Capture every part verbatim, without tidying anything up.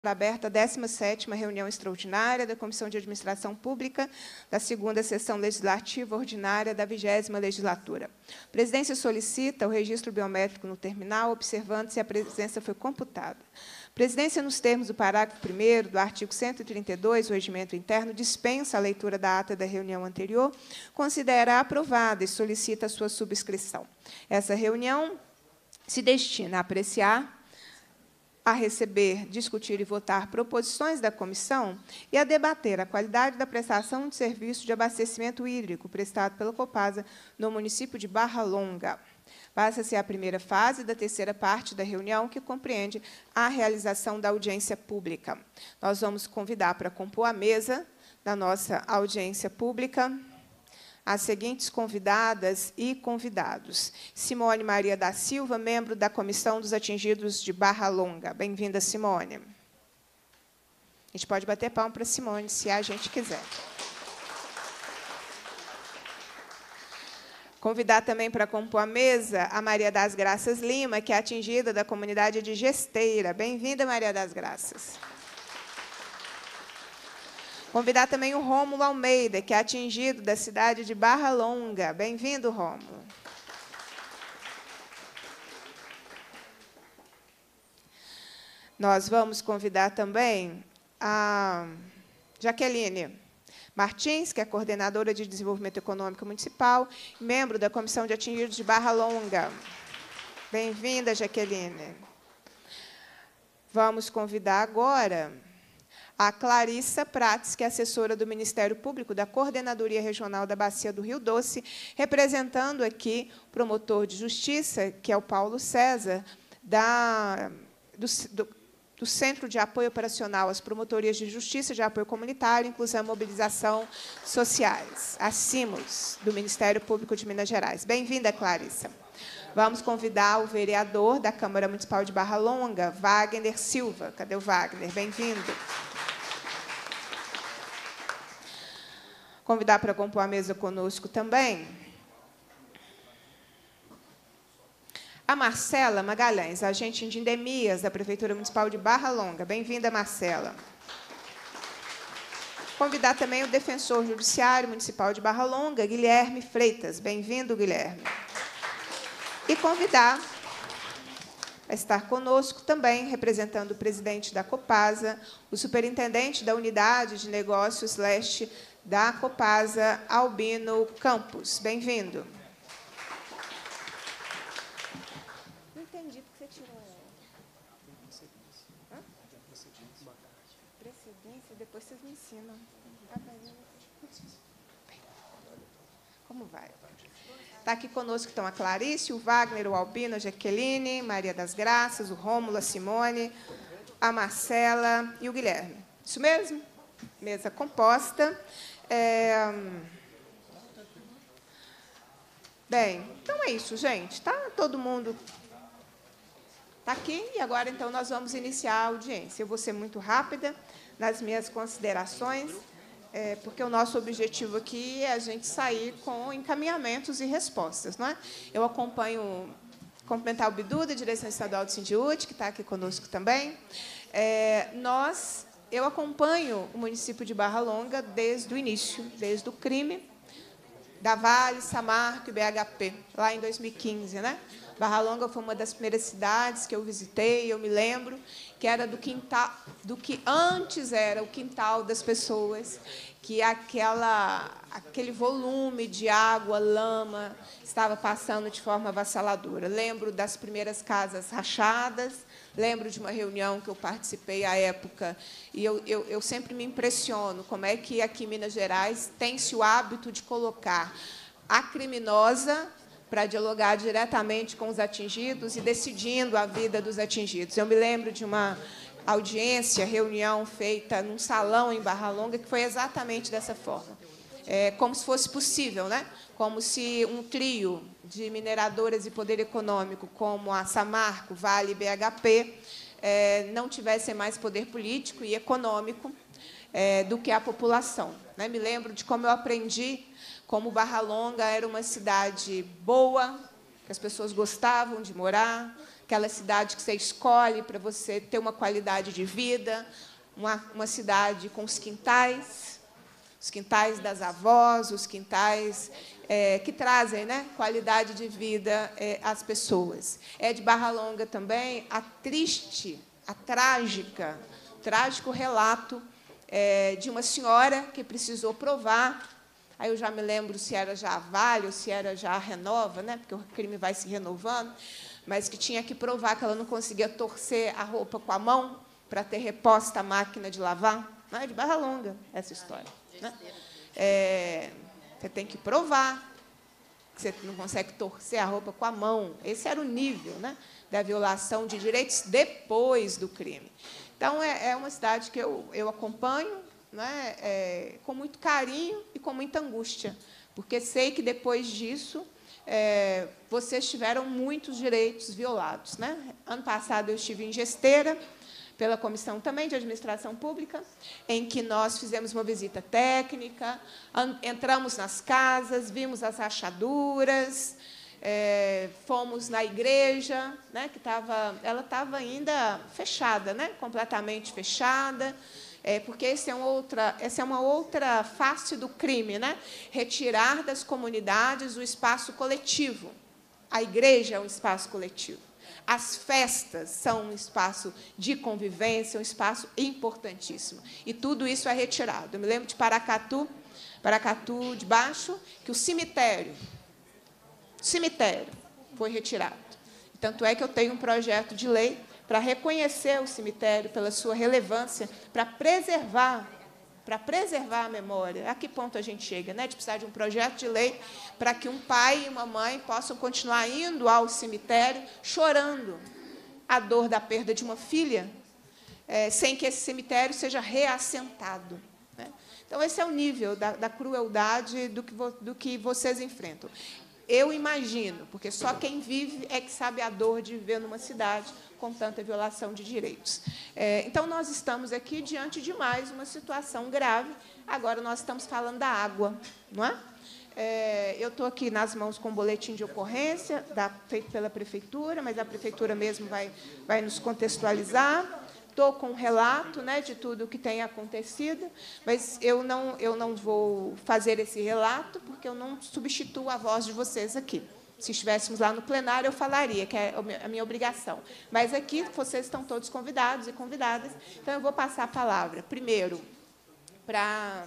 Aberta a décima sétima reunião extraordinária da Comissão de Administração Pública da segunda Sessão Legislativa Ordinária da vigésima Legislatura. A presidência solicita o registro biométrico no terminal, observando se a presença foi computada. A presidência, nos termos do parágrafo primeiro do artigo cento e trinta e dois do Regimento Interno, dispensa a leitura da ata da reunião anterior, considera aprovada e solicita a sua subscrição. Essa reunião se destina a apreciar, a receber, discutir e votar proposições da comissão e a debater a qualidade da prestação de serviço de abastecimento hídrico prestado pela Copasa no município de Barra Longa. Passa-se a primeira fase da terceira parte da reunião, que compreende a realização da audiência pública. Nós vamos convidar para compor a mesa da nossa audiência pública as seguintes convidadas e convidados. Simone Maria da Silva, membro da Comissão dos Atingidos de Barra Longa. Bem-vinda, Simone. A gente pode bater palma para Simone, se a gente quiser. Convidar também para compor a mesa a Maria das Graças Lima, que é atingida da comunidade de Gesteira. Bem-vinda, Maria das Graças. Convidar também o Rômulo Almeida, que é atingido da cidade de Barra Longa. Bem-vindo, Rômulo. Nós vamos convidar também a Jaqueline Martins, que é coordenadora de Desenvolvimento Econômico Municipal, membro da Comissão de Atingidos de Barra Longa. Bem-vinda, Jaqueline. Vamos convidar agora a Clarissa Prates, que é assessora do Ministério Público da Coordenadoria Regional da Bacia do Rio Doce, representando aqui o promotor de justiça, que é o Paulo César, da, do, do, do Centro de Apoio Operacional às Promotorias de Justiça de Apoio Comunitário, Inclusão e Mobilização Sociais, a CIMOS, do Ministério Público de Minas Gerais. Bem-vinda, Clarissa. Vamos convidar o vereador da Câmara Municipal de Barra Longa, Wagner Silva. Cadê o Wagner? Bem-vindo. Convidar para compor a mesa conosco também a Marcela Magalhães, agente de endemias da Prefeitura Municipal de Barra Longa. Bem-vinda, Marcela. Convidar também o defensor judiciário municipal de Barra Longa, Guilherme Freitas. Bem-vindo, Guilherme. E convidar a estar conosco também, representando o presidente da Copasa, o superintendente da Unidade de Negócios Leste da Copasa, Albino Campos. Bem-vindo. Não entendi porque você tirou ela. Hã? Precedência, depois vocês me ensinam. Como vai? Está aqui conosco, então, a Clarice, o Wagner, o Albino, a Jaqueline, Maria das Graças, o Rômulo, a Simone, a Marcela e o Guilherme. Isso mesmo? Mesa composta. É... Bem, então é isso, gente. Tá todo mundo está aqui e agora, então, nós vamos iniciar a audiência. Eu vou ser muito rápida nas minhas considerações, é, porque o nosso objetivo aqui é a gente sair com encaminhamentos e respostas, não é? Eu acompanho, cumprimentar o Bidu, da Direção Estadual do Sindiúte, que está aqui conosco também. É, nós... Eu acompanho o município de Barra Longa desde o início, desde o crime da Vale, Samarco e B H P, lá em dois mil e quinze. Né? Barra Longa foi uma das primeiras cidades que eu visitei, eu me lembro, que era do quintal, do que antes era o quintal das pessoas, que aquela, aquele volume de água, lama, estava passando de forma avassaladora. Lembro das primeiras casas rachadas, lembro de uma reunião que eu participei à época, e eu, eu, eu sempre me impressiono como é que aqui em Minas Gerais tem-se o hábito de colocar a criminosa para dialogar diretamente com os atingidos e decidindo a vida dos atingidos. Eu me lembro de uma audiência, reunião feita num salão em Barra Longa, que foi exatamente dessa forma. É, como se fosse possível, né? Como se um trio de mineradoras e poder econômico, como a Samarco, Vale e B H P, é, não tivessem mais poder político e econômico é, do que a população. Né? Me lembro de como eu aprendi como Barra Longa era uma cidade boa, que as pessoas gostavam de morar, aquela cidade que você escolhe para você ter uma qualidade de vida, uma, uma cidade com os quintais, os quintais das avós, os quintais é, que trazem, né, qualidade de vida é, às pessoas. É de Barra Longa também a triste, a trágica, trágico relato é, de uma senhora que precisou provar. Aí eu já me lembro se era já a Vale ou se era já a Renova, né, porque o crime vai se renovando, mas que tinha que provar que ela não conseguia torcer a roupa com a mão para ter reposta a máquina de lavar. Não, é de Barra Longa essa história. Né? É, você tem que provar que você não consegue torcer a roupa com a mão. Esse era o nível, né, da violação de direitos depois do crime. Então, é, é uma cidade que eu, eu acompanho, né, é, com muito carinho e com muita angústia, porque sei que, depois disso, é, vocês tiveram muitos direitos violados. Né? Ano passado, eu estive em Gesteira, pela Comissão também de Administração Pública, em que nós fizemos uma visita técnica, entramos nas casas, vimos as rachaduras, é, fomos na igreja, né, que estava, ela estava ainda fechada, né, completamente fechada, é, porque esse é um outra, essa é uma outra face do crime, né, retirar das comunidades o espaço coletivo. A igreja é um espaço coletivo. As festas são um espaço de convivência, um espaço importantíssimo. E tudo isso é retirado. Eu me lembro de Paracatu, Paracatu de Baixo, que o cemitério, cemitério foi retirado. Tanto é que eu tenho um projeto de lei para reconhecer o cemitério pela sua relevância, para preservar, para preservar a memória. A que ponto a gente chega, né, de precisar de um projeto de lei para que um pai e uma mãe possam continuar indo ao cemitério chorando a dor da perda de uma filha, é, sem que esse cemitério seja reassentado. Né? Então, esse é o nível da, da crueldade do que, vo, do que vocês enfrentam. Eu imagino, porque só quem vive é que sabe a dor de viver numa cidade com tanta violação de direitos. É, então, nós estamos aqui diante de mais uma situação grave. Agora, nós estamos falando da água, não é? É, eu estou aqui nas mãos com um boletim de ocorrência da, feito pela Prefeitura, mas a Prefeitura mesmo vai, vai nos contextualizar. Estou com um relato, né, de tudo o que tem acontecido, mas eu não, eu não vou fazer esse relato, porque eu não substituo a voz de vocês aqui. Se estivéssemos lá no plenário, eu falaria, que é a minha obrigação. Mas aqui vocês estão todos convidados e convidadas, então eu vou passar a palavra primeiro para...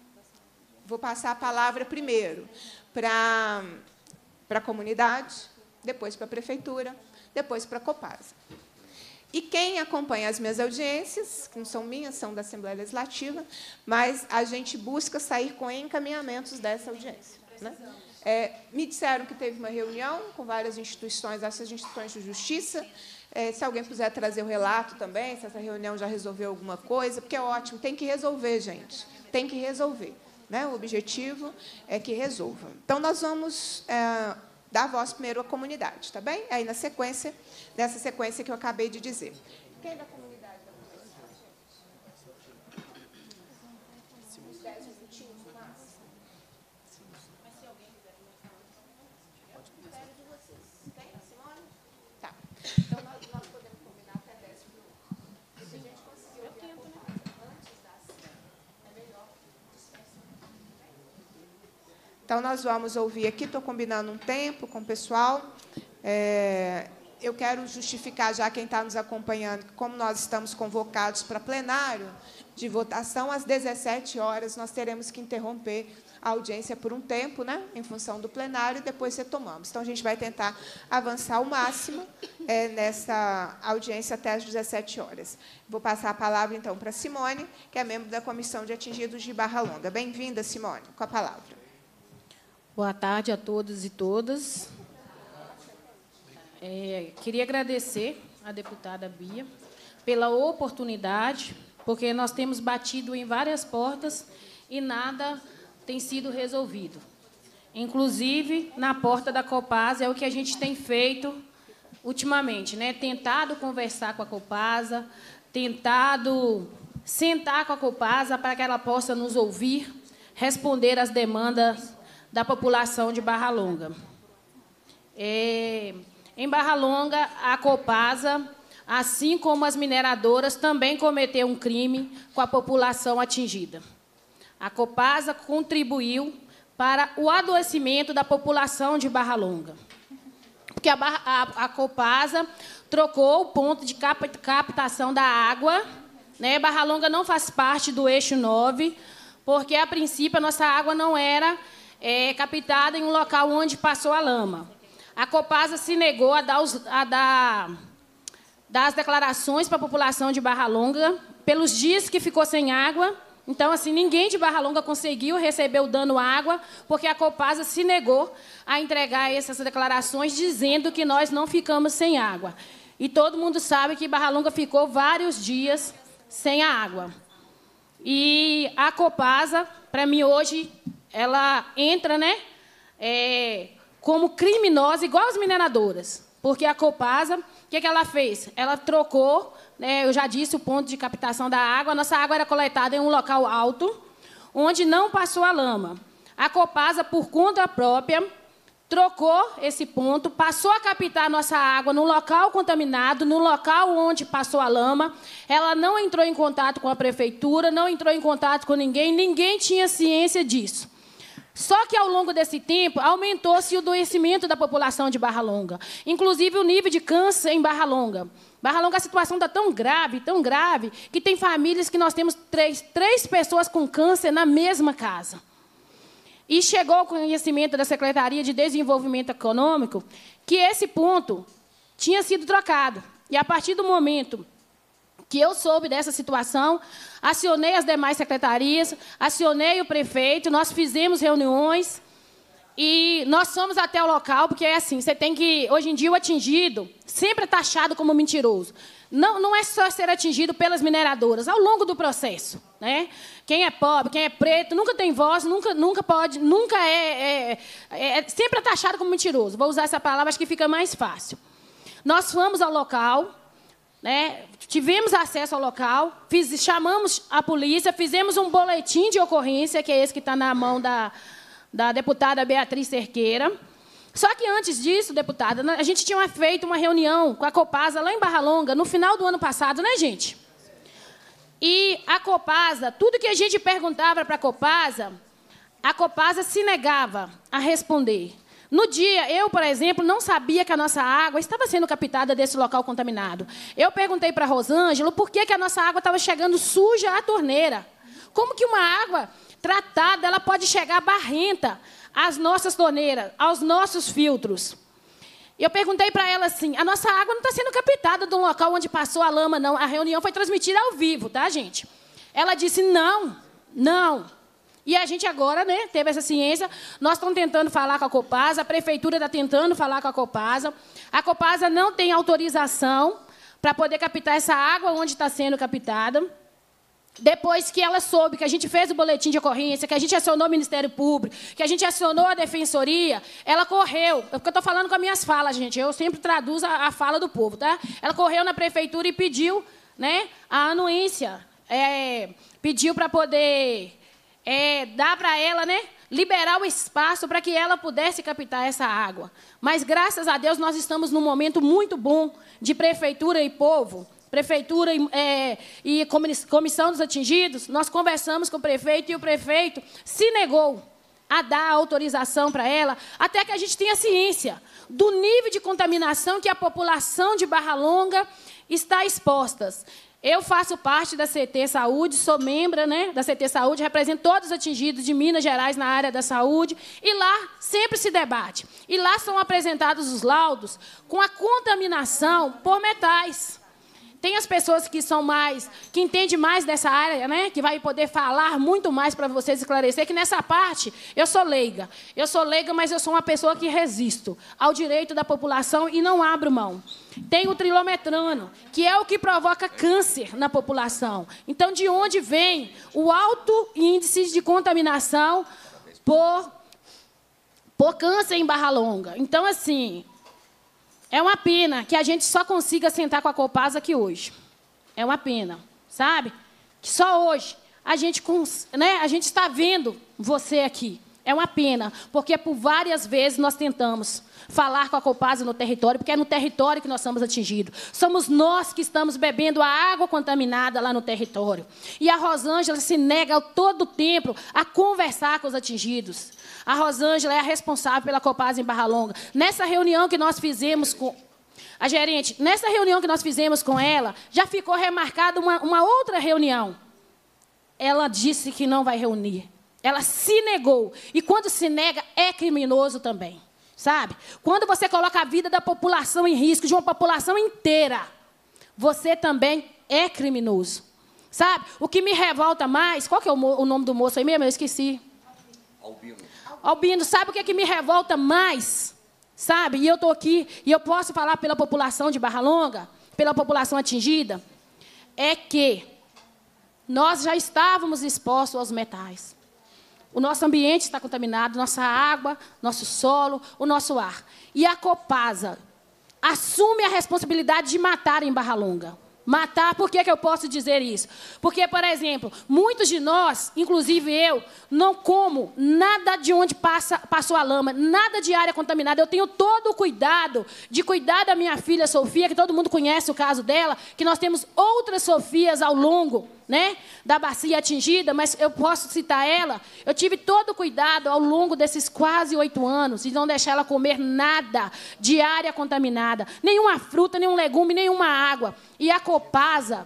Vou passar a palavra primeiro para, para a comunidade, depois para a Prefeitura, depois para a Copasa. E quem acompanha as minhas audiências, que não são minhas, são da Assembleia Legislativa, mas a gente busca sair com encaminhamentos dessa audiência. Né? É, me disseram que teve uma reunião com várias instituições, essas instituições de justiça. É, se alguém puder trazer o relato também, se essa reunião já resolveu alguma coisa, porque é ótimo, tem que resolver, gente, tem que resolver. Né? O objetivo é que resolva. Então, nós vamos é, dar voz primeiro à comunidade, tá bem? Aí, na sequência, nessa sequência que eu acabei de dizer. Quem da comunidade vai começar, gente? Uns dez minutinhos, no máximo. Mas se alguém quiser começar, eu espero de vocês. Tem, Simone? Tá. Então, nós, nós podemos combinar até dez minutos. E se a gente conseguir ouvir a Copasa antes das... é melhor. Então, nós vamos ouvir aqui, estou combinando um tempo com o pessoal. É, eu quero justificar, já quem está nos acompanhando, que como nós estamos convocados para plenário de votação, às dezessete horas, nós teremos que interromper a audiência por um tempo, né, em função do plenário, e depois retomamos. Então, a gente vai tentar avançar ao máximo é, nessa audiência até às dezessete horas. Vou passar a palavra, então, para a Simone, que é membro da Comissão de Atingidos de Barra Longa. Bem-vinda, Simone, com a palavra. Boa tarde a todos e todas. É, queria agradecer à deputada Bia pela oportunidade, porque nós temos batido em várias portas e nada tem sido resolvido. Inclusive, na porta da Copasa, é o que a gente tem feito ultimamente, né? Tentado conversar com a Copasa, tentado sentar com a Copasa para que ela possa nos ouvir, responder às demandas da população de Barra Longa. É, Em Barra Longa, a Copasa, assim como as mineradoras, também cometeu um crime com a população atingida. A Copasa contribuiu para o adoecimento da população de Barra Longa, porque a, Barra, a, a Copasa trocou o ponto de cap, captação da água, né? Barra Longa não faz parte do eixo nove, porque, a princípio, a nossa água não era é, captada em um local onde passou a lama. A Copasa se negou a dar, os, a dar, dar as declarações para a população de Barra Longa pelos dias que ficou sem água. Então, assim, ninguém de Barra Longa conseguiu receber o dano água, porque a Copasa se negou a entregar essas declarações, dizendo que nós não ficamos sem água. E todo mundo sabe que Barra Longa ficou vários dias sem a água. E a Copasa, para mim, hoje, ela entra, né, é, como criminosa, igual as mineradoras. Porque a Copasa, o que, que ela fez? Ela trocou, né, eu já disse, o ponto de captação da água. A nossa água era coletada em um local alto, onde não passou a lama. A Copasa, por conta própria, trocou esse ponto, passou a captar a nossa água no local contaminado, no local onde passou a lama. Ela não entrou em contato com a prefeitura, não entrou em contato com ninguém, ninguém tinha ciência disso. Só que, ao longo desse tempo, aumentou-se o adoecimento da população de Barra Longa, inclusive o nível de câncer em Barra Longa. Barra Longa, a situação está tão grave, tão grave, que tem famílias que nós temos três, três pessoas com câncer na mesma casa. E chegou ao conhecimento da Secretaria de Desenvolvimento Econômico que esse ponto tinha sido trocado. E, a partir do momento que eu soube dessa situação, acionei as demais secretarias, acionei o prefeito, nós fizemos reuniões e nós fomos até o local, porque é assim, você tem que, hoje em dia, o atingido sempre é taxado como mentiroso. Não, não é só ser atingido pelas mineradoras, ao longo do processo, né? Quem é pobre, quem é preto, nunca tem voz, nunca, nunca pode, nunca é, é, é sempre é taxado como mentiroso. Vou usar essa palavra, acho que fica mais fácil. Nós fomos ao local, né? Tivemos acesso ao local, fiz, chamamos a polícia, fizemos um boletim de ocorrência, que é esse que está na mão da, da deputada Beatriz Cerqueira. Só que, antes disso, deputada, a gente tinha feito uma reunião com a Copasa lá em Barra Longa, no final do ano passado, né, gente? E a Copasa, tudo que a gente perguntava para a Copasa, a Copasa se negava a responder. No dia, eu, por exemplo, não sabia que a nossa água estava sendo captada desse local contaminado. Eu perguntei para a Rosângela por que, que a nossa água estava chegando suja à torneira. Como que uma água tratada ela pode chegar barrenta às nossas torneiras, aos nossos filtros? Eu perguntei para ela assim, a nossa água não está sendo captada de um local onde passou a lama, não. A reunião foi transmitida ao vivo, tá, gente? Ela disse, não, não. E a gente agora, né, teve essa ciência, nós estamos tentando falar com a Copasa, a prefeitura está tentando falar com a Copasa. A Copasa não tem autorização para poder captar essa água onde está sendo captada. Depois que ela soube que a gente fez o boletim de ocorrência, que a gente acionou o Ministério Público, que a gente acionou a Defensoria, ela correu, porque eu estou falando com as minhas falas, gente, eu sempre traduzo a, a fala do povo, tá? Ela correu na prefeitura e pediu, né, a anuência, é, pediu para poder é, dar para ela, né, liberar o espaço para que ela pudesse captar essa água. Mas, graças a Deus, nós estamos num momento muito bom de prefeitura e povo, prefeitura é, e comissão dos atingidos. Nós conversamos com o prefeito e o prefeito se negou a dar autorização para ela, até que a gente tenha ciência do nível de contaminação que a população de Barra Longa está exposta. Eu faço parte da C T Saúde, sou membro, né, da C T Saúde, represento todos os atingidos de Minas Gerais na área da saúde, e lá sempre se debate. E lá são apresentados os laudos com a contaminação por metais. Tem as pessoas que são mais, que entendem mais dessa área, né? Que vai poder falar muito mais para vocês esclarecer, que nessa parte eu sou leiga. Eu sou leiga, mas eu sou uma pessoa que resisto ao direito da população e não abro mão. Tem o trilometrano, que é o que provoca câncer na população. Então, de onde vem o alto índice de contaminação por, por câncer em Barra Longa? Então, assim, é uma pena que a gente só consiga sentar com a Copasa aqui hoje. É uma pena, sabe? Que só hoje a gente, né, a gente está vendo você aqui. É uma pena, porque por várias vezes nós tentamos falar com a Copasa no território, porque é no território que nós somos atingidos. Somos nós que estamos bebendo a água contaminada lá no território. E a Rosângela se nega todo o tempo a conversar com os atingidos. A Rosângela é a responsável pela Copasa em Barra Longa. Nessa reunião que nós fizemos com a gerente, nessa reunião que nós fizemos com ela, já ficou remarcada uma, uma outra reunião. Ela disse que não vai reunir. Ela se negou. E quando se nega, é criminoso também. Sabe? Quando você coloca a vida da população em risco, de uma população inteira, você também é criminoso. Sabe? O que me revolta mais... Qual que é o, o nome do moço aí mesmo? Eu esqueci. Albino. Albino. Sabe o que, é que me revolta mais? Sabe? E eu estou aqui, e eu posso falar pela população de Barra Longa, pela população atingida, é que nós já estávamos expostos aos metais. O nosso ambiente está contaminado, nossa água, nosso solo, o nosso ar. E a Copasa assume a responsabilidade de matar em Barra Longa. Matar, por que que eu posso dizer isso? Porque, por exemplo, muitos de nós, inclusive eu, não como nada de onde passa, passou a lama, nada de área contaminada. Eu tenho todo o cuidado de cuidar da minha filha Sofia, que todo mundo conhece o caso dela, que nós temos outras Sofias ao longo, né, da bacia atingida, mas eu posso citar ela. Eu tive todo o cuidado ao longo desses quase oito anos de não deixar ela comer nada de área contaminada, nenhuma fruta, nenhum legume, nenhuma água. E a Copasa,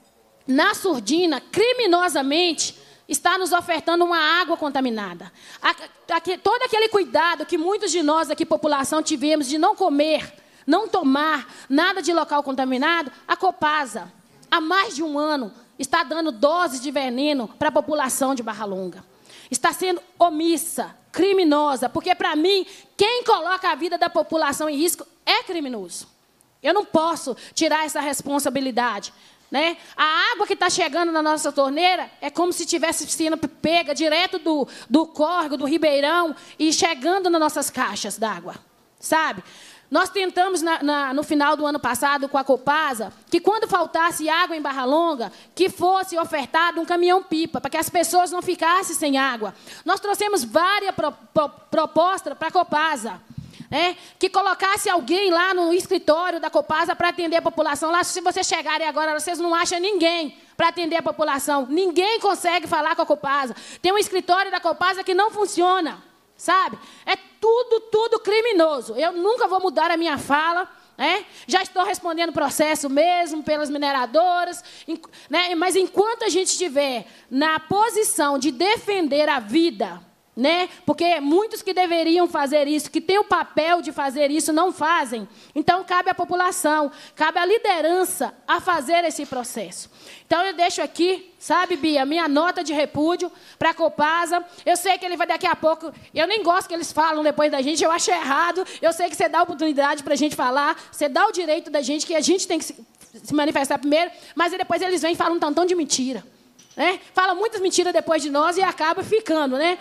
na surdina, criminosamente, está nos ofertando uma água contaminada. Aqui, todo aquele cuidado que muitos de nós aqui, população, tivemos de não comer, não tomar nada de local contaminado, a Copasa, há mais de um ano, está dando doses de veneno para a população de Barra Longa. Está sendo omissa, criminosa, porque, para mim, quem coloca a vida da população em risco é criminoso. Eu não posso tirar essa responsabilidade. Né? A água que está chegando na nossa torneira é como se tivesse sendo pega direto do, do córrego, do ribeirão, e chegando nas nossas caixas d'água. Sabe? Nós tentamos, na, na, no final do ano passado, com a Copasa, que quando faltasse água em Barra Longa, que fosse ofertado um caminhão-pipa, para que as pessoas não ficassem sem água. Nós trouxemos várias pro, pro, propostas para a Copasa, né? Que colocasse alguém lá no escritório da Copasa para atender a população. Lá, se vocês chegarem agora, vocês não acham ninguém para atender a população. Ninguém consegue falar com a Copasa. Tem um escritório da Copasa que não funciona. Sabe? É tudo, tudo criminoso. Eu nunca vou mudar a minha fala, né? Já estou respondendo processo mesmo pelas mineradoras, né? Mas enquanto a gente estiver na posição de defender a vida, né? Porque muitos que deveriam fazer isso, que têm o papel de fazer isso, não fazem. Então, cabe à população, cabe à liderança a fazer esse processo. Então, eu deixo aqui, sabe, Bia, minha nota de repúdio para a Copasa. Eu sei que ele vai daqui a pouco... Eu nem gosto que eles falam depois da gente, eu acho errado. Eu sei que você dá a oportunidade para a gente falar, você dá o direito da gente, que a gente tem que se, se manifestar primeiro, mas depois eles vêm e falam um tantão de mentira. Né? Fala muitas mentiras depois de nós e acaba ficando, né?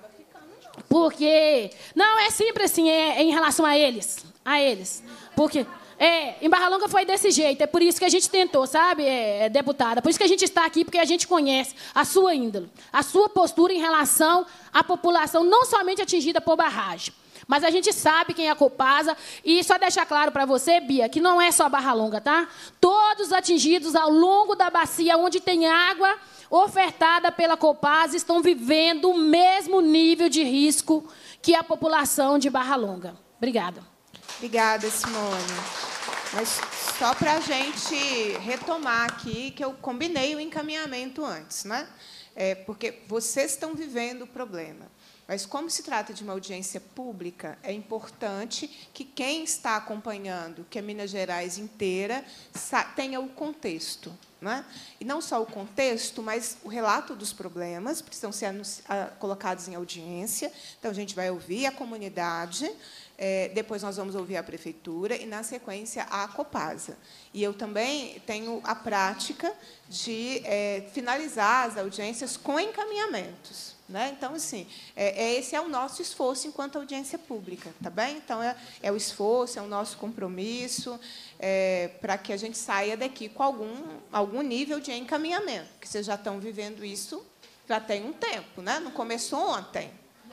Porque... Não, é sempre assim, é, é em relação a eles. A eles. Porque... É, em Barra Longa foi desse jeito, é por isso que a gente tentou, sabe, é, deputada? Por isso que a gente está aqui, porque a gente conhece a sua índole, a sua postura em relação à população não somente atingida por barragem, mas a gente sabe quem é a Copasa, e só deixar claro para você, Bia, que não é só Barra Longa, tá? Todos os atingidos ao longo da bacia onde tem água ofertada pela Copasa estão vivendo o mesmo nível de risco que a população de Barra Longa. Obrigada. Obrigada, Simone. Mas só para a gente retomar aqui, que eu combinei o encaminhamento antes, né? É, porque vocês estão vivendo o problema. Mas, como se trata de uma audiência pública, é importante que quem está acompanhando, que é Minas Gerais inteira, tenha o contexto. Né? E não só o contexto, mas o relato dos problemas precisam ser colocados em audiência. Então, a gente vai ouvir a comunidade, é, depois nós vamos ouvir a prefeitura e, na sequência, a Copasa. E eu também tenho a prática de é, finalizar as audiências com encaminhamentos. Né? Então, assim, é, é, esse é o nosso esforço enquanto audiência pública, tá bem? Então, é, é o esforço, é o nosso compromisso, é, para que a gente saia daqui com algum, algum nível de encaminhamento, que vocês já estão vivendo isso já tem um tempo, né? Não começou ontem.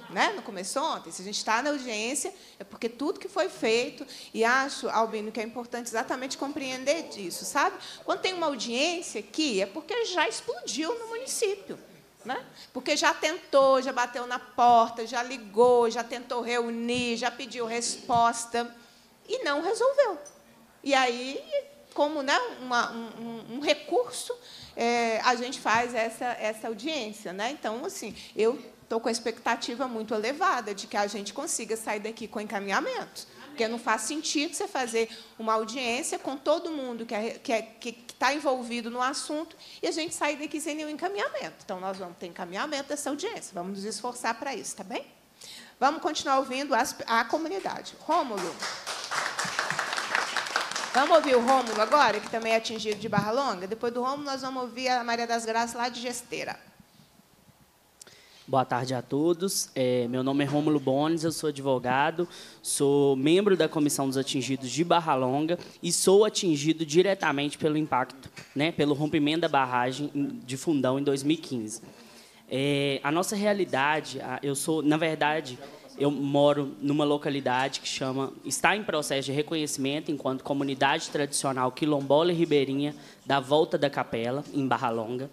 né? Não começou ontem. Se a gente está na audiência, é porque tudo que foi feito, e acho, Albino, que é importante exatamente compreender disso, sabe? Quando tem uma audiência aqui, é porque já explodiu no município, né? Porque já tentou, já bateu na porta, já ligou, já tentou reunir, já pediu resposta e não resolveu. E aí, como, né, uma, um, um recurso, é, a gente faz essa, essa audiência, né? Então, assim, eu estou com a expectativa muito elevada de que a gente consiga sair daqui com encaminhamento, porque não faz sentido você fazer uma audiência com todo mundo que é, que é, que está envolvido no assunto e a gente sair daqui sem nenhum encaminhamento. Então, nós vamos ter encaminhamento dessa audiência, vamos nos esforçar para isso, tá bem? Vamos continuar ouvindo as, a comunidade. Rômulo. Vamos ouvir o Rômulo agora, que também é atingido de Barra Longa? Depois do Rômulo, nós vamos ouvir a Maria das Graças, lá de Gesteira. Boa tarde a todos. É, meu nome é Rômulo Bones, eu sou advogado, sou membro da Comissão dos Atingidos de Barra Longa e sou atingido diretamente pelo impacto, né, pelo rompimento da barragem de Fundão em dois mil e quinze. É, a nossa realidade, eu sou, na verdade, eu moro numa localidade que chama, está em processo de reconhecimento enquanto comunidade tradicional quilombola e ribeirinha da Volta da Capela, em Barra Longa.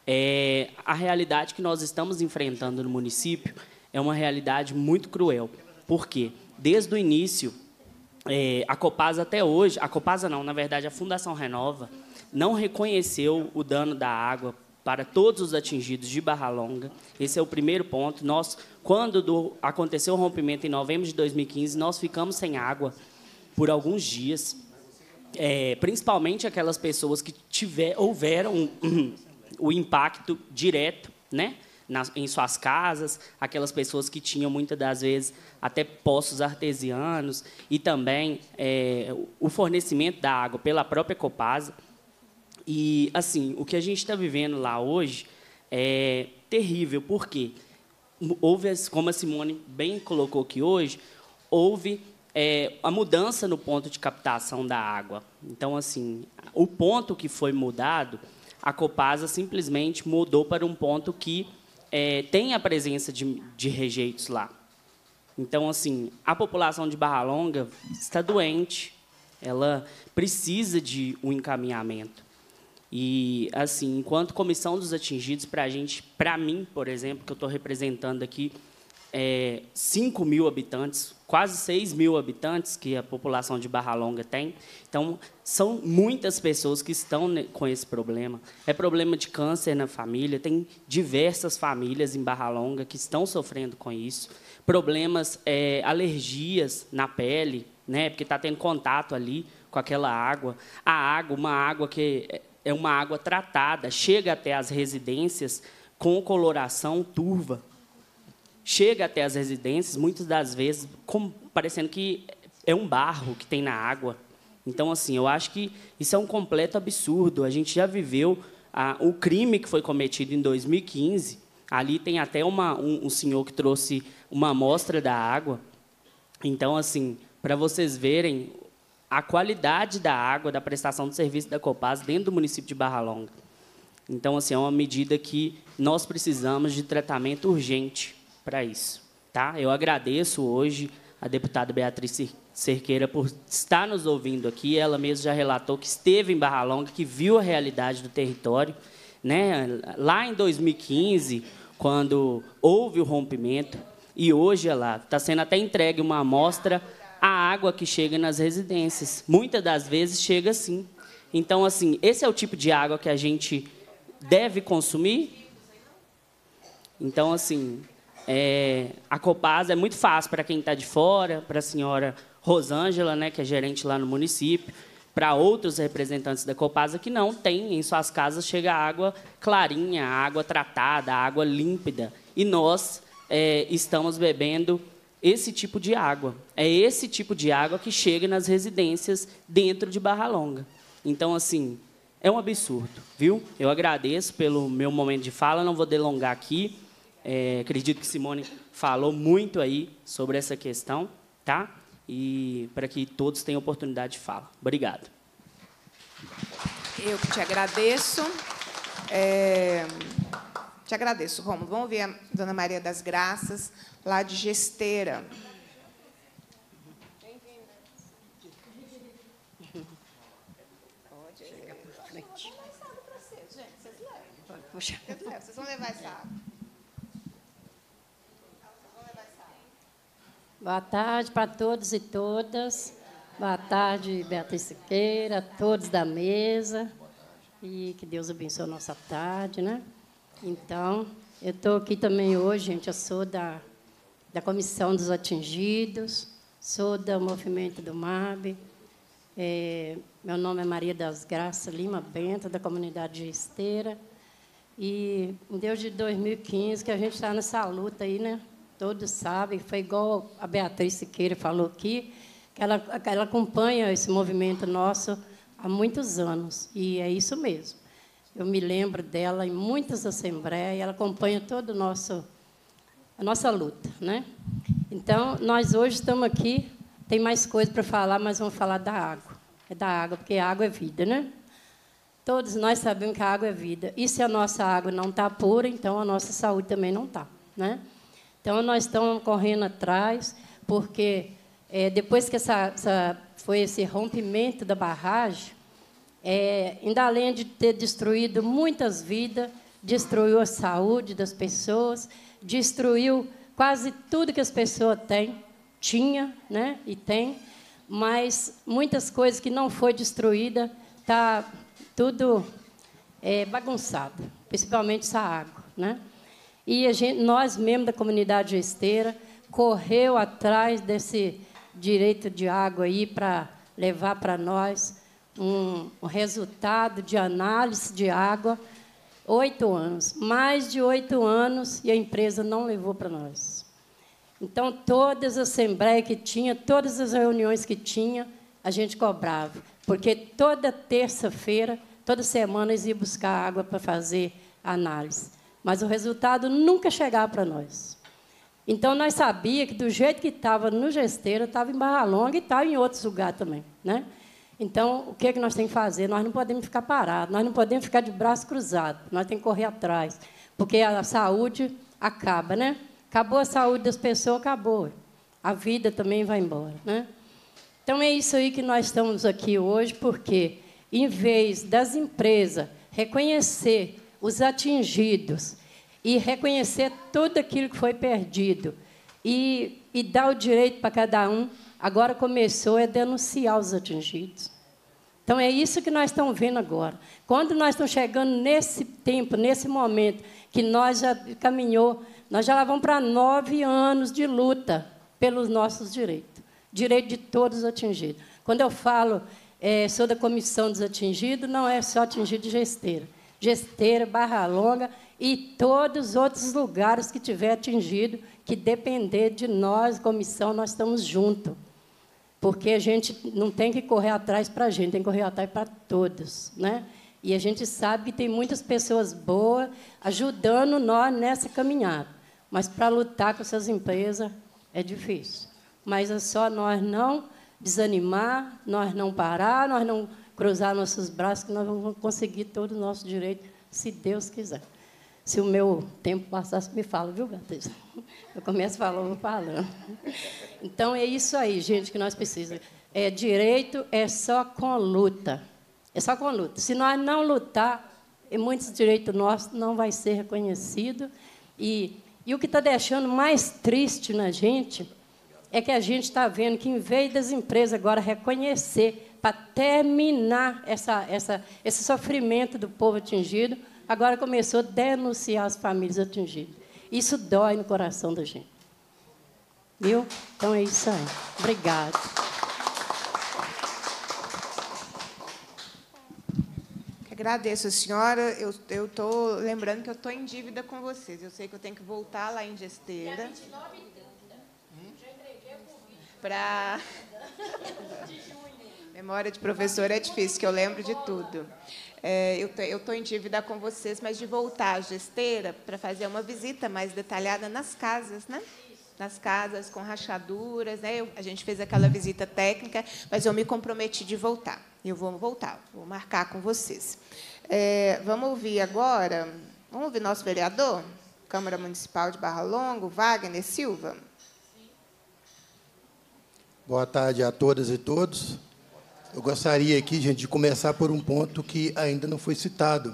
É, a realidade que nós estamos enfrentando no município é uma realidade muito cruel. Por quê? Desde o início, é, a Copasa até hoje, a Copasa não, na verdade, a Fundação Renova, não reconheceu o dano da água para todos os atingidos de Barra Longa. Esse é o primeiro ponto. Nós, quando do, aconteceu o rompimento em novembro de dois mil e quinze, nós ficamos sem água por alguns dias, é, principalmente aquelas pessoas que tiver, houveram um, o impacto direto, né, nas, em suas casas, aquelas pessoas que tinham, muitas das vezes, até poços artesianos, e também é, o fornecimento da água pela própria Copasa. E, assim, o que a gente está vivendo lá hoje é terrível, porque houve, como a Simone bem colocou aqui hoje, houve é, a mudança no ponto de captação da água. Então, assim, o ponto que foi mudado, a Copasa simplesmente mudou para um ponto que é, tem a presença de, de rejeitos lá. Então, assim, a população de Barra Longa está doente, ela precisa de um encaminhamento. E, assim, enquanto comissão dos atingidos, para a gente, para mim, por exemplo, que eu estou representando aqui, é, cinco mil habitantes, quase seis mil habitantes que a população de Barra Longa tem. Então, são muitas pessoas que estão com esse problema. É problema de câncer na família, tem diversas famílias em Barra Longa que estão sofrendo com isso. Problemas, é, alergias na pele, né, porque está tendo contato ali com aquela água. A água, uma água que é uma água tratada, chega até as residências com coloração turva. Chega até as residências, muitas das vezes, como, parecendo que é um barro que tem na água. Então, assim, eu acho que isso é um completo absurdo. A gente já viveu ah, o crime que foi cometido em dois mil e quinze. Ali tem até uma, um, um senhor que trouxe uma amostra da água. Então, assim, para vocês verem a qualidade da água, da prestação de serviço da Copasa dentro do município de Barra Longa. Então, assim, é uma medida que nós precisamos de tratamento urgente para isso, tá? Eu agradeço hoje a deputada Beatriz Cerqueira por estar nos ouvindo aqui. Ela mesma já relatou que esteve em Barra Longa, que viu a realidade do território, né? Lá em dois mil e quinze, quando houve o rompimento, e hoje ela está sendo até entregue uma amostra a água que chega nas residências. Muitas das vezes chega assim. Então, assim, esse é o tipo de água que a gente deve consumir. Então, assim, é, a Copasa é muito fácil para quem está de fora, para a senhora Rosângela, né, que é gerente lá no município, para outros representantes da Copasa que não têm em suas casas, chega água clarinha, água tratada, água límpida. E nós é, estamos bebendo esse tipo de água. É esse tipo de água que chega nas residências dentro de Barra Longa. Então, assim, é um absurdo, viu? Eu agradeço pelo meu momento de fala, não vou delongar aqui. É, acredito que Simone falou muito aí sobre essa questão, tá? E para que todos tenham oportunidade de fala. Obrigado. Eu que te agradeço. É... Te agradeço, Rômulo. Vamos ouvir a dona Maria das Graças, lá de Gesteira. Bem-vinda. Pode chegar por frente. Vou levar essa água para vocês, gente. Vocês levam. Pode puxar. Vocês vão levar essa água. Vocês vão levar essa água. Boa tarde para todos e todas. Boa tarde, Beatriz Siqueira, todos da mesa. E que Deus abençoe a nossa tarde, né? Então, eu estou aqui também hoje, gente, eu sou da, da Comissão dos Atingidos, sou do Movimento do M A B. É, meu nome é Maria das Graças Lima Bento, da comunidade de Esteira. E desde dois mil e quinze que a gente está nessa luta aí, né? Todos sabem, foi igual a Beatriz Siqueira falou aqui, que ela, ela acompanha esse movimento nosso há muitos anos, e é isso mesmo. Eu me lembro dela em muitas assembleias, ela acompanha toda nosso, a nossa luta, né? Então, nós hoje estamos aqui, tem mais coisa para falar, mas vamos falar da água. É da água, porque a água é vida, né? Todos nós sabemos que a água é vida. E se a nossa água não está pura, então a nossa saúde também não está, né? Então, nós estamos correndo atrás, porque é, depois que essa, essa, foi esse rompimento da barragem, É, ainda além de ter destruído muitas vidas, destruiu a saúde das pessoas, destruiu quase tudo que as pessoas têm, tinha, né, e tem, mas muitas coisas que não foi destruída, está tudo é, bagunçado, principalmente essa água, né? E a gente, nós, membros da comunidade Esteira, correu atrás desse direito de água aí para levar para nós Um, um resultado de análise de água, oito anos, mais de oito anos, e a empresa não levou para nós. Então, todas as assembleias que tinha, todas as reuniões que tinha, a gente cobrava, porque toda terça-feira, toda semana, eles iam buscar água para fazer análise, mas o resultado nunca chegava para nós. Então, nós sabíamos que, do jeito que estava no Gesteira, estava em Barra Longa e estava em outros lugares também, né? Então, o que é que nós temos que fazer? Nós não podemos ficar parados, nós não podemos ficar de braço cruzado, nós temos que correr atrás, porque a saúde acaba, né? Acabou a saúde das pessoas, acabou. A vida também vai embora, né? Então, é isso aí que nós estamos aqui hoje, porque, em vez das empresas reconhecer os atingidos e reconhecer tudo aquilo que foi perdido e, e dar o direito para cada um, agora começou a denunciar os atingidos. Então, é isso que nós estamos vendo agora. Quando nós estamos chegando nesse tempo, nesse momento, que nós já caminhou, nós já vamos para nove anos de luta pelos nossos direitos, direito de todos os atingidos. Quando eu falo, é, sou da Comissão dos Atingidos, não é só atingido de Gesteira. Gesteira, Barra Longa e todos os outros lugares que tiver atingido, que depender de nós, comissão, nós estamos juntos. Porque a gente não tem que correr atrás para a gente, tem que correr atrás para todos, né? E a gente sabe que tem muitas pessoas boas ajudando nós nessa caminhada. Mas, para lutar com essas empresas, é difícil. Mas é só nós não desanimar, nós não parar, nós não cruzar nossos braços, que nós vamos conseguir todo o nosso direito, se Deus quiser. Se o meu tempo passar, você me fala, viu, Beatriz? Eu começo falando, vou falando. Então, é isso aí, gente, que nós precisamos. É, direito é só com luta. É só com luta. Se nós não lutar, muitos direitos nossos não vai ser reconhecido. E, e o que está deixando mais triste na gente é que a gente está vendo que, em vez das empresas agora reconhecer, para terminar essa, essa, esse sofrimento do povo atingido, agora começou a denunciar as famílias atingidas. Isso dói no coração da gente. Viu? Então, é isso aí. Obrigada. Agradeço a senhora. Eu estou lembrando que eu estou em dívida com vocês. Eu sei que eu tenho que voltar lá em Gesteira. Para... Memória de professor é difícil, que eu lembro de tudo. É, eu estou em dívida com vocês, mas de voltar à Gesteira para fazer uma visita mais detalhada nas casas, né? Nas casas com rachaduras, né? Eu, a gente fez aquela visita técnica, mas eu me comprometi de voltar. Eu vou voltar, vou marcar com vocês. É, vamos ouvir agora Vamos ouvir nosso vereador, Câmara Municipal de Barra Longa, Wagner Silva. Boa tarde a todas e todos. Eu gostaria aqui, gente, de começar por um ponto que ainda não foi citado.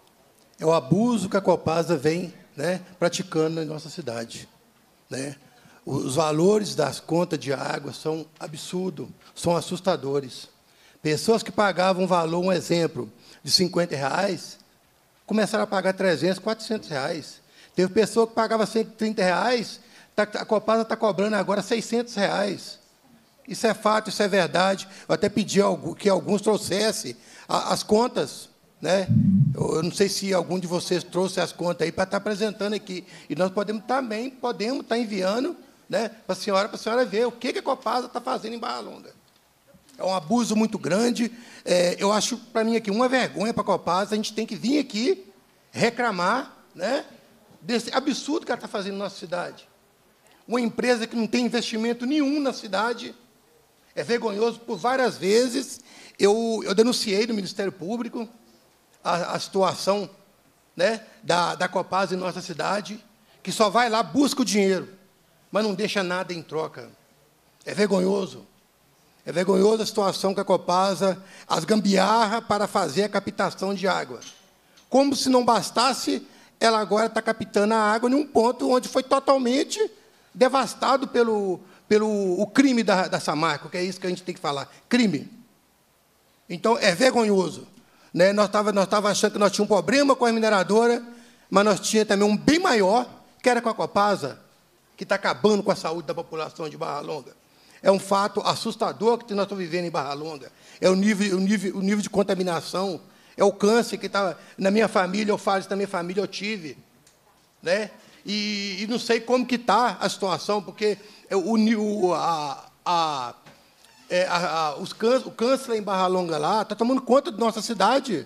É o abuso que a Copasa vem, né, praticando em nossa cidade. Né? Os valores das contas de água são absurdos, são assustadores. Pessoas que pagavam um valor, um exemplo, de cinquenta reais, começaram a pagar trezentos, quatrocentos reais. Teve pessoa que pagava cento e trinta reais, a Copasa está cobrando agora seiscentos reais. Isso é fato, isso é verdade. Eu até pedi que alguns trouxessem as contas. Né? Eu não sei se algum de vocês trouxe as contas aí para estar apresentando aqui. E nós podemos também podemos estar enviando, né, para a senhora, para a senhora ver o que a Copasa está fazendo em Barra Longa. É um abuso muito grande. É, eu acho, para mim, aqui, uma vergonha para a Copasa. A gente tem que vir aqui reclamar, né, desse absurdo que ela está fazendo na nossa cidade. Uma empresa que não tem investimento nenhum na cidade. É vergonhoso. Por várias vezes, eu, eu denunciei no Ministério Público a, a situação, né, da, da Copasa em nossa cidade, que só vai lá, busca o dinheiro, mas não deixa nada em troca. É vergonhoso. É vergonhoso a situação que a Copasa as gambiarra para fazer a captação de água. Como se não bastasse, ela agora está captando a água em um ponto onde foi totalmente devastado pelo, pelo o crime da, da Samarco, que é isso que a gente tem que falar, crime. Então, é vergonhoso. Né? Nós estávamos nós tava achando que nós tínhamos um problema com a mineradora, mas nós tínhamos também um bem maior, que era com a Copasa, que está acabando com a saúde da população de Barra Longa. É um fato assustador que nós estamos vivendo em Barra Longa. É o nível, o nível, o nível de contaminação, é o câncer que está na minha família, eu falo isso na minha família, eu tive. Né? E, e não sei como que está a situação, porque o, o, a, a, é, a, a, os câncer, o câncer em Barra Longa lá está tomando conta da nossa cidade.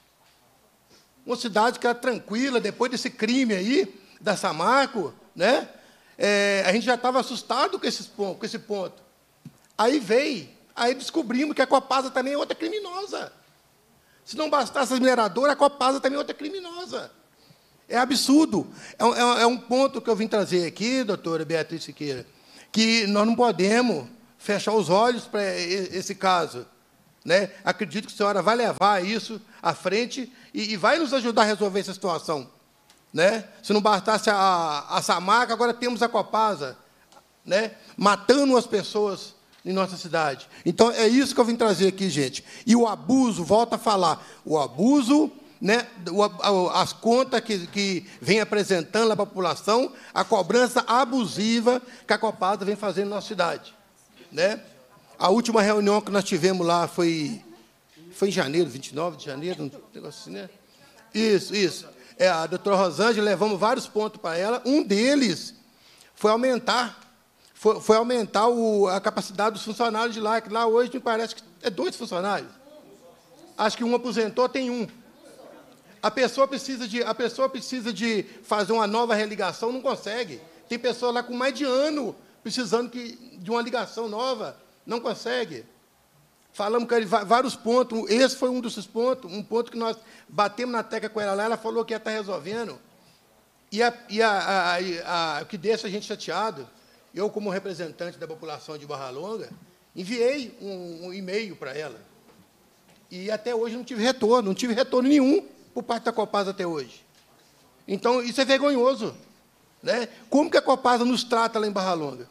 Uma cidade que era tranquila, depois desse crime aí, da Samarco, né? É, a gente já estava assustado com, esses, com esse ponto. Aí veio, aí descobrimos que a Copasa também é outra criminosa. Se não bastasse as mineradoras, a Copasa também é outra criminosa. É absurdo. É, é, é um ponto que eu vim trazer aqui, doutora Beatriz Siqueira, que nós não podemos fechar os olhos para esse caso. Né? Acredito que a senhora vai levar isso à frente e, e vai nos ajudar a resolver essa situação. Né? Se não bastasse a, a Samarco, agora temos a Copasa, né, matando as pessoas em nossa cidade. Então, é isso que eu vim trazer aqui, gente. E o abuso, volto a falar, o abuso, né, o, as contas que, que vem apresentando à população, a cobrança abusiva que a Copasa vem fazendo na nossa cidade. Né? A última reunião que nós tivemos lá foi, foi em janeiro, vinte e nove de janeiro, um negócio assim, né? Isso, isso. É, a doutora Rosângela, levamos vários pontos para ela. Um deles foi aumentar, foi, foi aumentar o, a capacidade dos funcionários de lá, que lá hoje me parece que é dois funcionários. Acho que um aposentou, tem um. A pessoa precisa de, a pessoa precisa de fazer uma nova religação, não consegue. Tem pessoa lá com mais de ano precisando que, de uma ligação nova, não consegue. Falamos com ele vários pontos, esse foi um desses pontos, um ponto que nós batemos na tecla com ela lá, ela falou que ia estar resolvendo. E, a, e a, a, a, a, o que deixa a gente chateado, eu, como representante da população de Barra Longa, enviei um, um e-mail para ela. E até hoje não tive retorno, não tive retorno nenhum por parte da Copasa até hoje. Então, isso é vergonhoso. Né? Como que a Copasa nos trata lá em Barra Longa?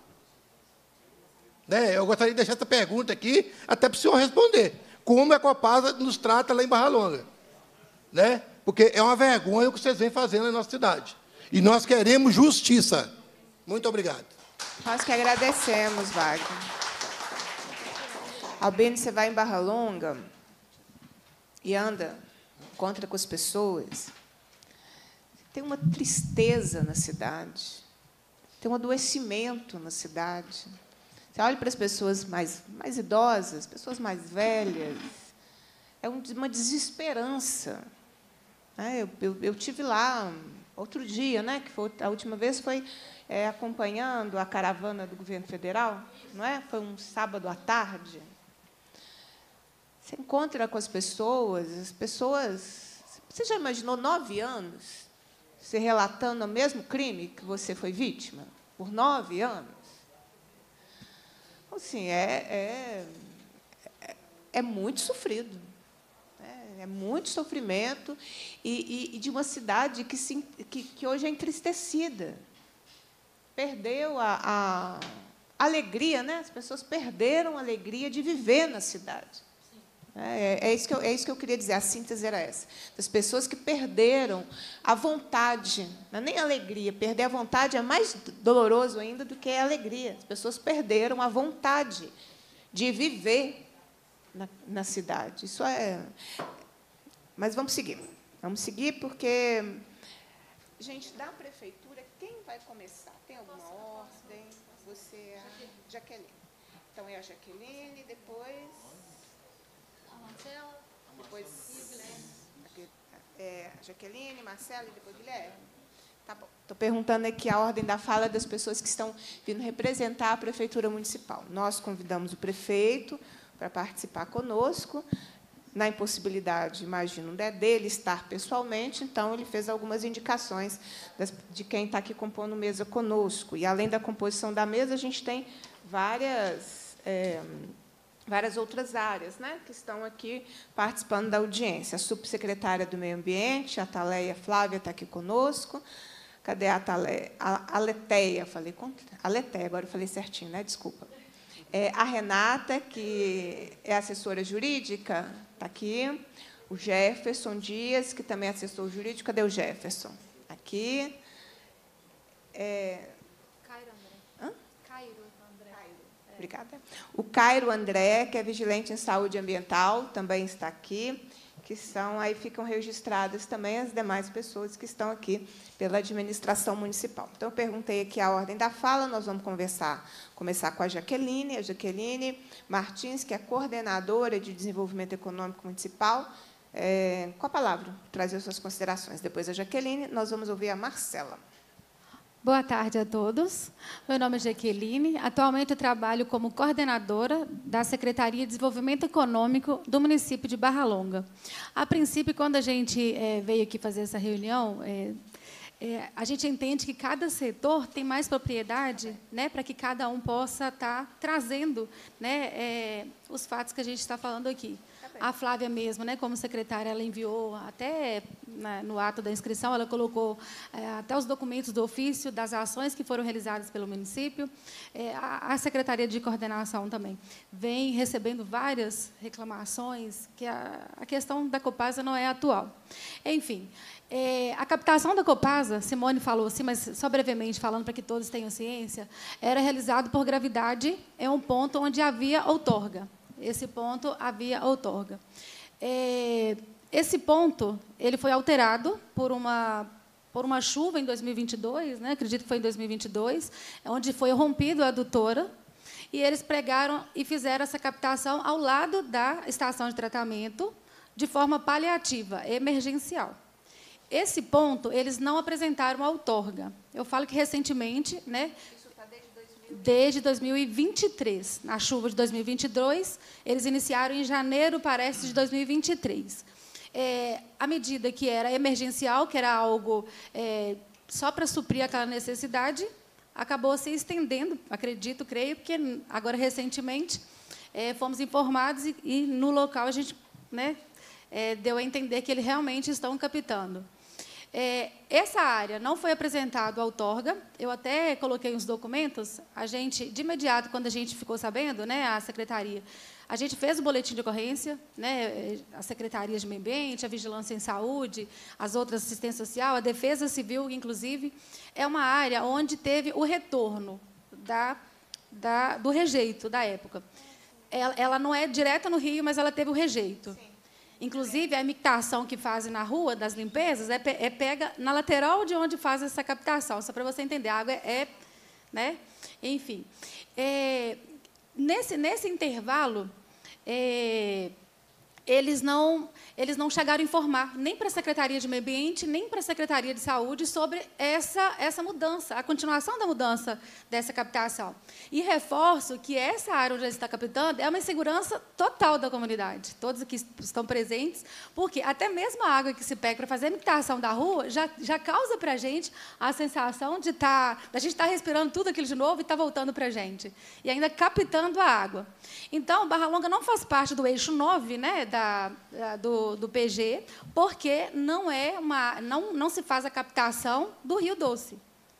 Né? Eu gostaria de deixar essa pergunta aqui, até para o senhor responder. Como a Copasa nos trata lá em Barra Longa? Né? Porque é uma vergonha o que vocês vêm fazendo na nossa cidade. E nós queremos justiça. Muito obrigado. Nós que agradecemos, Wagner. Albino, você vai em Barra Longa e anda, encontra com as pessoas. Tem uma tristeza na cidade. Tem um adoecimento na cidade. Você olha para as pessoas mais, mais idosas, pessoas mais velhas, é uma desesperança. Eu, eu, eu tive lá outro dia, né, que foi, a última vez foi é, acompanhando a caravana do governo federal, não é? Foi um sábado à tarde. Você encontra com as pessoas, as pessoas... Você já imaginou nove anos Você relatando o mesmo crime que você foi vítima por nove anos? Assim, é, é, é muito sofrido. É, é muito sofrimento e, e, e de uma cidade que, se, que, que hoje é entristecida. Perdeu a, a alegria, né? As pessoas perderam a alegria de viver na cidade. É, é, isso que eu, é isso que eu queria dizer, a síntese era essa. As pessoas que perderam a vontade, não é nem a alegria, perder a vontade é mais doloroso ainda do que a alegria. As pessoas perderam a vontade de viver na, na cidade. Isso é... Mas vamos seguir. Vamos seguir, porque... Gente, da prefeitura, quem vai começar? Tem alguma ordem? Você é a Jaqueline. Então, é a Jaqueline, depois... Marcela, depois é, Jaqueline, Marcela e depois Guilherme. Tá bom. Estou perguntando aqui a ordem da fala das pessoas que estão vindo representar a Prefeitura Municipal. Nós convidamos o prefeito para participar conosco. Na impossibilidade, imagino, dele estar pessoalmente, então ele fez algumas indicações das, de quem está aqui compondo mesa conosco. E, além da composição da mesa, a gente tem várias... É, várias outras áreas, né, que estão aqui participando da audiência. A subsecretária do Meio Ambiente, a Taleia Flávia, está aqui conosco. Cadê a Taleia? A Leteia, falei com a Leteia, agora eu falei certinho, né? Desculpa. É, a Renata, que é assessora jurídica, está aqui. O Jefferson Dias, que também é assessor jurídico. Cadê o Jefferson? Aqui. É, Obrigada. O Cairo André, que é vigilante em saúde ambiental, também está aqui, que são, aí ficam registradas também as demais pessoas que estão aqui pela administração municipal. Então, eu perguntei aqui a ordem da fala, nós vamos conversar, começar com a Jaqueline, a Jaqueline Martins, que é coordenadora de desenvolvimento econômico municipal. É, com a palavra, trazer suas considerações. Depois a Jaqueline, nós vamos ouvir a Marcela. Boa tarde a todos. Meu nome é Jaqueline. Atualmente eu trabalho como coordenadora da Secretaria de Desenvolvimento Econômico do município de Barra Longa. A princípio, quando a gente é, veio aqui fazer essa reunião, é, é, a gente entende que cada setor tem mais propriedade, né, para que cada um possa estar trazendo, né, é, os fatos que a gente está falando aqui. A Flávia mesmo, né, como secretária, ela enviou até na, no ato da inscrição, ela colocou é, até os documentos do ofício das ações que foram realizadas pelo município. É, a, a Secretaria de Coordenação também vem recebendo várias reclamações, que a, a questão da Copasa não é atual. Enfim, é, a captação da Copasa, Simone falou assim, mas só brevemente falando para que todos tenham ciência, era realizado por gravidade em um ponto onde havia outorga. Esse ponto havia outorga. É, esse ponto ele foi alterado por uma, por uma chuva em dois mil e vinte e dois, né, acredito que foi em dois mil e vinte e dois, onde foi rompido a adutora, e eles pregaram e fizeram essa captação ao lado da estação de tratamento, de forma paliativa, emergencial. Esse ponto, eles não apresentaram a outorga. Eu falo que, recentemente, né, desde dois mil e vinte e três, na chuva de dois mil e vinte e dois, eles iniciaram em janeiro, parece, de dois mil e vinte e três. É, a medida que era emergencial, que era algo é, só para suprir aquela necessidade, acabou se estendendo, acredito, creio, porque agora, recentemente, é, fomos informados e, e, no local, a gente, né, é, deu a entender que eles realmente estão captando. É, essa área não foi apresentado a outorga, eu até coloquei uns documentos, a gente, de imediato, quando a gente ficou sabendo, né, a secretaria, a gente fez o boletim de ocorrência, né, a Secretaria de Meio Ambiente, a Vigilância em Saúde, as outras assistência social, a Defesa Civil, inclusive, é uma área onde teve o retorno da, da, do rejeito da época. Ela, ela não é direta no Rio, mas ela teve o rejeito. Sim. Inclusive, a imitação que fazem na rua, das limpezas, é, é pega na lateral de onde faz essa captação, só para você entender. A água é... é né? Enfim. É, nesse, nesse intervalo, é, eles não... eles não chegaram a informar nem para a Secretaria de Meio Ambiente, nem para a Secretaria de Saúde sobre essa, essa mudança, a continuação da mudança dessa captação. E reforço que essa área onde eles estão captando é uma insegurança total da comunidade, todos aqui estão presentes, porque até mesmo a água que se pega para fazer a mitigação da rua já, já causa para a gente a sensação de tá, a gente estar tá respirando tudo aquilo de novo e estar tá voltando para a gente, e ainda captando a água. Então, Barra Longa não faz parte do eixo nove, né, da, da, do, do P G, porque não, é uma, não, não se faz a captação do Rio Doce.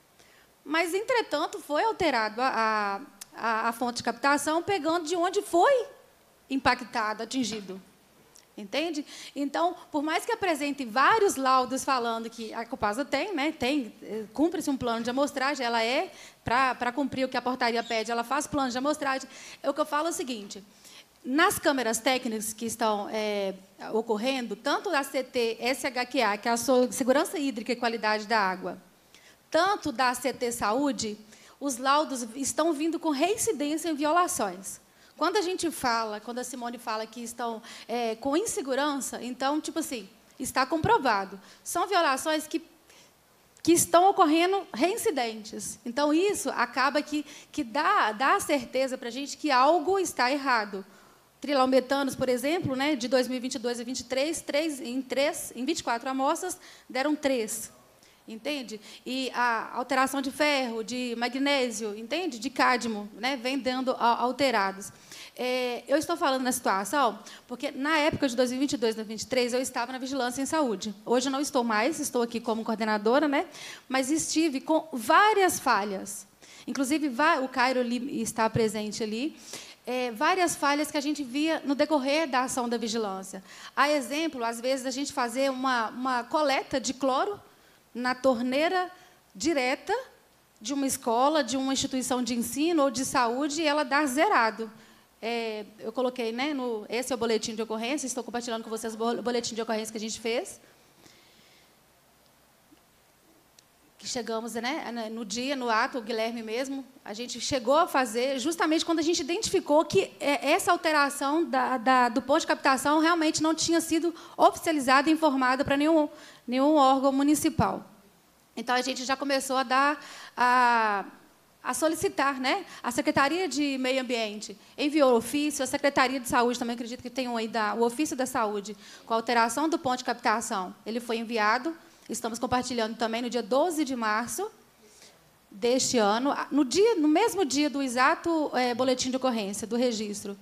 Mas, entretanto, foi alterado a, a, a fonte de captação, pegando de onde foi impactado, atingido. Entende? Então, por mais que apresente vários laudos falando que a Copasa tem, né, tem, cumpre-se um plano de amostragem, ela é, para cumprir o que a portaria pede, ela faz plano de amostragem, é o que eu falo é o seguinte, nas câmeras técnicas que estão é, ocorrendo, tanto da C T S H Q A, que é a Segurança Hídrica e Qualidade da Água, tanto da C T Saúde, os laudos estão vindo com reincidência em violações. Quando a gente fala, quando a Simone fala que estão é, com insegurança, então, tipo assim, está comprovado. São violações que, que estão ocorrendo reincidentes. Então, isso acaba que, que dá, dá a certeza para a gente que algo está errado. Trilometanos, por exemplo, né, de dois mil e vinte e dois a vinte e três, três, em, três, em vinte e quatro amostras, deram três. Entende? E a alteração de ferro, de magnésio, entende? De cádmio, né? Vem dando alterados. É, eu estou falando na situação porque, na época de dois mil e vinte e dois a vinte e três, eu estava na Vigilância em Saúde. Hoje eu não estou mais, estou aqui como coordenadora, né? Mas estive com várias falhas. Inclusive, o Cairo está presente ali. É, várias falhas que a gente via no decorrer da ação da vigilância. A exemplo, às vezes, a gente fazer uma, uma coleta de cloro na torneira direta de uma escola, de uma instituição de ensino ou de saúde, e ela dar zerado. É, eu coloquei, né, no, esse é o boletim de ocorrência, estou compartilhando com vocês o boletim de ocorrência que a gente fez. Que chegamos, né, no dia, no ato, o Guilherme mesmo, a gente chegou a fazer, justamente quando a gente identificou que essa alteração da, da, do ponto de captação realmente não tinha sido oficializada e informada para nenhum, nenhum órgão municipal. Então, a gente já começou a dar, a, a solicitar, né? A Secretaria de Meio Ambiente enviou ofício, a Secretaria de Saúde, também acredito que tem um aí, da, o ofício da saúde, com a alteração do ponto de captação. Ele foi enviado, estamos compartilhando também no dia doze de março deste ano, no, dia, no mesmo dia do exato é, boletim de ocorrência, do registro.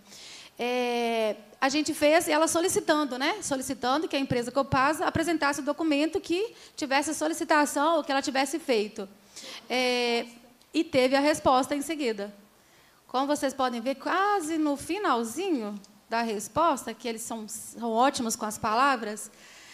É, a gente fez ela solicitando, né? Solicitando que a empresa Copasa apresentasse o documento que tivesse a solicitação ou que ela tivesse feito. É, e teve a resposta em seguida. Como vocês podem ver, quase no finalzinho da resposta, que eles são, são ótimos com as palavras,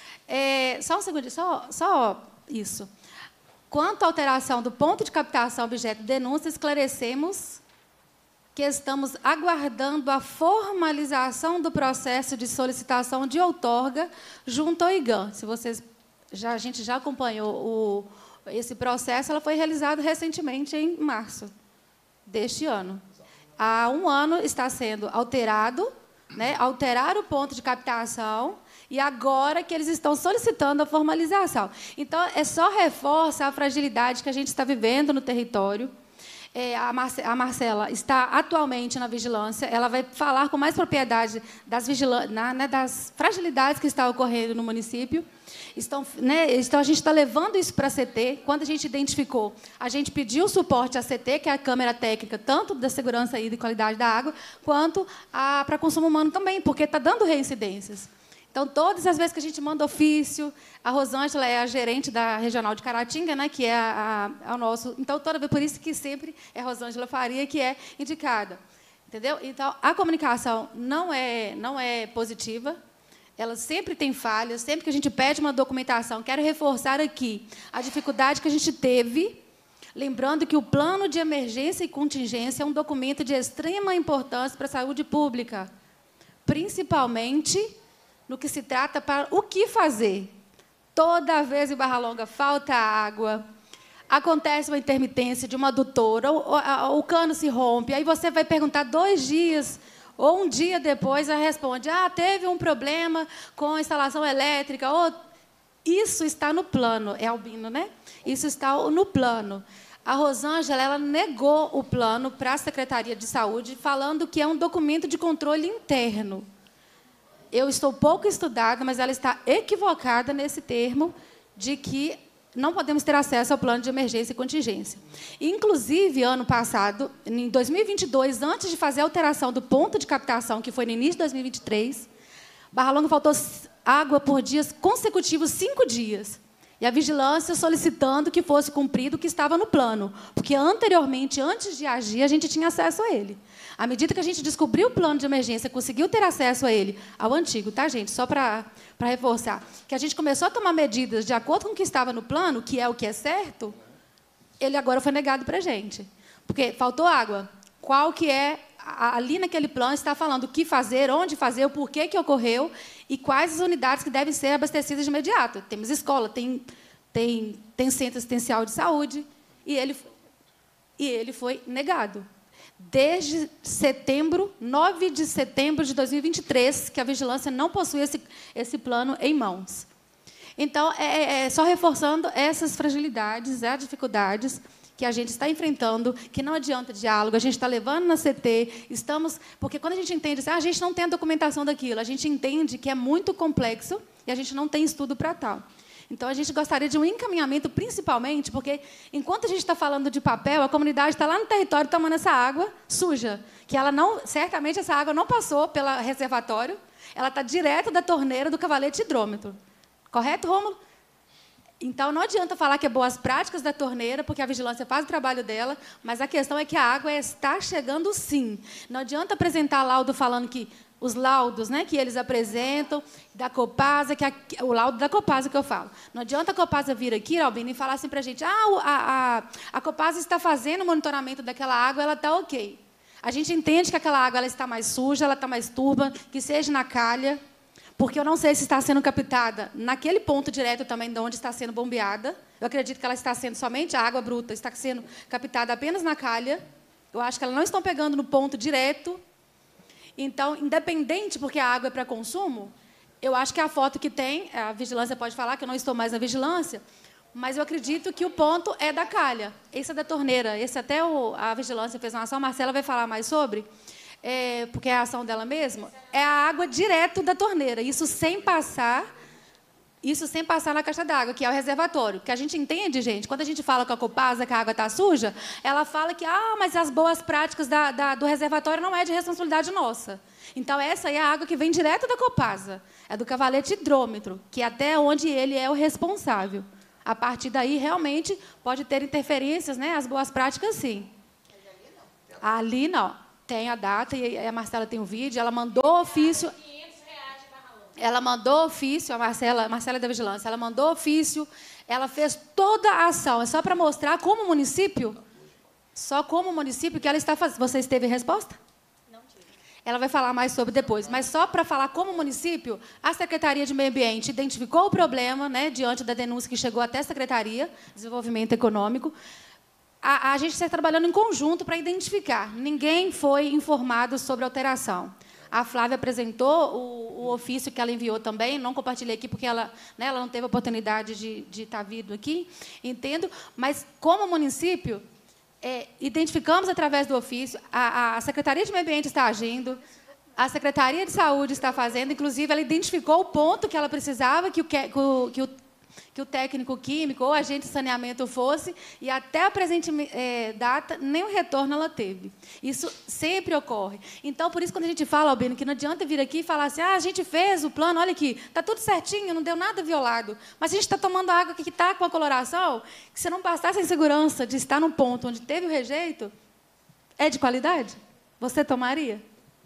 é, só um segundo, só, só isso. Quanto à alteração do ponto de captação objeto de denúncia, esclarecemos que estamos aguardando a formalização do processo de solicitação de outorga junto ao I G A M. Se vocês já, a gente já acompanhou o, esse processo, ela foi realizada recentemente, em março deste ano. Há um ano está sendo alterado, né, alterar o ponto de captação, e agora que eles estão solicitando a formalização. Então, é só reforça a fragilidade que a gente está vivendo no território. É, a, Marce a Marcela está atualmente na vigilância, ela vai falar com mais propriedade das, na, né, das fragilidades que estão ocorrendo no município. Estão, né, então, a gente está levando isso para a C T. Quando a gente identificou, a gente pediu suporte à C T, que é a Câmara Técnica, tanto da segurança e de qualidade da água, quanto para consumo humano também, porque está dando reincidências. Então, todas as vezes que a gente manda ofício, a Rosângela é a gerente da Regional de Caratinga, né, que é a, a, a nosso... Então, toda vez, por isso que sempre é a Rosângela Faria que é indicada. Entendeu? Então, a comunicação não é, não é positiva, ela sempre tem falhas, sempre que a gente pede uma documentação, quero reforçar aqui a dificuldade que a gente teve, lembrando que o plano de emergência e contingência é um documento de extrema importância para a saúde pública, principalmente no que se trata para o que fazer. Toda vez em Barra Longa falta água, acontece uma intermitência de uma adutora, o, o, o cano se rompe, aí você vai perguntar dois dias Ou um dia depois ela responde, ah, teve um problema com a instalação elétrica. Ou... Isso está no plano, é Albino, né? Isso está no plano. A Rosângela ela negou o plano para a Secretaria de Saúde, falando que é um documento de controle interno. Eu estou pouco estudada, mas ela está equivocada nesse termo de que não podemos ter acesso ao plano de emergência e contingência. Inclusive, ano passado, em dois mil e vinte e dois, antes de fazer a alteração do ponto de captação, que foi no início de dois mil e vinte e três, Barra Longa faltou água por dias consecutivos, cinco dias. E a vigilância solicitando que fosse cumprido o que estava no plano, porque anteriormente, antes de agir, a gente tinha acesso a ele. À medida que a gente descobriu o plano de emergência, conseguiu ter acesso a ele, ao antigo, tá, gente? Só para para reforçar, que a gente começou a tomar medidas de acordo com o que estava no plano, que é o que é certo, ele agora foi negado para a gente. Porque faltou água. Qual que é, ali naquele plano está falando o que fazer, onde fazer, o porquê que ocorreu e quais as unidades que devem ser abastecidas de imediato. Temos escola, tem, tem, tem centro assistencial de saúde, e ele, e ele foi negado. Desde setembro, nove de setembro de dois mil e vinte e três, que a vigilância não possui esse, esse plano em mãos. Então, é, é só reforçando essas fragilidades, as dificuldades que a gente está enfrentando, que não adianta diálogo, a gente está levando na C T, estamos... Porque quando a gente entende, assim, ah, a gente não tem a documentação daquilo, a gente entende que é muito complexo e a gente não tem estudo para tal. Então, a gente gostaria de um encaminhamento, principalmente, porque, enquanto a gente está falando de papel, a comunidade está lá no território tomando essa água suja, que ela não, certamente essa água não passou pelo reservatório, ela está direto da torneira do cavalete hidrômetro. Correto, Rômulo? Então, não adianta falar que é boas práticas da torneira, porque a vigilância faz o trabalho dela, mas a questão é que a água está chegando, sim. Não adianta apresentar laudo falando que os laudos, né, que eles apresentam, da Copasa, que a, o laudo da Copasa que eu falo. Não adianta a Copasa vir aqui, Albino, e falar assim para a gente, ah, a, a, a Copasa está fazendo o monitoramento daquela água, ela está ok. A gente entende que aquela água ela está mais suja, ela está mais turva, que seja na calha, porque eu não sei se está sendo captada naquele ponto direto também de onde está sendo bombeada. Eu acredito que ela está sendo somente a água bruta, está sendo captada apenas na calha. Eu acho que elas não estão pegando no ponto direto. Então, independente, porque a água é para consumo, eu acho que a foto que tem, a vigilância pode falar que eu não estou mais na vigilância, mas eu acredito que o ponto é da calha. Esse é da torneira. Esse até o, a vigilância fez uma ação, a Marcela vai falar mais sobre, é, porque é a ação dela mesma, é a água direto da torneira, isso sem passar... Isso sem passar na caixa d'água, que é o reservatório. Porque a gente entende, gente, quando a gente fala com a Copasa que a água está suja, ela fala que ah, mas as boas práticas da, da, do reservatório não é de responsabilidade nossa. Então, essa é a água que vem direto da Copasa. É do cavalete hidrômetro, que é até onde ele é o responsável. A partir daí, realmente, pode ter interferências, né? As boas práticas, sim. Ali, não. Tem a data, e a Marcela tem o vídeo, ela mandou ofício... Ela mandou ofício, a Marcela, a Marcela da Vigilância, ela mandou ofício, ela fez toda a ação. É só para mostrar como o município, só como o município que ela está fazendo. Vocês teve resposta? Não tive. Ela vai falar mais sobre depois. Mas só para falar como o município, a Secretaria de Meio Ambiente identificou o problema, né, diante da denúncia que chegou até a Secretaria de Desenvolvimento Econômico. A, a gente está trabalhando em conjunto para identificar. Ninguém foi informado sobre a alteração. A Flávia apresentou o, o ofício que ela enviou também, não compartilhei aqui porque ela, né, ela não teve a oportunidade de, de estar vindo aqui, entendo, mas, como município, é, identificamos através do ofício, a, a Secretaria de Meio Ambiente está agindo, a Secretaria de Saúde está fazendo, inclusive, ela identificou o ponto que ela precisava que o, que o, que o que o técnico químico ou agente de saneamento fosse, e até a presente é, data, nem o retorno ela teve. Isso sempre ocorre. Então, por isso, quando a gente fala, Albino, que não adianta vir aqui e falar assim, ah, a gente fez o plano, olha aqui, está tudo certinho, não deu nada violado. Mas a gente está tomando água que está com a coloração, que se não passasse a insegurança de estar num ponto onde teve o rejeito, é de qualidade? Você tomaria?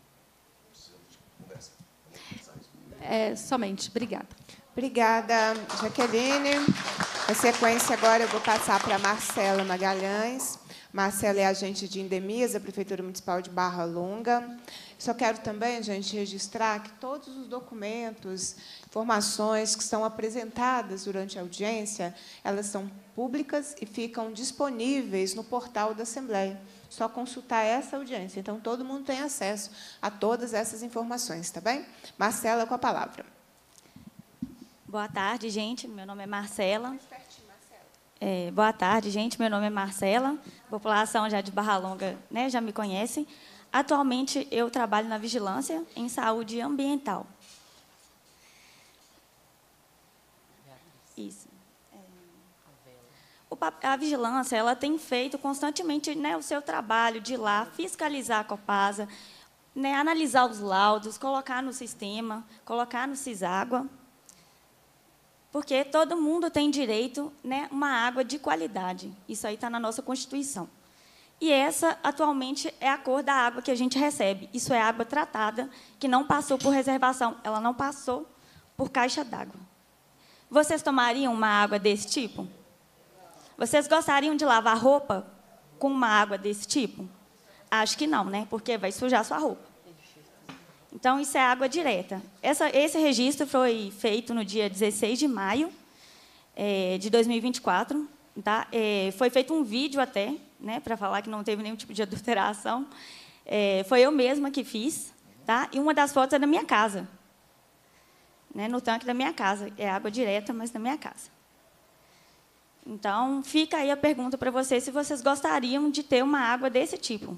É, somente. Obrigada. Obrigada, Jaqueline. Na sequência, agora, eu vou passar para a Marcela Magalhães. Marcela é agente de endemias da Prefeitura Municipal de Barra Longa. Só quero também, gente, registrar que todos os documentos, informações que são apresentadas durante a audiência, elas são públicas e ficam disponíveis no portal da Assembleia. Só consultar essa audiência. Então, todo mundo tem acesso a todas essas informações, tá bem? Marcela, com a palavra. Boa tarde, gente. Meu nome é Marcela. É, boa tarde, gente. Meu nome é Marcela. A população já de Barra Longa, né, já me conhece. Atualmente, eu trabalho na vigilância em saúde ambiental. Isso. É, o, a vigilância, ela tem feito constantemente, né, o seu trabalho de ir lá fiscalizar a Copasa, né, analisar os laudos, colocar no sistema, colocar no Ciságua, porque todo mundo tem direito, né, uma água de qualidade. Isso aí está na nossa Constituição. E essa, atualmente, é a cor da água que a gente recebe. Isso é água tratada, que não passou por reservação, ela não passou por caixa d'água. Vocês tomariam uma água desse tipo? Vocês gostariam de lavar roupa com uma água desse tipo? Acho que não, né? Porque vai sujar sua roupa. Então, isso é água direta. Essa, esse registro foi feito no dia dezesseis de maio é, de dois mil e vinte e quatro. Tá? É, foi feito um vídeo até, né, para falar que não teve nenhum tipo de adulteração. É, foi eu mesma que fiz. Tá? E uma das fotos é da minha casa. Né, no tanque da minha casa. É água direta, mas da minha casa. Então, fica aí a pergunta para vocês se vocês gostariam de ter uma água desse tipo.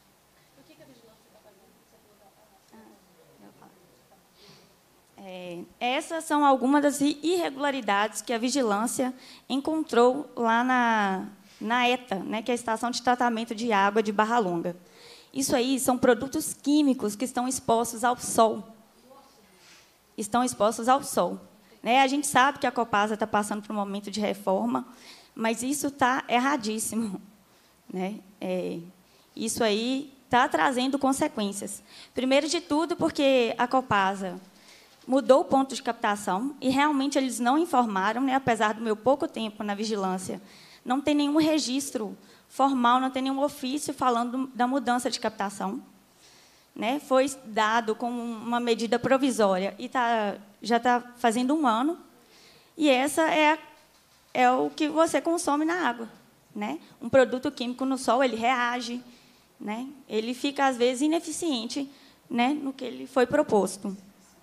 É, essas são algumas das irregularidades que a vigilância encontrou lá na, na ETA, né, que é a Estação de Tratamento de Água de Barra Longa. Isso aí são produtos químicos que estão expostos ao sol. Estão expostos ao sol. Né? A gente sabe que a Copasa está passando por um momento de reforma, mas isso está erradíssimo. Né? É, isso aí está trazendo consequências. Primeiro de tudo, porque a Copasa mudou o ponto de captação e, realmente, eles não informaram, né, apesar do meu pouco tempo na vigilância, não tem nenhum registro formal, não tem nenhum ofício falando da mudança de captação. Né? Foi dado como uma medida provisória e tá, já está fazendo um ano, e essa é, é o que você consome na água. Né? Um produto químico no sol, ele reage, né? Ele fica, às vezes, ineficiente, né, no que ele foi proposto.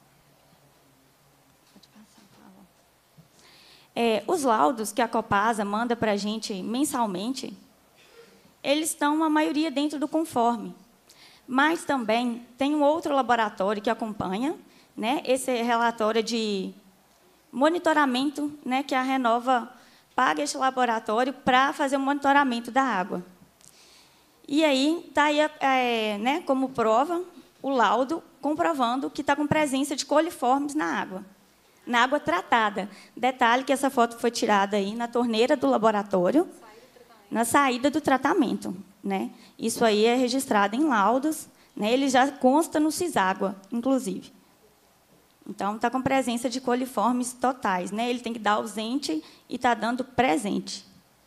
É, os laudos que a Copasa manda para a gente mensalmente, eles estão, a maioria, dentro do conforme. Mas também tem um outro laboratório que acompanha, né, esse relatório de monitoramento, né, que a Renova paga esse laboratório para fazer o monitoramento da água. E aí está aí, é, né, como prova o laudo comprovando que está com presença de coliformes na água. Na água tratada. Detalhe que essa foto foi tirada aí na torneira do laboratório, na saída do tratamento. Né? Isso aí é registrado em laudos, né? Ele já consta no Ciságua, inclusive. Então, está com presença de coliformes totais. Né? Ele tem que dar ausente e está dando presente.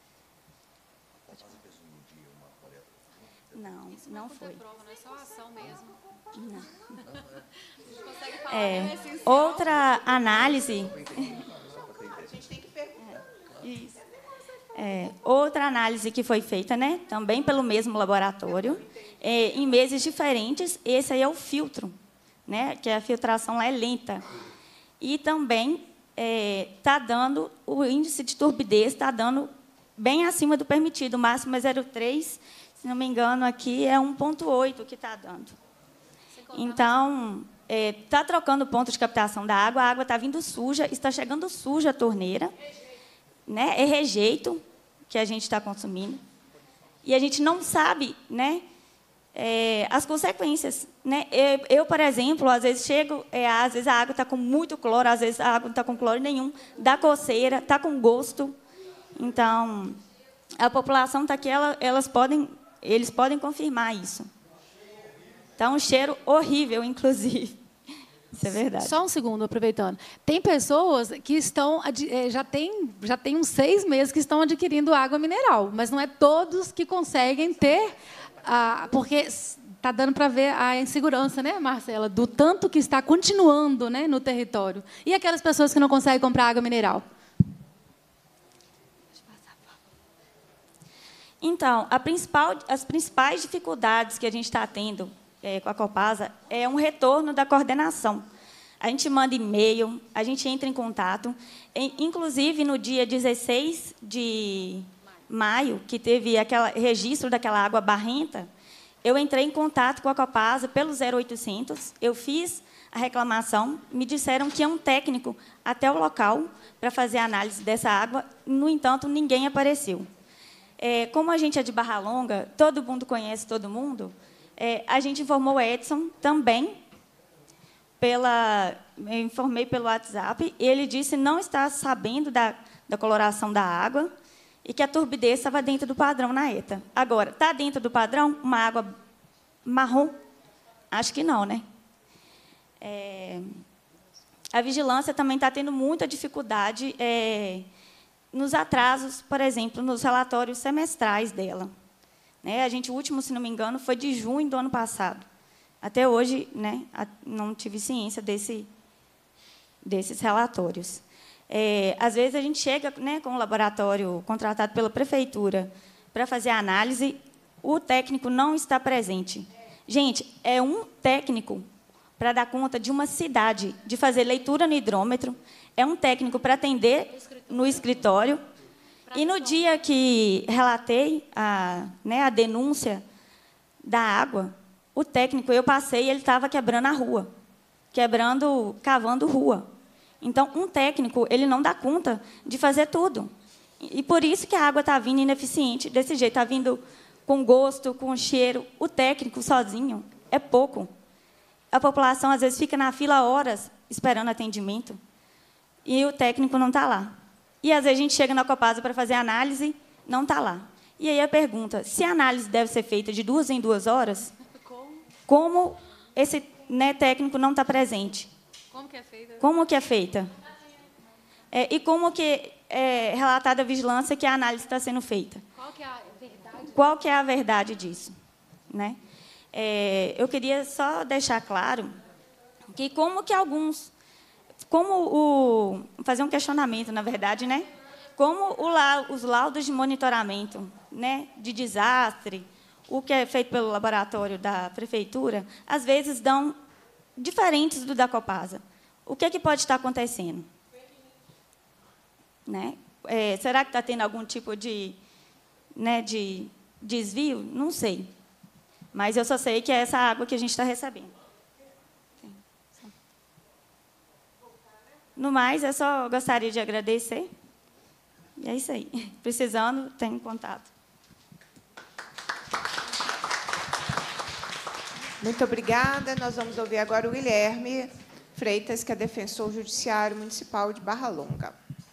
Não, não foi. Não é só ação mesmo. Não. É, outra análise. Isso. É, outra análise que foi feita, né, também pelo mesmo laboratório, é, em meses diferentes. Esse aí é o filtro, né, que a filtração lá é lenta. E também está é, dando, o índice de turbidez está dando bem acima do permitido. O máximo é zero vírgula três, se não me engano, aqui é um vírgula oito que está dando. Então, está é, trocando o ponto de captação da água, a água está vindo suja, está chegando suja a torneira, né? É rejeito que a gente está consumindo. E a gente não sabe, né, é, as consequências. Né? Eu, eu, por exemplo, às vezes chego, é, às vezes a água está com muito cloro, às vezes a água não está com cloro nenhum, dá coceira, está com gosto. Então, a população está aqui, ela, elas podem, eles podem confirmar isso. Está um cheiro horrível, inclusive. Isso é verdade. Só um segundo, aproveitando. Tem pessoas que estão, já tem, já tem uns seis meses que estão adquirindo água mineral, mas não é todos que conseguem ter, ah, porque está dando para ver a insegurança, né, Marcela, do tanto que está continuando, né, no território. E aquelas pessoas que não conseguem comprar água mineral? Então, a principal, as principais dificuldades que a gente está tendo é, com a Copasa é um retorno da coordenação. A gente manda e-mail, a gente entra em contato. Inclusive, no dia dezesseis de maio, que teve aquele registro daquela água barrenta, eu entrei em contato com a Copasa pelo zero oitocentos, eu fiz a reclamação, me disseram que é um técnico até o local para fazer a análise dessa água, no entanto, ninguém apareceu. É, como a gente é de Barra Longa, todo mundo conhece todo mundo, é, a gente informou o Edson também, pela, eu informei pelo WhatsApp, e ele disse não estar sabendo da, da coloração da água e que a turbidez estava dentro do padrão na ETA. Agora, está dentro do padrão uma água marrom? Acho que não, né? É, a vigilância também está tendo muita dificuldade é, nos atrasos, por exemplo, nos relatórios semestrais dela. Né? A gente, o último, se não me engano, foi de junho do ano passado. Até hoje, né, não tive ciência desse, desses relatórios. É, às vezes, a gente chega, né, com um laboratório contratado pela prefeitura para fazer a análise, o técnico não está presente. Gente, é um técnico para dar conta de uma cidade, de fazer leitura no hidrômetro, é um técnico para atender no escritório. E, no dia que relatei a, né, a denúncia da água, o técnico, eu passei, ele estava quebrando a rua, quebrando, cavando rua. Então, um técnico, ele não dá conta de fazer tudo. E por isso que a água está vindo ineficiente, desse jeito, está vindo com gosto, com cheiro. O técnico, sozinho, é pouco. A população, às vezes, fica na fila horas esperando atendimento e o técnico não está lá. E, às vezes, a gente chega na Copasa para fazer análise, não está lá. E aí a pergunta, se a análise deve ser feita de duas em duas horas, como esse, né, técnico não está presente? Como que é feita? Como que é feita? É, e como que é relatada a vigilância que a análise está sendo feita? Qual que é a verdade? Qual que é a verdade disso? Né? É, eu queria só deixar claro que como que alguns... Como o... Fazer um questionamento, na verdade, né? Como o, os laudos de monitoramento, né, de desastre, o que é feito pelo laboratório da prefeitura, às vezes dão diferentes do da Copasa. O que, é que pode estar acontecendo? Né? É, será que está tendo algum tipo de, né, de desvio? Não sei. Mas eu só sei que é essa água que a gente está recebendo. No mais, eu só gostaria de agradecer. E é isso aí. Precisando, tem contato. Muito obrigada. Nós vamos ouvir agora o Guilherme Freitas, que é defensor judiciário municipal de Barra Longa.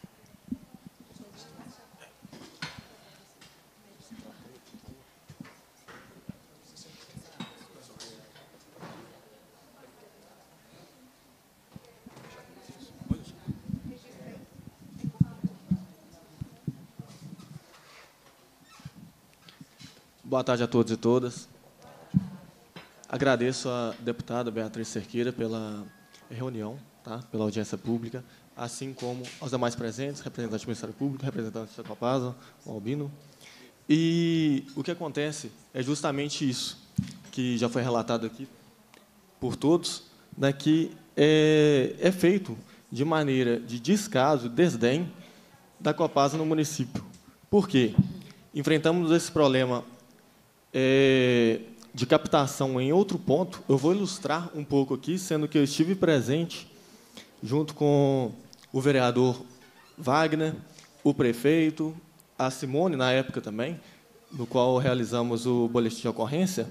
Boa tarde a todos e todas. Agradeço à deputada Beatriz Cerqueira pela reunião, tá? Pela audiência pública, assim como aos demais presentes, representantes do Ministério Público, representantes da Copasa, o Albino. E o que acontece é justamente isso, que já foi relatado aqui por todos, né, que é, é feito de maneira de descaso, desdém da Copasa no município. Por quê? Enfrentamos esse problema é, de captação em outro ponto. Eu vou ilustrar um pouco aqui, sendo que eu estive presente junto com o vereador Wagner, o prefeito, a Simone, na época também, no qual realizamos o boletim de ocorrência.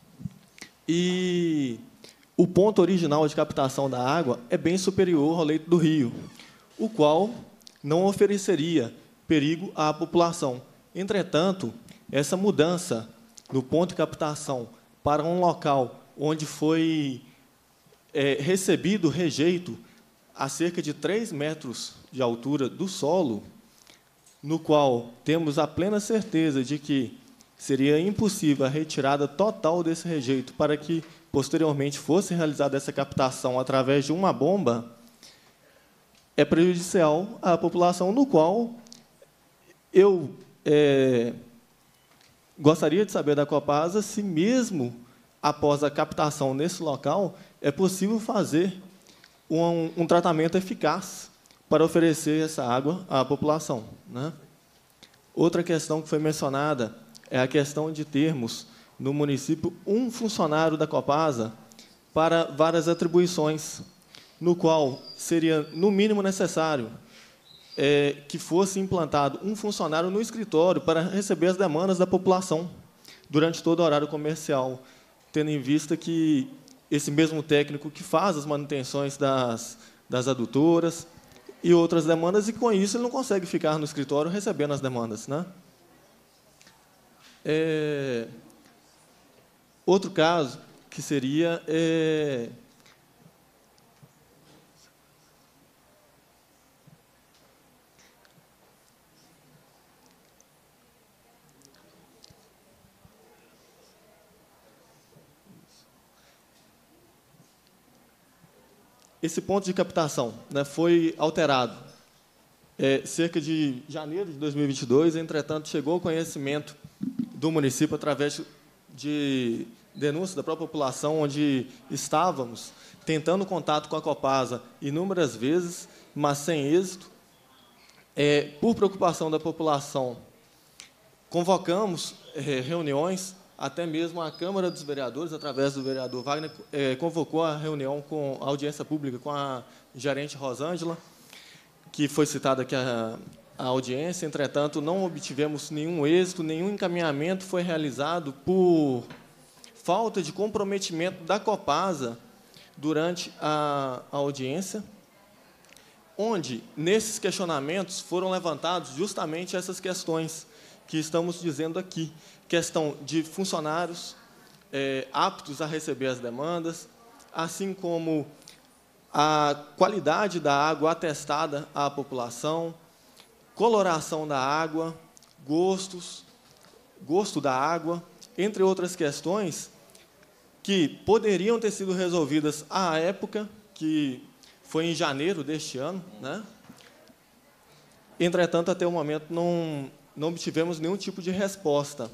E o ponto original de captação da água é bem superior ao leito do rio, o qual não ofereceria perigo à população. Entretanto, essa mudança do ponto de captação para um local onde foi é, recebido rejeito a cerca de três metros de altura do solo, no qual temos a plena certeza de que seria impossível a retirada total desse rejeito para que, posteriormente, fosse realizada essa captação através de uma bomba, é prejudicial à população, no qual eu é, gostaria de saber da Copasa se, mesmo após a captação nesse local, é possível fazer um, um tratamento eficaz para oferecer essa água à população, né? Outra questão que foi mencionada é a questão de termos, no município, um funcionário da Copasa para várias atribuições, no qual seria, no mínimo, necessário é, que fosse implantado um funcionário no escritório para receber as demandas da população durante todo o horário comercial, tendo em vista que esse mesmo técnico que faz as manutenções das, das adutoras e outras demandas, e, com isso, ele não consegue ficar no escritório recebendo as demandas, né? É, outro caso que seria... É, esse ponto de captação, né, foi alterado é, cerca de janeiro de dois mil e vinte e dois, entretanto, chegou ao conhecimento do município através de denúncia da própria população, onde estávamos tentando contato com a Copasa inúmeras vezes, mas sem êxito. É, por preocupação da população, convocamos é, reuniões, até mesmo a Câmara dos Vereadores, através do vereador Wagner, é, convocou a reunião com a audiência pública com a gerente Rosângela, que foi citada aqui a, a audiência. Entretanto, não obtivemos nenhum êxito, nenhum encaminhamento foi realizado por falta de comprometimento da Copasa durante a, a audiência, onde, nesses questionamentos, foram levantados justamente essas questões que estamos dizendo aqui, questão de funcionários é, aptos a receber as demandas, assim como a qualidade da água atestada à população, coloração da água, gostos, gosto da água, entre outras questões que poderiam ter sido resolvidas à época, que foi em janeiro deste ano, né? Entretanto, até o momento, não, não obtivemos nenhum tipo de resposta.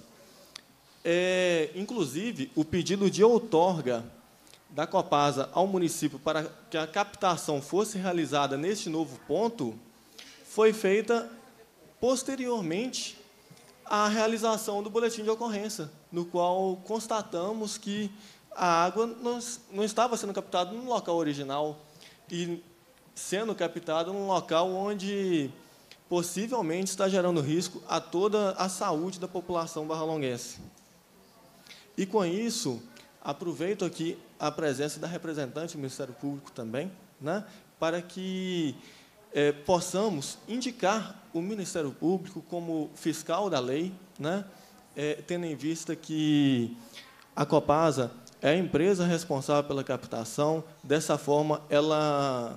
É, inclusive, o pedido de outorga da Copasa ao município para que a captação fosse realizada neste novo ponto foi feita posteriormente à realização do boletim de ocorrência, no qual constatamos que a água não, não estava sendo captada no local original e sendo captada num local onde possivelmente está gerando risco a toda a saúde da população barralonguense. E, com isso, aproveito aqui a presença da representante do Ministério Público também, né, para que é, possamos indicar o Ministério Público como fiscal da lei, né, é, tendo em vista que a Copasa é a empresa responsável pela captação. Dessa forma, ela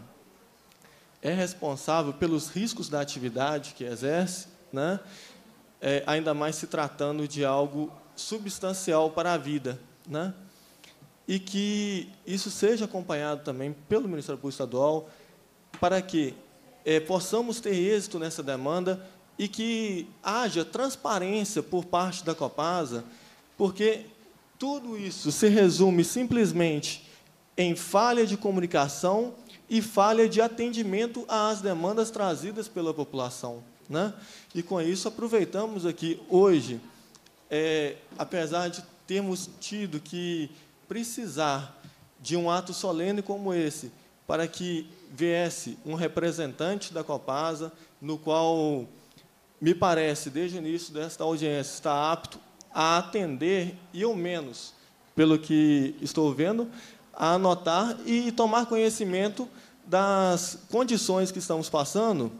é responsável pelos riscos da atividade que exerce, né, é, ainda mais se tratando de algo substancial para a vida, né? E que isso seja acompanhado também pelo Ministério Público Estadual, para que é, possamos ter êxito nessa demanda e que haja transparência por parte da Copasa, porque tudo isso se resume simplesmente em falha de comunicação e falha de atendimento às demandas trazidas pela população, né? E, com isso, aproveitamos aqui hoje, É, apesar de termos tido que precisar de um ato solene como esse, para que viesse um representante da Copasa, no qual, me parece, desde o início desta audiência, está apto a atender, e ao menos, pelo que estou vendo, a anotar e tomar conhecimento das condições que estamos passando,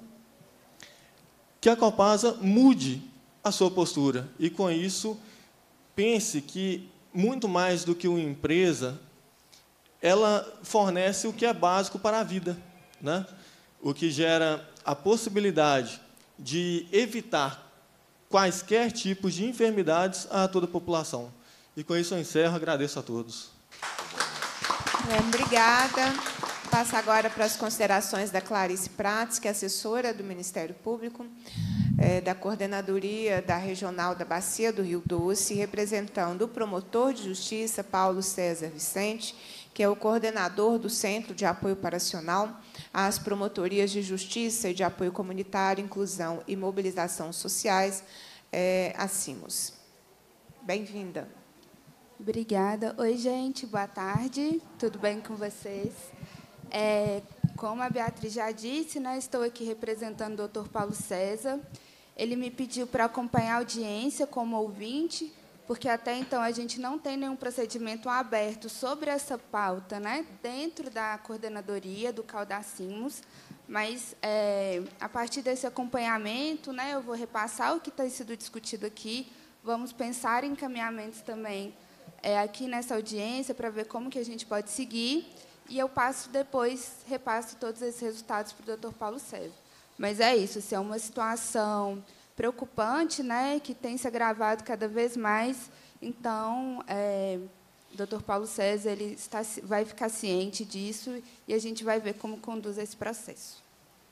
que a Copasa mude a sua postura e, com isso, pense que, muito mais do que uma empresa, ela fornece o que é básico para a vida, né? O que gera a possibilidade de evitar quaisquer tipos de enfermidades a toda a população. E, com isso, eu encerro. Agradeço a todos. Obrigada. Passo agora para as considerações da Clarice Prates, que é assessora do Ministério Público. é, da Coordenadoria da Regional da Bacia do Rio Doce, representando o promotor de justiça, Paulo César Vicente, que é o coordenador do Centro de Apoio Operacional às Promotorias de Justiça e de Apoio Comunitário, Inclusão e Mobilização Sociais, é, a CIMOS. Bem-vinda. Obrigada. Oi, gente, boa tarde. Tudo bem com vocês? É, como a Beatriz já disse, né, estou aqui representando o doutor Paulo César. Ele me pediu para acompanhar a audiência como ouvinte, porque até então a gente não tem nenhum procedimento aberto sobre essa pauta, né, dentro da coordenadoria do CAUDACIMOS, mas, é, a partir desse acompanhamento, né, eu vou repassar o que tem sido discutido aqui, vamos pensar em encaminhamentos também é, aqui nessa audiência para ver como que a gente pode seguir, e eu passo depois, repasso todos esses resultados para o doutor Paulo César. Mas é isso, assim, é uma situação preocupante, né, que tem se agravado cada vez mais. Então, é, o doutor Paulo César ele está, vai ficar ciente disso e a gente vai ver como conduz esse processo.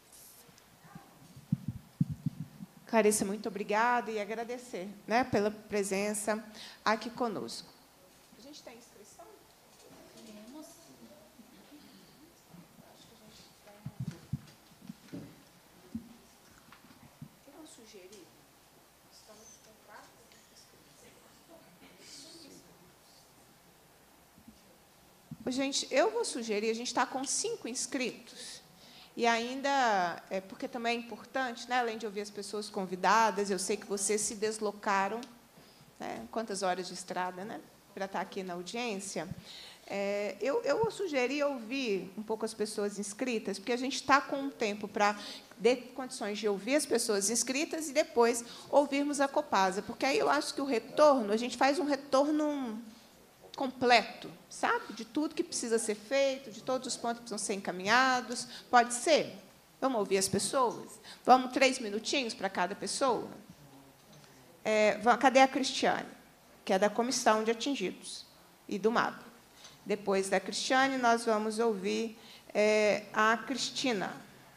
Clarissa, muito obrigada e agradecer, né, pela presença aqui conosco. A gente tem inscrição? Temos. Acho que a gente tem. O que eu sugeri? Estamos com quatro inscritos. Gente, eu vou sugerir, a gente está com cinco inscritos. E ainda, é, porque também é importante, né, além de ouvir as pessoas convidadas, eu sei que vocês se deslocaram, né, quantas horas de estrada, né, para estar aqui na audiência. É, eu, eu sugeri ouvir um pouco as pessoas inscritas, porque a gente está com um tempo para ter condições de ouvir as pessoas inscritas e depois ouvirmos a Copasa, porque aí eu acho que o retorno, a gente faz um retorno completo, sabe? De tudo que precisa ser feito, de todos os pontos que precisam ser encaminhados. Pode ser? Vamos ouvir as pessoas? Vamos três minutinhos para cada pessoa? É, cadê a Cristiane, que é da Comissão de Atingidos e do M A B? Depois da Cristiane, nós vamos ouvir é, a Cristina.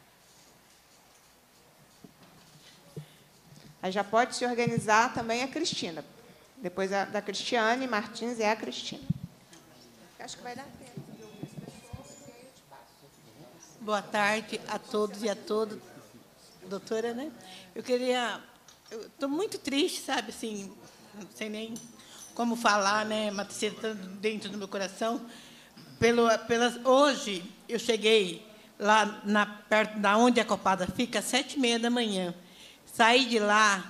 Aí já pode se organizar também a Cristina. Depois da, da Cristiane Martins é a Cristina. Acho que vai dar tempo de ouvir as pessoas e aí eu te passo. Boa tarde a todos e a todas. Doutora, né? Eu queria... Eu estou muito triste, sabe, assim, não sei nem como falar, né? Uma tristeza dentro do meu coração. Pelo, pelas, hoje, eu cheguei lá na, perto da onde a Copada fica, às sete e meia da manhã. Saí de lá,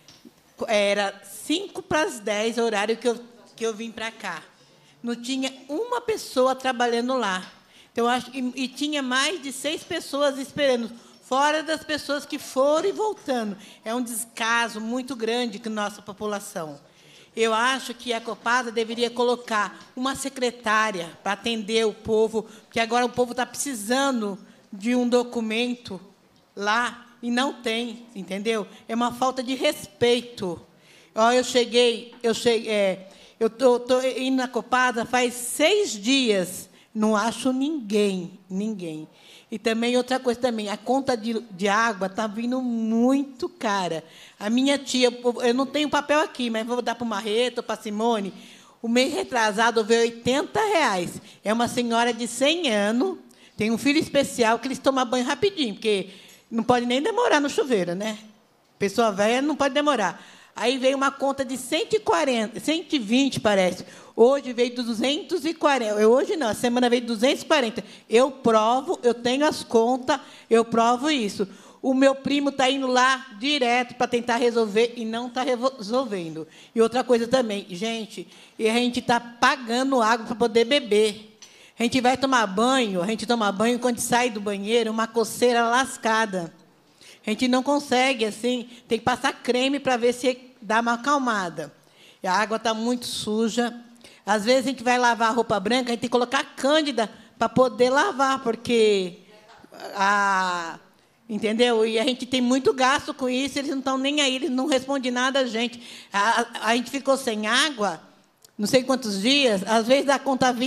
era cinco para as dez, horário que eu, que eu vim para cá. Não tinha uma pessoa trabalhando lá. Então, acho, e, e tinha mais de seis pessoas esperando, fora das pessoas que foram e voltando. É um descaso muito grande com a nossa população. Eu acho que a Copasa deveria colocar uma secretária para atender o povo, porque agora o povo está precisando de um documento lá e não tem, entendeu? É uma falta de respeito. Ó, eu cheguei, eu cheguei, é, eu tô, tô indo na Copasa faz seis dias, não acho ninguém, ninguém. E também outra coisa também, a conta de, de água está vindo muito cara. A minha tia, eu não tenho papel aqui, mas vou dar para o Marreto, para a Simone. O mês retrasado veio oitenta reais. É uma senhora de cem anos, tem um filho especial que eles tomam banho rapidinho, porque não pode nem demorar no chuveiro, né? Pessoa velha não pode demorar. Aí veio uma conta de cento e quarenta, cento e vinte, parece. Hoje veio de duzentos e quarenta. Eu, hoje não, a semana veio de duzentos e quarenta. Eu provo, eu tenho as contas, eu provo isso. O meu primo está indo lá direto para tentar resolver e não está resolvendo. E outra coisa também, gente, a gente está pagando água para poder beber. A gente vai tomar banho, a gente toma banho quando sai do banheiro, uma coceira lascada. A gente não consegue, assim, tem que passar creme para ver se dá uma acalmada. A água está muito suja. Às vezes, a gente vai lavar a roupa branca, a gente tem que colocar cândida para poder lavar, porque... A, entendeu? E a gente tem muito gasto com isso, eles não estão nem aí, eles não respondem nada a gente. A, a, a gente ficou sem água, não sei quantos dias, às vezes a conta vinha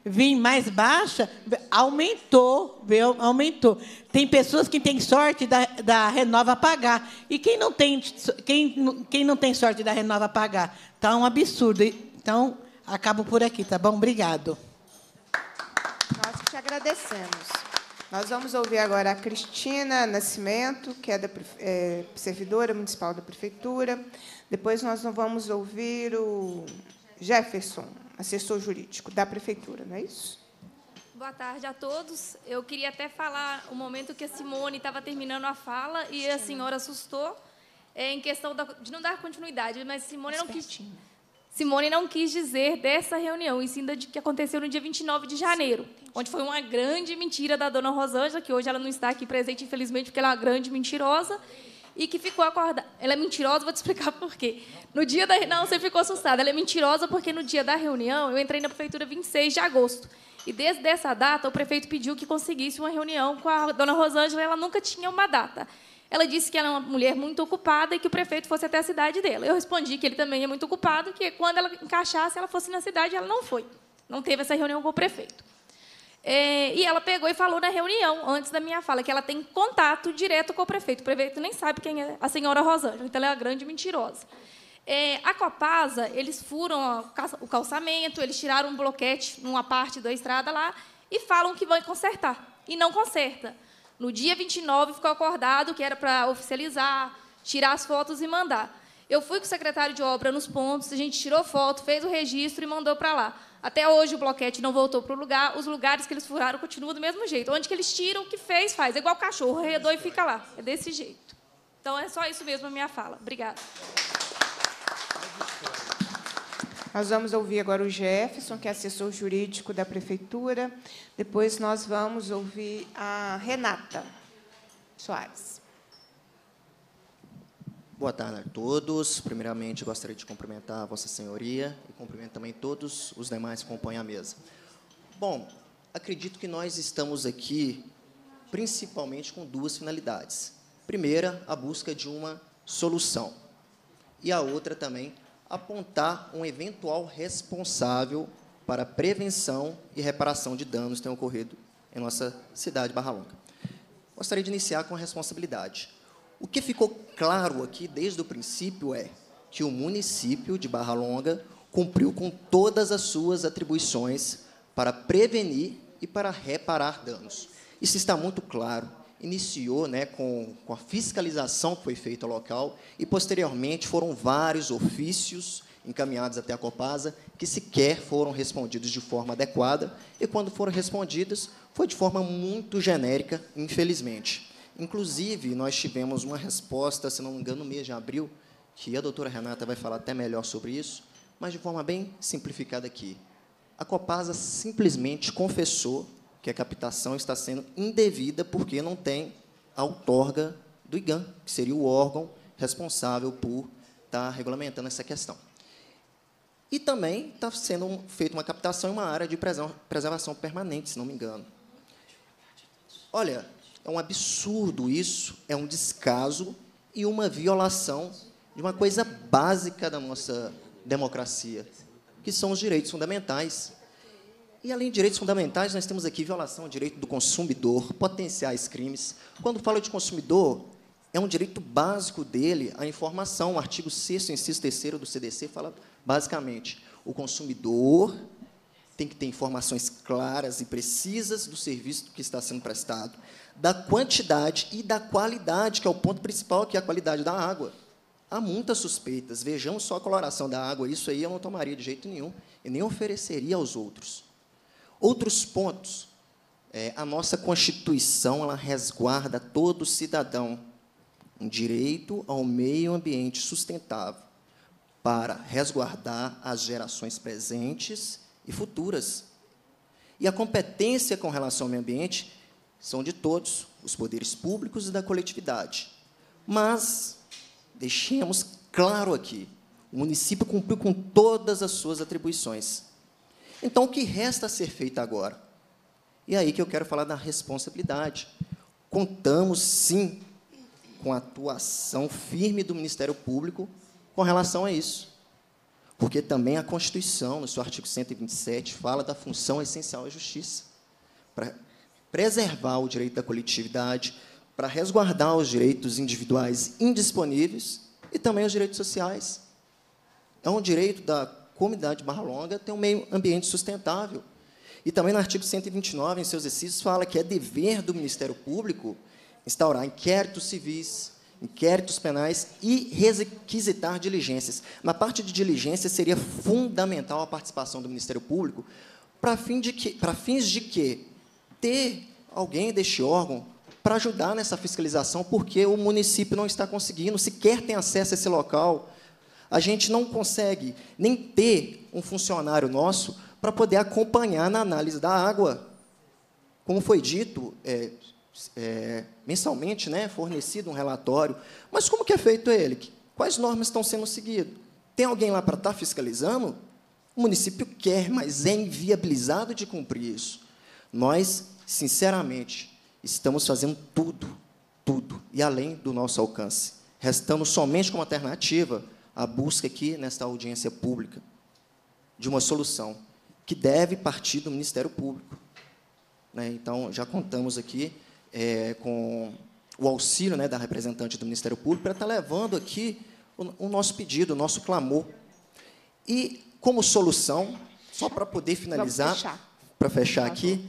vir mais baixa, aumentou, viu? Aumentou. Tem pessoas que têm sorte da, da Renova pagar. E quem não tem, quem, quem não tem sorte da Renova pagar? Está um absurdo. Então, acabo por aqui, tá bom? Obrigado. Nós te agradecemos. Nós vamos ouvir agora a Cristina Nascimento, que é, da, é servidora municipal da Prefeitura. Depois nós vamos ouvir o Jefferson, assessor jurídico da Prefeitura, não é isso? Boa tarde a todos. Eu queria até falar o momento que a Simone estava terminando a fala e a senhora assustou é, em questão da, de não dar continuidade, mas Simone não quis, Simone não quis dizer dessa reunião, e sim da de que aconteceu no dia vinte e nove de janeiro, onde foi uma grande mentira da dona Rosângela, que hoje ela não está aqui presente, infelizmente, porque ela é uma grande mentirosa, e que ficou acordada. Ela é mentirosa, vou te explicar por quê. No dia da... Não, você ficou assustada. Ela é mentirosa porque, no dia da reunião, eu entrei na prefeitura vinte e seis de agosto. E, desde essa data, o prefeito pediu que conseguisse uma reunião com a dona Rosângela, e ela nunca tinha uma data. Ela disse que ela é uma mulher muito ocupada e que o prefeito fosse até a cidade dela. Eu respondi que ele também é muito ocupado, que, quando ela encaixasse, ela fosse na cidade, ela não foi. Não teve essa reunião com o prefeito. É, e ela pegou e falou na reunião, antes da minha fala, que ela tem contato direto com o prefeito. O prefeito nem sabe quem é a senhora Rosângela, então ela é uma grande mentirosa. É, a Copasa, eles furam o calçamento, eles tiraram um bloquete numa parte da estrada lá e falam que vão consertar. E não conserta. No dia vinte e nove, ficou acordado que era para oficializar, tirar as fotos e mandar. Eu fui com o secretário de obra nos pontos, a gente tirou foto, fez o registro e mandou para lá. Até hoje o bloquete não voltou para o lugar, os lugares que eles furaram continuam do mesmo jeito. Onde que eles tiram, o que fez, faz. É igual cachorro, arredou e fica lá. É desse jeito. Então, é só isso mesmo a minha fala. Obrigada. Nós vamos ouvir agora o Jefferson, que é assessor jurídico da Prefeitura. Depois nós vamos ouvir a Renata Soares. Boa tarde a todos. Primeiramente, gostaria de cumprimentar a Vossa Senhoria e cumprimento também todos os demais que compõem a mesa. Bom, acredito que nós estamos aqui principalmente com duas finalidades. Primeira, a busca de uma solução. E a outra também, apontar um eventual responsável para a prevenção e reparação de danos que tenham ocorrido em nossa cidade, Barra Longa. Gostaria de iniciar com a responsabilidade. O que ficou claro aqui, desde o princípio, é que o município de Barra Longa cumpriu com todas as suas atribuições para prevenir e para reparar danos. Isso está muito claro. Iniciou, né, com, com a fiscalização que foi feita ao local e, posteriormente, foram vários ofícios encaminhados até a Copasa que sequer foram respondidos de forma adequada e, quando foram respondidos, foi de forma muito genérica, infelizmente. Inclusive, nós tivemos uma resposta, se não me engano, no mês de abril, que a doutora Renata vai falar até melhor sobre isso, mas de forma bem simplificada aqui. A Copasa simplesmente confessou que a captação está sendo indevida porque não tem a outorga do IGAM, que seria o órgão responsável por estar regulamentando essa questão. E também está sendo feita uma captação em uma área de preservação permanente, se não me engano. Olha, é um absurdo isso, é um descaso e uma violação de uma coisa básica da nossa democracia, que são os direitos fundamentais. E, além de direitos fundamentais, nós temos aqui violação ao direito do consumidor, potenciais crimes. Quando falo de consumidor, é um direito básico dele a informação. O artigo sexto, inciso terceiro do C D C fala, basicamente, o consumidor tem que ter informações claras e precisas do serviço que está sendo prestado, da quantidade e da qualidade, que é o ponto principal, que é a qualidade da água. Há muitas suspeitas. Vejamos só a coloração da água. Isso aí eu não tomaria de jeito nenhum e nem ofereceria aos outros. Outros pontos. É, a nossa Constituição ela resguarda todo cidadão um direito ao meio ambiente sustentável para resguardar as gerações presentes e futuras. E a competência com relação ao meio ambiente são de todos, os poderes públicos e da coletividade. Mas, deixemos claro aqui, o município cumpriu com todas as suas atribuições. Então, o que resta a ser feito agora? E é aí que eu quero falar da responsabilidade. Contamos, sim, com a atuação firme do Ministério Público com relação a isso. Porque também a Constituição, no seu artigo cento e vinte e sete, fala da função essencial da justiça, para preservar o direito da coletividade, para resguardar os direitos individuais indisponíveis e também os direitos sociais. É um direito da comunidade de Barra Longa ter um meio ambiente sustentável. E também no artigo cento e vinte e nove, em seus exercícios, fala que é dever do Ministério Público instaurar inquéritos civis, inquéritos penais e requisitar diligências. Na parte de diligência, seria fundamental a participação do Ministério Público para fim de que, para fins de que ter alguém deste órgão para ajudar nessa fiscalização, porque o município não está conseguindo, sequer tem acesso a esse local. A gente não consegue nem ter um funcionário nosso para poder acompanhar na análise da água. Como foi dito, é, é, mensalmente, né, fornecido um relatório. Mas como que é feito ele? Quais normas estão sendo seguidas? Tem alguém lá para estar fiscalizando? O município quer, mas é inviabilizado de cumprir isso. Nós, sinceramente, estamos fazendo tudo, tudo, e além do nosso alcance, restando somente como alternativa a busca aqui, nesta audiência pública, de uma solução que deve partir do Ministério Público. Né? Então, já contamos aqui é, com o auxílio, né, da representante do Ministério Público para estar levando aqui o, o nosso pedido, o nosso clamor. E, como solução, só para poder finalizar, para fechar aqui,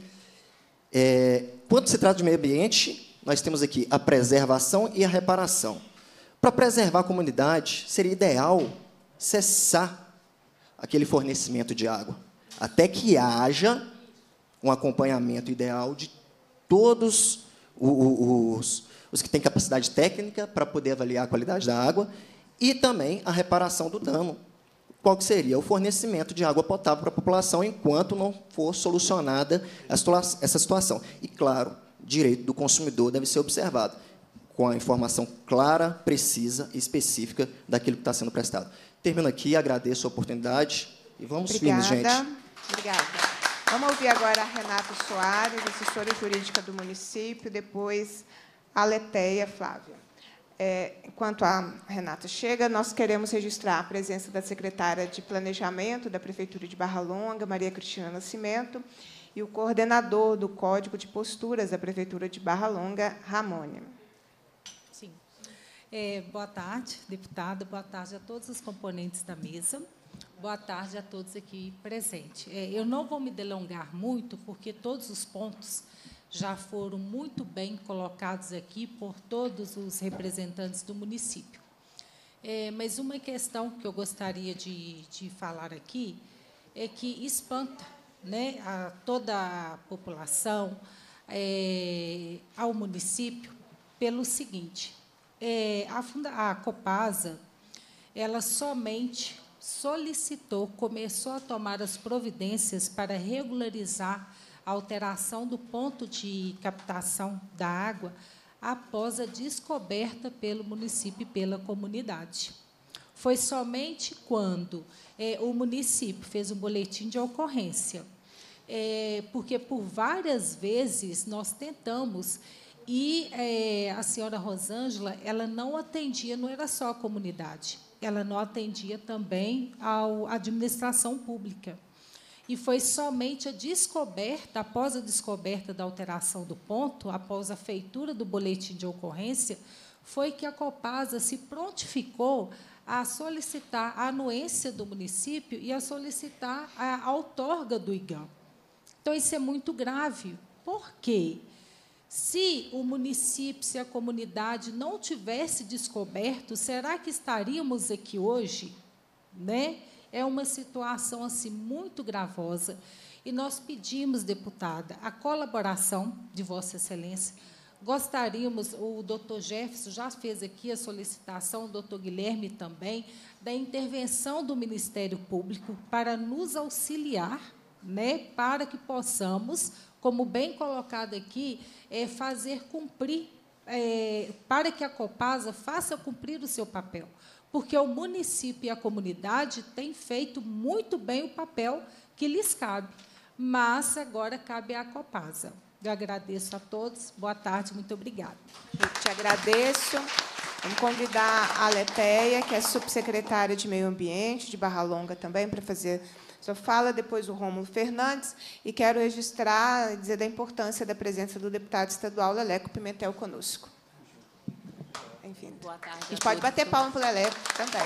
é, quando se trata de meio ambiente, nós temos aqui a preservação e a reparação. Para preservar a comunidade, seria ideal cessar aquele fornecimento de água, até que haja um acompanhamento ideal de todos os, os que têm capacidade técnica para poder avaliar a qualidade da água e também a reparação do dano. Qual que seria? O fornecimento de água potável para a população enquanto não for solucionada essa situação. E, claro, o direito do consumidor deve ser observado, com a informação clara, precisa e específica daquilo que está sendo prestado. Termino aqui, agradeço a oportunidade e vamos Obrigada. firmes, gente. Obrigada. Vamos ouvir agora a Renata Soares, assessora jurídica do município, depois a Letéia Flávia. É, enquanto a Renata chega, nós queremos registrar a presença da secretária de Planejamento da Prefeitura de Barra Longa, Maria Cristina Nascimento, e o coordenador do Código de Posturas da Prefeitura de Barra Longa, Ramone. Sim. É, boa tarde, deputada, boa tarde a todos os componentes da mesa, boa tarde a todos aqui presentes. É, eu não vou me delongar muito, porque todos os pontos já foram muito bem colocados aqui por todos os representantes do município. É, mas uma questão que eu gostaria de, de falar aqui é que espanta, né, a toda a população, é, ao município, pelo seguinte: é, a, funda, a Copasa, ela somente solicitou, começou a tomar as providências para regularizar a alteração do ponto de captação da água após a descoberta pelo município e pela comunidade. Foi somente quando é, o município fez um boletim de ocorrência, é, porque, por várias vezes, nós tentamos, e é, a senhora Rosângela, ela não atendia, não era só a comunidade, ela não atendia também à administração pública. E foi somente a descoberta, após a descoberta da alteração do ponto, após a feitura do boletim de ocorrência, foi que a Copasa se prontificou a solicitar a anuência do município e a solicitar a outorga do I G A M. Então, isso é muito grave. Por quê? Se o município, se a comunidade não tivesse descoberto, será que estaríamos aqui hoje, né? É uma situação assim muito gravosa e nós pedimos, deputada, a colaboração de Vossa Excelência. Gostaríamos, o doutor Jefferson já fez aqui a solicitação, o doutor Guilherme também, da intervenção do Ministério Público para nos auxiliar, né, para que possamos, como bem colocado aqui, é, fazer cumprir, é, para que a Copasa faça cumprir o seu papel. Porque o município e a comunidade têm feito muito bem o papel que lhes cabe, mas agora cabe à Copasa. Eu agradeço a todos. Boa tarde, muito obrigada. Eu te agradeço. Vamos convidar a Letéia, que é subsecretária de Meio Ambiente, de Barra Longa também, para fazer sua fala, depois o Rômulo Fernandes, e quero registrar e dizer da importância da presença do deputado estadual Leleco Pimentel conosco. Enfim, boa tarde. A gente pode bater palma para o Leleco também.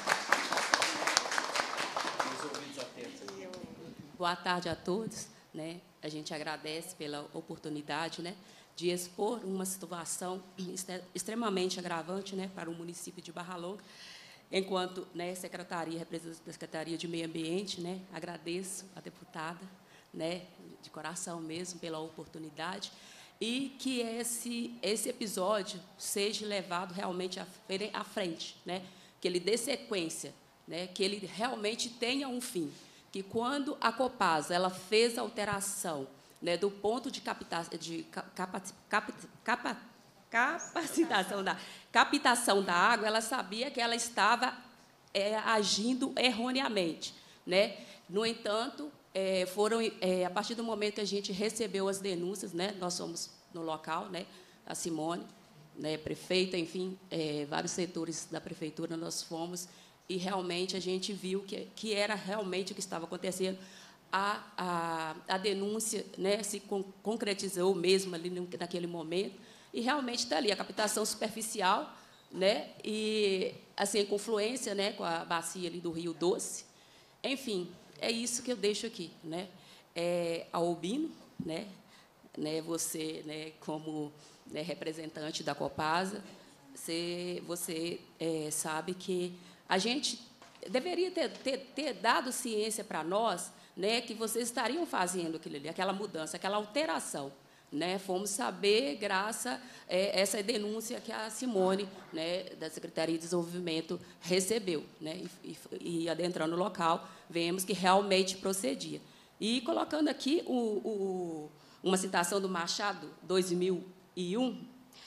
Boa tarde a todos. Né? A gente agradece pela oportunidade, né, de expor uma situação extremamente agravante, né, para o município de Barra Longa. Enquanto, né, secretaria, representante da Secretaria de Meio Ambiente, né, agradeço a deputada, né, de coração mesmo, pela oportunidade, e que esse, esse episódio seja levado realmente à frente, né, que ele dê sequência, né, que ele realmente tenha um fim, que quando a Copasa ela fez a alteração, né, do ponto de, capta, de capa, capa, capa, capacitação da captação da água, ela sabia que ela estava é, agindo erroneamente, né? No entanto, é, foram é, a partir do momento que a gente recebeu as denúncias, né? Nós somos no local, né? A Simone, né? Prefeita, enfim, é, vários setores da prefeitura nós fomos e realmente a gente viu que que era realmente o que estava acontecendo. A, a, a denúncia, né, se con concretizou mesmo ali naquele momento, e realmente está ali a captação superficial, né, e assim, confluência, né, com a bacia ali do Rio Doce. Enfim, é isso que eu deixo aqui. Né. É, a Albino, né, né, você, né, como, né, representante da Copasa, você, você é, sabe que a gente deveria ter, ter, ter dado ciência para nós, né, que vocês estariam fazendo aquilo ali, aquela mudança, aquela alteração. Né, fomos saber, graças a é, essa denúncia que a Simone, né, da Secretaria de Desenvolvimento, recebeu. Né, e, e, e, adentrando no local, vemos que realmente procedia. E, colocando aqui o, o, uma citação do Machado, dois mil e um,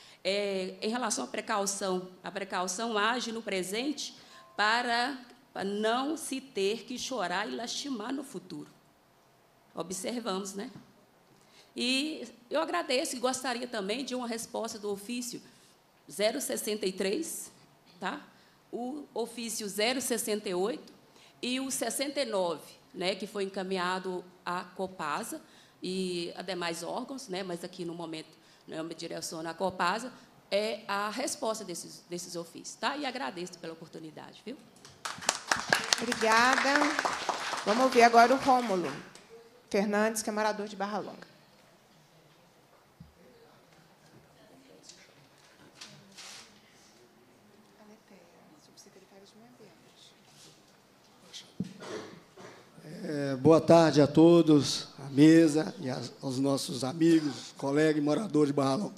é, em relação à precaução, a precaução age no presente para, para não se ter que chorar e lastimar no futuro. Observamos, né? E eu agradeço e gostaria também de uma resposta do ofício zero sessenta e três, tá? O ofício zero sessenta e oito e o sessenta e nove, né, que foi encaminhado à Copasa e a demais órgãos, né, mas aqui, no momento, não me direciono à Copasa, é a resposta desses, desses ofícios. Tá? E agradeço pela oportunidade. Viu? Obrigada. Vamos ouvir agora o Rômulo Fernandes, que é morador de Barra Longa. É, boa tarde a todos, à mesa, e aos nossos amigos, colegas e moradores de Barra Longa.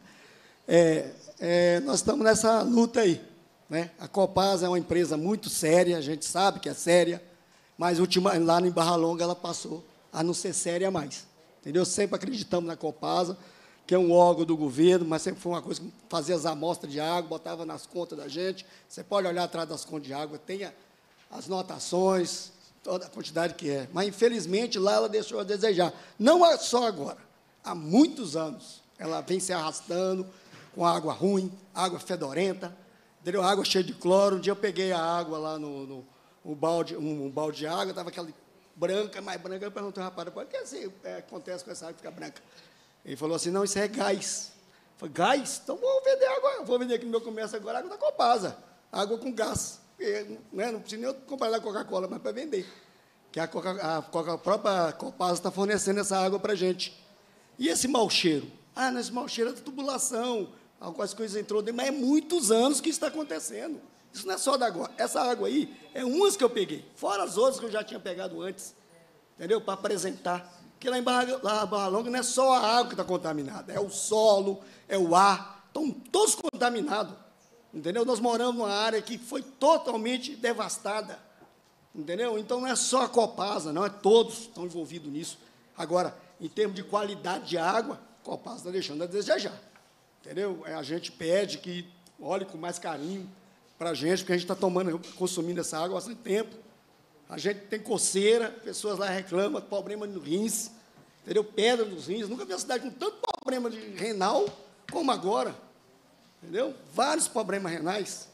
É, é, nós estamos nessa luta aí. Né? A Copasa é uma empresa muito séria, a gente sabe que é séria, mas ultima, lá em Barra Longa ela passou a não ser séria mais. Entendeu? Sempre acreditamos na Copasa, que é um órgão do governo, mas sempre foi uma coisa que fazia as amostras de água, botava nas contas da gente. Você pode olhar atrás das contas de água, tem as notações, toda a quantidade que é. Mas, infelizmente, lá ela deixou a desejar. Não é só agora. Há muitos anos ela vem se arrastando com água ruim, água fedorenta, entendeu? Água cheia de cloro. Um dia eu peguei a água lá no, no um balde, um, um balde de água, estava aquela branca, mais branca. Eu perguntei ao rapaz, o que assim, é, acontece com essa água ficar branca? Ele falou assim, não, isso é gás. Eu falei, gás? Então vou vender água, vou vender aqui no meu comércio agora água da Copasa, água com gás. E, né, não precisa nem comprar da Coca-Cola, mas para vender. Que a, Coca, a, Coca, a própria Copasa está fornecendo essa água para a gente. E esse mau cheiro? Ah, nesse mau cheiro é da tubulação, algumas coisas entrou dentro, mas é muitos anos que isso está acontecendo. Isso não é só da agora. Essa água aí é umas que eu peguei, fora as outras que eu já tinha pegado antes, entendeu? Para apresentar. Porque lá em Barra, lá em Barra Longa não é só a água que está contaminada, é o solo, é o ar, estão todos contaminados. Entendeu? Nós moramos numa área que foi totalmente devastada. Entendeu? Então, não é só a Copasa, não, é todos que estão envolvidos nisso. Agora, em termos de qualidade de água, a Copasa está deixando a desejar. Entendeu? A gente pede que olhe com mais carinho para a gente, porque a gente está tomando, consumindo essa água há bastante tempo. A gente tem coceira, pessoas lá reclamam, problema no rins, entendeu? Pedra nos rins. Nunca vi uma cidade com tanto problema de renal como agora. Entendeu? Vários problemas renais.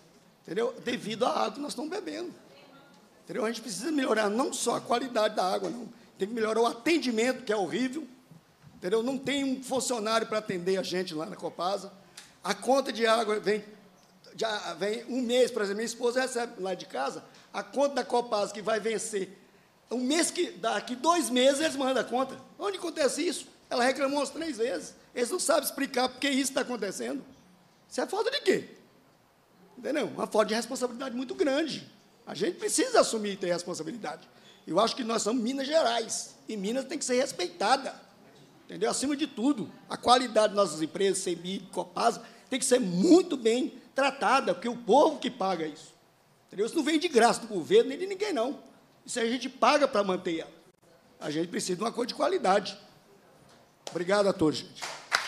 entendeu? Devido à água que nós estamos bebendo. Entendeu? A gente precisa melhorar não só a qualidade da água, não. Tem que melhorar o atendimento, que é horrível. Entendeu? Não tem um funcionário para atender a gente lá na Copasa. A conta de água vem, já vem um mês, por exemplo, minha esposa recebe lá de casa, a conta da Copasa que vai vencer. Um mês que, daqui dois meses, eles mandam a conta. Onde acontece isso? Ela reclamou umas três vezes. Eles não sabem explicar por que isso está acontecendo. Isso é falta de quê? Entendeu? Uma falta de responsabilidade muito grande. A gente precisa assumir e ter responsabilidade. Eu acho que nós somos Minas Gerais, e Minas tem que ser respeitada. Entendeu? Acima de tudo, a qualidade das nossas empresas, CEMIG, Copasa, tem que ser muito bem tratada, porque é o povo que paga isso. Entendeu? Isso não vem de graça do governo, nem de ninguém, não. Isso a gente paga para manter ela. A gente precisa de uma coisa de qualidade. Obrigado a todos, gente.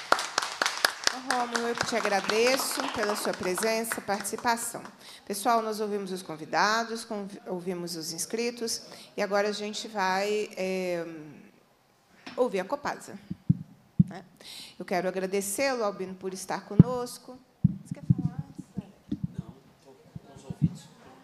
Rômulo, eu te agradeço pela sua presença, participação. Pessoal, nós ouvimos os convidados, ouvimos os inscritos, e agora a gente vai é, ouvir a Copasa. Né? Eu quero agradecê-lo, Albino, por estar conosco. Você quer falar? Não, estou com os ouvidos.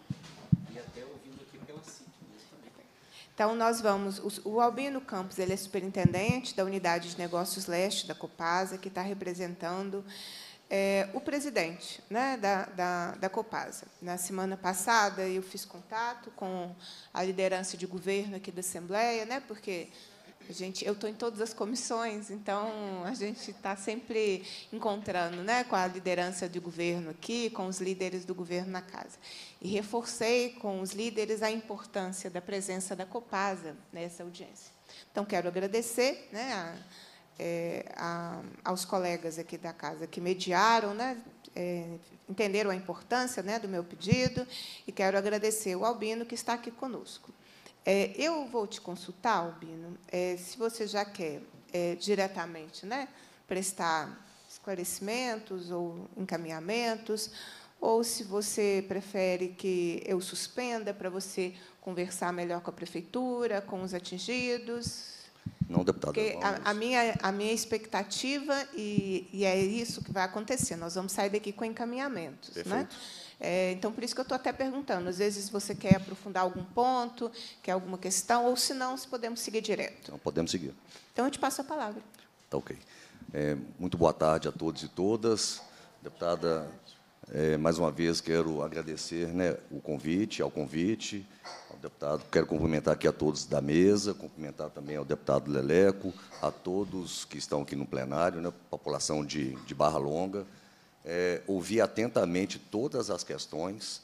E até ouvindo aqui pela C I T também. Então, nós vamos... O Albino Campos, ele é superintendente da Unidade de Negócios Leste da Copasa, que está representando é, o presidente, né, da, da, da Copasa. Na semana passada, eu fiz contato com a liderança de governo aqui da Assembleia, né, porque a gente, eu estou em todas as comissões, então a gente está sempre encontrando, né, com a liderança de governo aqui, com os líderes do governo na casa. E reforcei com os líderes a importância da presença da Copasa nessa audiência. Então, quero agradecer, né, a, é, a, aos colegas aqui da casa que mediaram, né, é, entenderam a importância, né, do meu pedido, e quero agradecer o Albino, que está aqui conosco. É, eu vou te consultar, Albino, é, se você já quer é, diretamente, né, prestar esclarecimentos ou encaminhamentos, ou se você prefere que eu suspenda para você conversar melhor com a prefeitura, com os atingidos. Não, deputada. Porque a, a, minha, a minha expectativa, e, e é isso que vai acontecer, nós vamos sair daqui com encaminhamentos. Perfeito. Né? É, então, por isso que eu estou até perguntando. Às vezes, você quer aprofundar algum ponto, quer alguma questão, ou, se não, se podemos seguir direto. Não, podemos seguir. Então, eu te passo a palavra. Tá ok. É, muito boa tarde a todos e todas. Deputada, é, mais uma vez, quero agradecer, né, o convite, ao convite, ao deputado. Quero cumprimentar aqui a todos da mesa, cumprimentar também ao deputado Leleco, a todos que estão aqui no plenário, né, população de, de Barra Longa. É, ouvi atentamente todas as questões.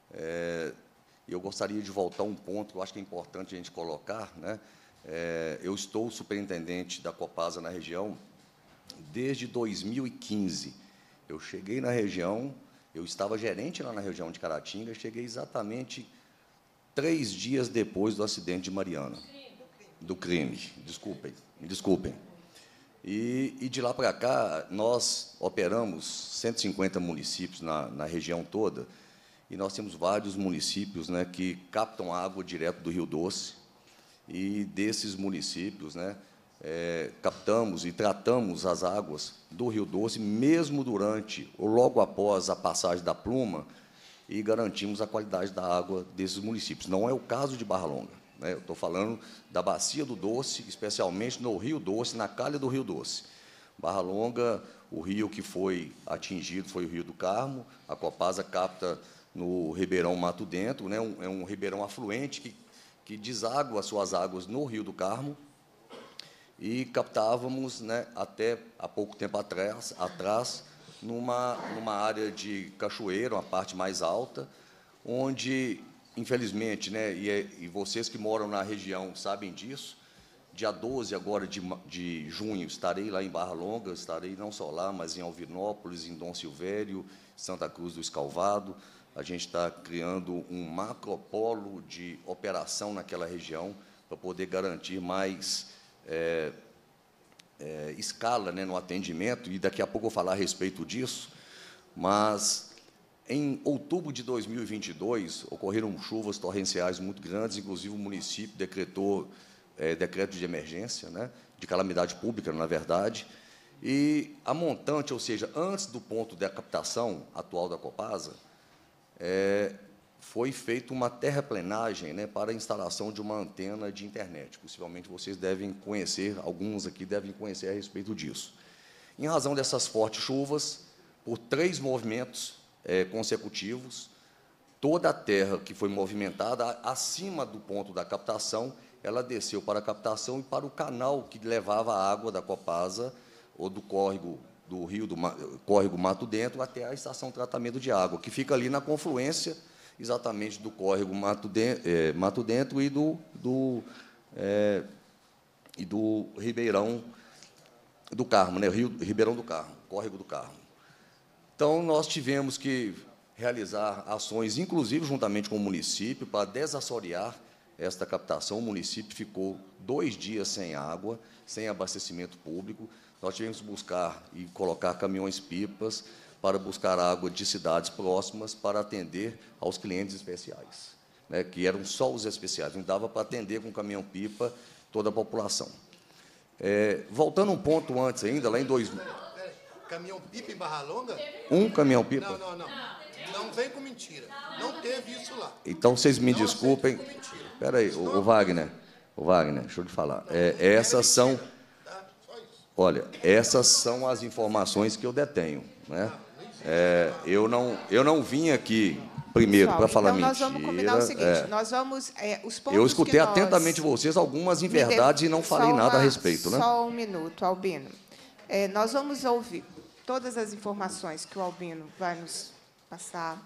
É, eu gostaria de voltar a um ponto que eu acho que é importante a gente colocar. Né? É, eu estou superintendente da Copasa na região desde dois mil e quinze. Eu cheguei na região, eu estava gerente lá na região de Caratinga, cheguei exatamente três dias depois do acidente de Mariana. Do crime, desculpem, me desculpem. E, e, de lá para cá, nós operamos cento e cinquenta municípios na, na região toda, e nós temos vários municípios, né, que captam água direto do Rio Doce, e desses municípios, né, é, captamos e tratamos as águas do Rio Doce, mesmo durante ou logo após a passagem da pluma, e garantimos a qualidade da água desses municípios. Não é o caso de Barra Longa. Eu estou falando da Bacia do Doce, especialmente no Rio Doce, na calha do Rio Doce. Barra Longa, o rio que foi atingido foi o Rio do Carmo. A Copasa capta no Ribeirão Mato Dentro, né? um, é um ribeirão afluente que, que deságua as suas águas no Rio do Carmo. E captávamos, né, até há pouco tempo atrás, atrás numa, numa área de cachoeira, uma parte mais alta, onde... Infelizmente, né, e, é, e vocês que moram na região sabem disso, dia doze agora de, de junho estarei lá em Barra Longa, estarei não só lá, mas em Alvinópolis, em Dom Silvério, Santa Cruz do Escalvado. A gente está criando um macropolo de operação naquela região para poder garantir mais é, é, escala, né, no atendimento, e daqui a pouco eu vou falar a respeito disso, mas... Em outubro de dois mil e vinte e dois, ocorreram chuvas torrenciais muito grandes, inclusive o município decretou é, decreto de emergência, né, de calamidade pública, na verdade, e a montante, ou seja, antes do ponto da captação atual da Copasa, é, foi feita uma terraplenagem, né, para a instalação de uma antena de internet. Possivelmente vocês devem conhecer, alguns aqui devem conhecer a respeito disso. Em razão dessas fortes chuvas, por três movimentos é, consecutivos, toda a terra que foi movimentada acima do ponto da captação, ela desceu para a captação e para o canal que levava a água da Copasa ou do córrego do rio do córrego Mato Dentro até a estação de tratamento de água, que fica ali na confluência exatamente do córrego Mato Dentro, é, Mato Dentro e do, do é, e do Ribeirão do Carmo, né, Rio Ribeirão do Carmo, córrego do Carmo. Então nós tivemos que realizar ações, inclusive juntamente com o município, para desassorear esta captação. O município ficou dois dias sem água, sem abastecimento público. Nós tivemos que buscar e colocar caminhões-pipas para buscar água de cidades próximas para atender aos clientes especiais, né, que eram só os especiais. Não dava para atender com caminhão-pipa toda a população. É, voltando um ponto antes ainda, lá em dois mil... Caminhão-pipa em Barra Longa? Um caminhão-pipa? Não, não, não. Não vem com mentira. Não teve isso lá. Então, vocês me desculpem. Espera aí, o, o Wagner, o Wagner, deixa eu lhe falar. É, essas são, olha, essas são as informações que eu detenho, né? É, eu não, eu não vim aqui primeiro para falar então mentira. Nós vamos combinar o seguinte. É, nós vamos é, os pontos eu escutei que nós... atentamente vocês, algumas inverdades, e não falei Só nada uma- a respeito, né? Só um minuto, Albino. É, nós vamos ouvir todas as informações que o Albino vai nos passar.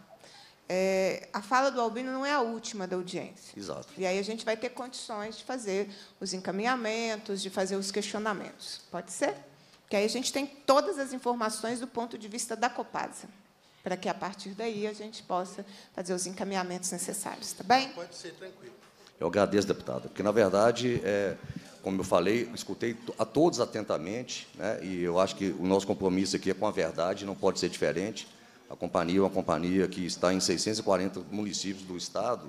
É, a fala do Albino não é a última da audiência. Exato. E aí a gente vai ter condições de fazer os encaminhamentos, de fazer os questionamentos. Pode ser? Que aí a gente tem todas as informações do ponto de vista da Copasa, para que, a partir daí, a gente possa fazer os encaminhamentos necessários. Tá bem? Pode ser, tranquilo. Eu agradeço, deputada, porque, na verdade, é, como eu falei, escutei a todos atentamente, né, e eu acho que o nosso compromisso aqui é com a verdade, não pode ser diferente. A companhia é uma companhia que está em seiscentos e quarenta municípios do Estado,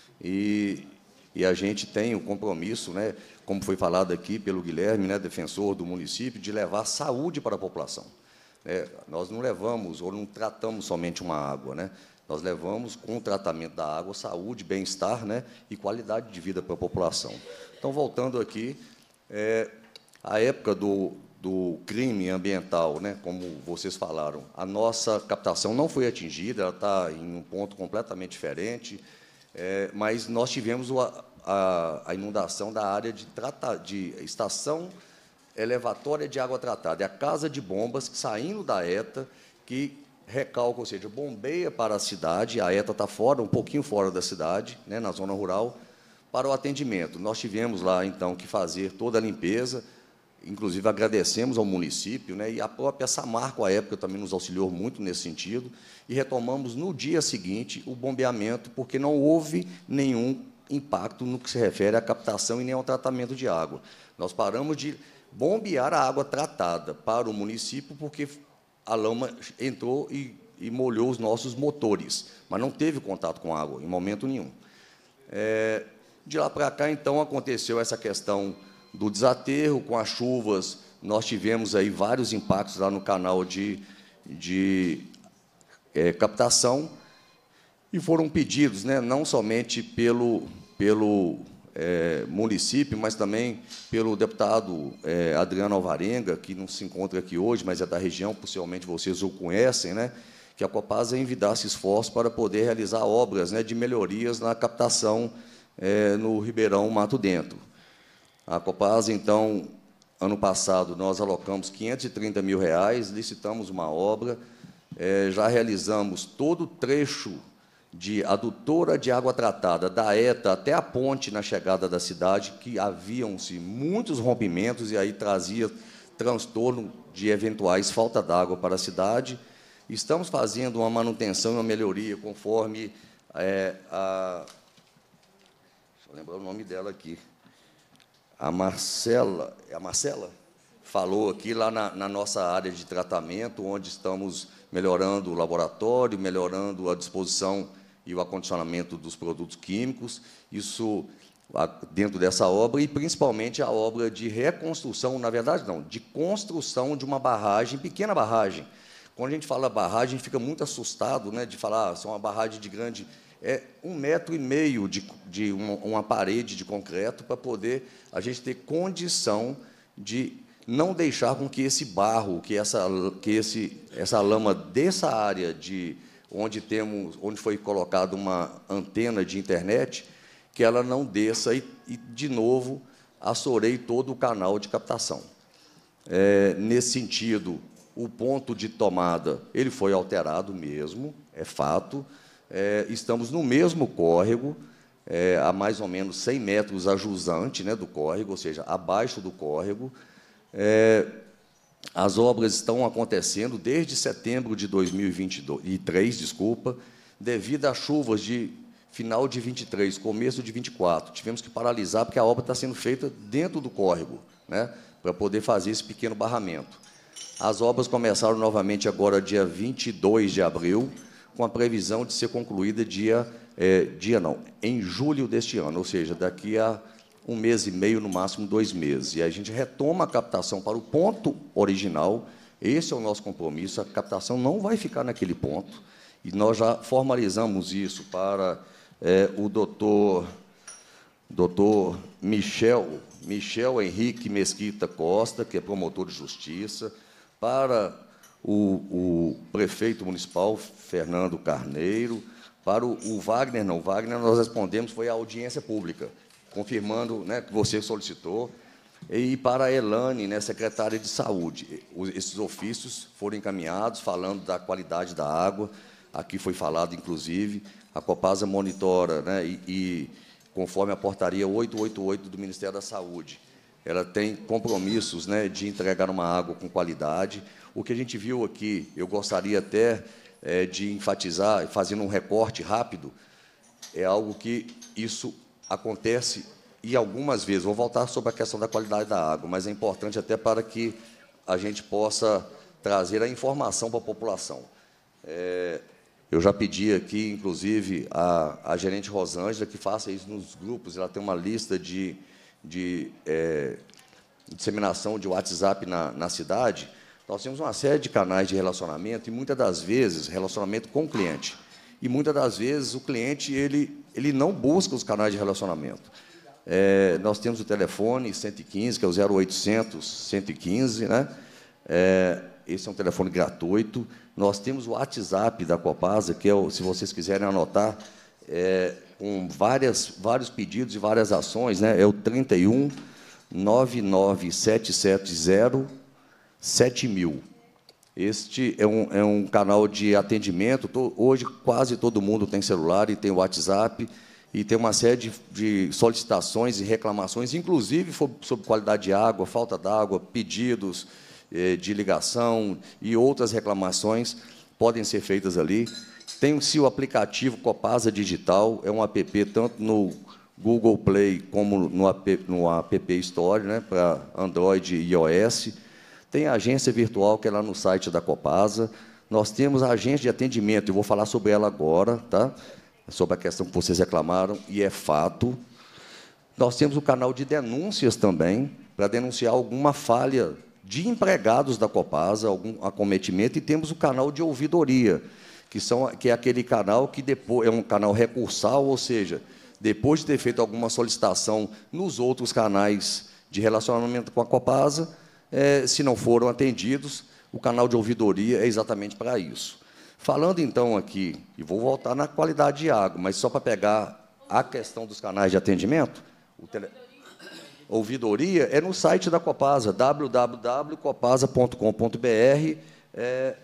e, e a gente tem o compromisso, né, como foi falado aqui pelo Guilherme, né, defensor do município, de levar saúde para a população. É, nós não levamos ou não tratamos somente uma água, né? Nós levamos, com o tratamento da água, saúde, bem-estar, né, e qualidade de vida para a população. Então, voltando aqui, é, a época do, do crime ambiental, né, como vocês falaram, a nossa captação não foi atingida, ela está em um ponto completamente diferente, é, mas nós tivemos o, a, a inundação da área de, trata, de estação elevatória de água tratada. É a casa de bombas saindo da ETA, que recalca, ou seja, bombeia para a cidade, a ETA está fora, um pouquinho fora da cidade, né, na zona rural, para o atendimento. Nós tivemos lá, então, que fazer toda a limpeza, inclusive agradecemos ao município, né, e a própria Samarco, à época, também nos auxiliou muito nesse sentido, e retomamos no dia seguinte o bombeamento, porque não houve nenhum impacto no que se refere à captação e nem ao tratamento de água. Nós paramos de bombear a água tratada para o município, porque a lama entrou e, e molhou os nossos motores, mas não teve contato com água, em momento nenhum. É, de lá para cá, então, aconteceu essa questão do desaterro, com as chuvas, nós tivemos aí vários impactos lá no canal de, de é, captação, e foram pedidos, né, não somente pelo, pelo é, município, mas também pelo deputado é, Adriano Alvarenga, que não se encontra aqui hoje, mas é da região, possivelmente vocês o conhecem, né, que a Copasa envidasse esforços para poder realizar obras, né, de melhorias na captação é, no Ribeirão Mato Dentro. A Copasa, então, ano passado, nós alocamos quinhentos e trinta mil reais, licitamos uma obra, é, já realizamos todo o trecho de adutora de água tratada da ETA até a ponte na chegada da cidade, que haviam-se muitos rompimentos e aí trazia transtorno de eventuais falta d'água para a cidade. Estamos fazendo uma manutenção e uma melhoria conforme é, a... Deixa eu lembrar o nome dela aqui. A Marcela, a Marcela falou aqui lá na, na nossa área de tratamento, onde estamos melhorando o laboratório, melhorando a disposição e o acondicionamento dos produtos químicos, isso dentro dessa obra, e principalmente a obra de reconstrução, na verdade não, de construção de uma barragem, pequena barragem, Quando a gente fala barragem, a gente fica muito assustado, né, de falar, ah, são uma barragem de grande... É um metro e meio de, de uma, uma parede de concreto para poder a gente ter condição de não deixar com que esse barro, que essa, que esse, essa lama dessa área de onde temos, onde foi colocada uma antena de internet, que ela não desça e, e de novo, assoreie todo o canal de captação. É, nesse sentido, o ponto de tomada ele foi alterado mesmo, é fato. É, estamos no mesmo córrego, é, a mais ou menos cem metros a jusante, né, do córrego, ou seja, abaixo do córrego. É, as obras estão acontecendo desde setembro de dois mil e vinte e três, desculpa, devido às chuvas de final de vinte e três, começo de vinte e quatro. Tivemos que paralisar, porque a obra está sendo feita dentro do córrego, né, para poder fazer esse pequeno barramento. As obras começaram novamente agora, dia vinte e dois de abril, com a previsão de ser concluída dia, é, dia não, em julho deste ano, ou seja, daqui a um mês e meio, no máximo dois meses. E a gente retoma a captação para o ponto original. Esse é o nosso compromisso. A captação não vai ficar naquele ponto. E nós já formalizamos isso para é, o doutor, doutor Michel, Michel Henrique Mesquita Costa, que é promotor de justiça, para o, o prefeito municipal, Fernando Carneiro, para o, o Wagner, não, Wagner, nós respondemos, foi a audiência pública, confirmando, né, que você solicitou, e para a Elane, né, secretária de Saúde. Esses ofícios foram encaminhados, falando da qualidade da água, aqui foi falado, inclusive, a Copasa monitora, né, e, e conforme a portaria oitocentos e oitenta e oito do Ministério da Saúde, ela tem compromissos, né, de entregar uma água com qualidade. O que a gente viu aqui, eu gostaria até é, de enfatizar, fazendo um recorte rápido, é algo que isso acontece, e algumas vezes, vou voltar sobre a questão da qualidade da água, mas é importante até para que a gente possa trazer a informação para a população. É, eu já pedi aqui, inclusive, a, a gerente Rosângela que faça isso nos grupos, ela tem uma lista de, de é, disseminação de WhatsApp na, na cidade. Nós temos uma série de canais de relacionamento, e, muitas das vezes, relacionamento com o cliente. E, muitas das vezes, o cliente ele, ele não busca os canais de relacionamento. É, nós temos o telefone cento e quinze, que é o zero oitocentos, cento e quinze, né? É, esse é um telefone gratuito. Nós temos o WhatsApp da Copasa, que é, o, se vocês quiserem anotar, é, com várias, vários pedidos e várias ações, né? É o trinta e um, nove nove sete sete zero, sete mil. Este é um, é um canal de atendimento. Hoje, quase todo mundo tem celular e tem WhatsApp, e tem uma série de, de solicitações e reclamações, inclusive sobre qualidade de água, falta d'água, pedidos eh, de ligação e outras reclamações podem ser feitas ali. Tem-se o aplicativo Copasa Digital, é um app tanto no Google Play como no app, no app Store, né, para Android e iOS. Tem a agência virtual, que é lá no site da Copasa. Nós temos a agência de atendimento, eu vou falar sobre ela agora, tá? Sobre a questão que vocês reclamaram, e é fato. Nós temos o canal de denúncias também, para denunciar alguma falha de empregados da Copasa, algum acometimento, e temos o canal de ouvidoria, que, são, que é aquele canal que depois, é um canal recursal, ou seja, depois de ter feito alguma solicitação nos outros canais de relacionamento com a Copasa, é, se não foram atendidos, o canal de ouvidoria é exatamente para isso. Falando, então, aqui, e vou voltar na qualidade de água, mas só para pegar a questão dos canais de atendimento, o tele... ouvidoria é no site da Copasa, w w w ponto copasa ponto com ponto b r, é...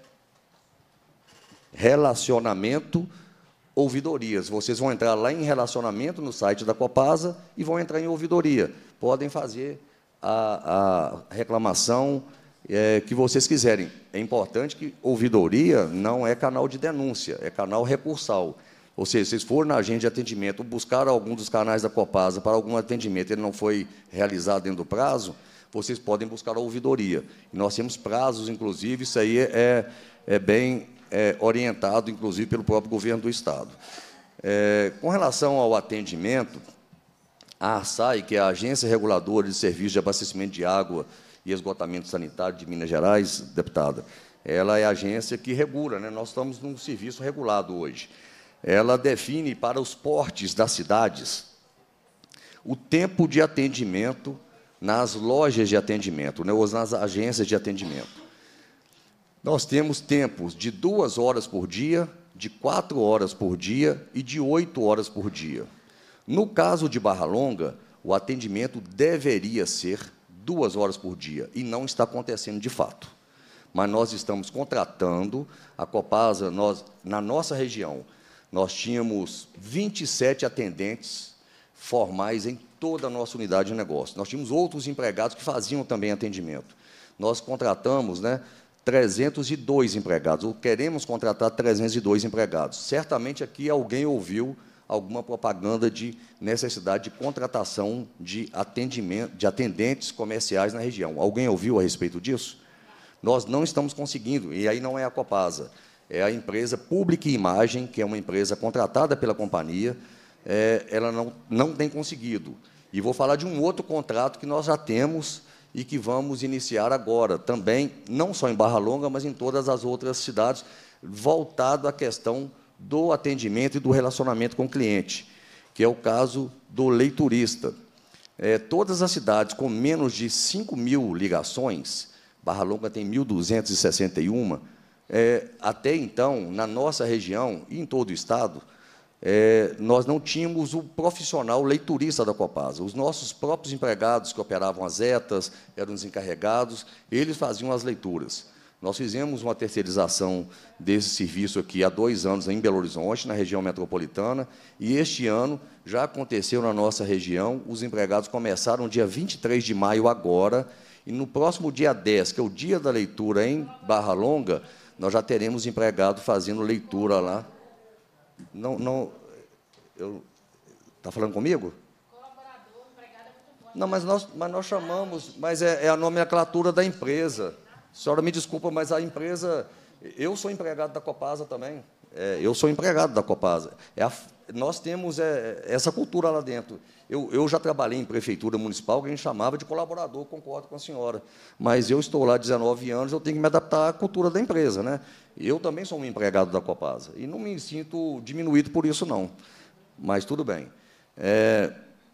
relacionamento, ouvidorias. Vocês vão entrar lá em relacionamento, no site da Copasa, e vão entrar em ouvidoria. Podem fazer a, a reclamação é, que vocês quiserem. É importante que ouvidoria não é canal de denúncia, é canal recursal. Ou seja, se vocês forem na agência de atendimento, buscar algum dos canais da Copasa para algum atendimento, ele não foi realizado dentro do prazo, vocês podem buscar a ouvidoria. E nós temos prazos, inclusive, isso aí é, é bem é, orientado, inclusive, pelo próprio governo do Estado. É, com relação ao atendimento, a ARSAI, que é a Agência Reguladora de Serviços de Abastecimento de Água e Esgotamento Sanitário de Minas Gerais, deputada, ela é a agência que regula, né? Nós estamos num serviço regulado hoje. Ela define para os portes das cidades o tempo de atendimento nas lojas de atendimento, né, ou nas agências de atendimento. Nós temos tempos de duas horas por dia, de quatro horas por dia e de oito horas por dia. No caso de Barra Longa, o atendimento deveria ser duas horas por dia, e não está acontecendo de fato. Mas nós estamos contratando, a Copasa, nós, na nossa região, nós tínhamos vinte e sete atendentes formais em toda a nossa unidade de negócio. Nós tínhamos outros empregados que faziam também atendimento. Nós contratamos, né, trezentos e dois empregados, ou queremos contratar trezentos e dois empregados. Certamente aqui alguém ouviu alguma propaganda de necessidade de contratação de, atendimento, de atendentes comerciais na região. Alguém ouviu a respeito disso? Nós não estamos conseguindo, e aí não é a Copasa, é a empresa Pública e Imagem, que é uma empresa contratada pela companhia, é, ela não, não tem conseguido. E vou falar de um outro contrato que nós já temos e que vamos iniciar agora, também, não só em Barra Longa, mas em todas as outras cidades, voltado à questão do atendimento e do relacionamento com o cliente, que é o caso do leiturista. É, todas as cidades com menos de cinco mil ligações, Barra Longa tem mil duzentas e sessenta e uma, é, até então, na nossa região e em todo o Estado, é, nós não tínhamos o profissional leiturista da Copasa. Os nossos próprios empregados que operavam as ETAs, eram os encarregados, eles faziam as leituras. Nós fizemos uma terceirização desse serviço aqui há dois anos em Belo Horizonte, na região metropolitana, e este ano já aconteceu na nossa região. Os empregados começaram dia vinte e três de maio agora, e no próximo dia dez, que é o dia da leitura em Barra Longa, nós já teremos empregado fazendo leitura lá. Não, não, eu, está falando comigo? Não, mas nós, mas nós chamamos, mas é, é a nomenclatura da empresa. A senhora me desculpa, mas a empresa... Eu sou empregado da Copasa também. É, eu sou empregado da Copasa. É a, nós temos é, essa cultura lá dentro. Eu, eu já trabalhei em prefeitura municipal, que a gente chamava de colaborador, concordo com a senhora. Mas eu estou lá há dezenove anos, eu tenho que me adaptar à cultura da empresa, né? Eu também sou um empregado da Copasa. E não me sinto diminuído por isso, não. Mas tudo bem. É,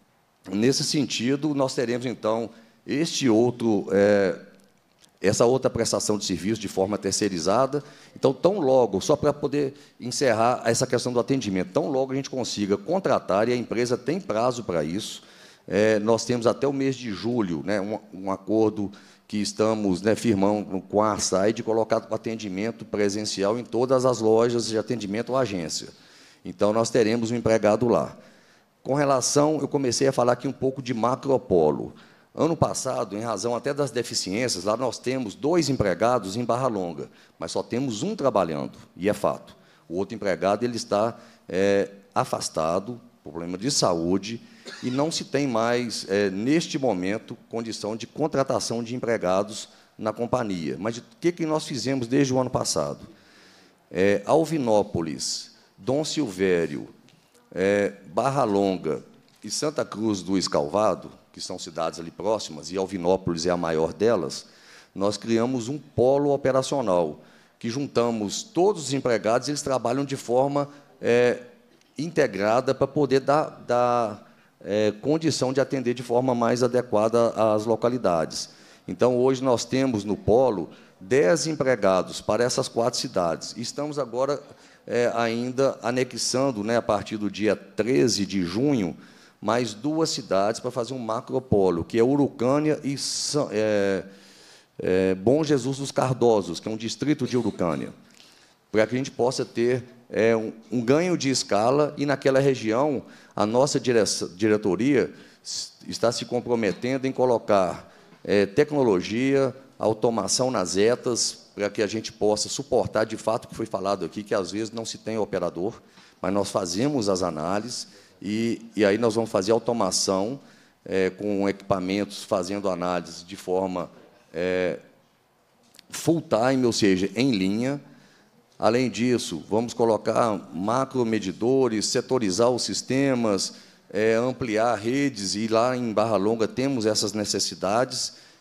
nesse sentido, nós teremos, então, este outro... É, essa outra prestação de serviço de forma terceirizada. Então, tão logo, só para poder encerrar essa questão do atendimento, tão logo a gente consiga contratar, e a empresa tem prazo para isso, é, nós temos até o mês de julho, né, um, um acordo que estamos, né, firmando com a Arsai de colocar o atendimento presencial em todas as lojas de atendimento à agência. Então, nós teremos um empregado lá. Com relação, eu comecei a falar aqui um pouco de macropolo. Ano passado, em razão até das deficiências, lá nós temos dois empregados em Barra Longa, mas só temos um trabalhando, e é fato. O outro empregado ele está é, afastado, problema de saúde, e não se tem mais, é, neste momento, condição de contratação de empregados na companhia. Mas o que, que nós fizemos desde o ano passado? É, Alvinópolis, Dom Silvério, é, Barra Longa e Santa Cruz do Escalvado, que são cidades ali próximas, e Alvinópolis é a maior delas, nós criamos um polo operacional, que juntamos todos os empregados, e eles trabalham de forma é, integrada para poder dar, dar é, condição de atender de forma mais adequada às localidades. Então, hoje, nós temos no polo dez empregados para essas quatro cidades. Estamos agora é, ainda anexando, né, a partir do dia treze de junho, mais duas cidades para fazer um macropolo, que é Urucânia e é, é, Bom Jesus dos Cardosos, que é um distrito de Urucânia, para que a gente possa ter é, um, um ganho de escala, e, naquela região, a nossa diretoria está se comprometendo em colocar é, tecnologia, automação nas ETAs, para que a gente possa suportar, de fato, o que foi falado aqui, que, às vezes, não se tem operador, mas nós fazemos as análises. E, e aí nós vamos fazer automação é, com equipamentos, fazendo análise de forma é, full-time, ou seja, em linha. Além disso, vamos colocar macromedidores, setorizar os sistemas, é, ampliar redes, e lá em Barra Longa temos essas necessidades.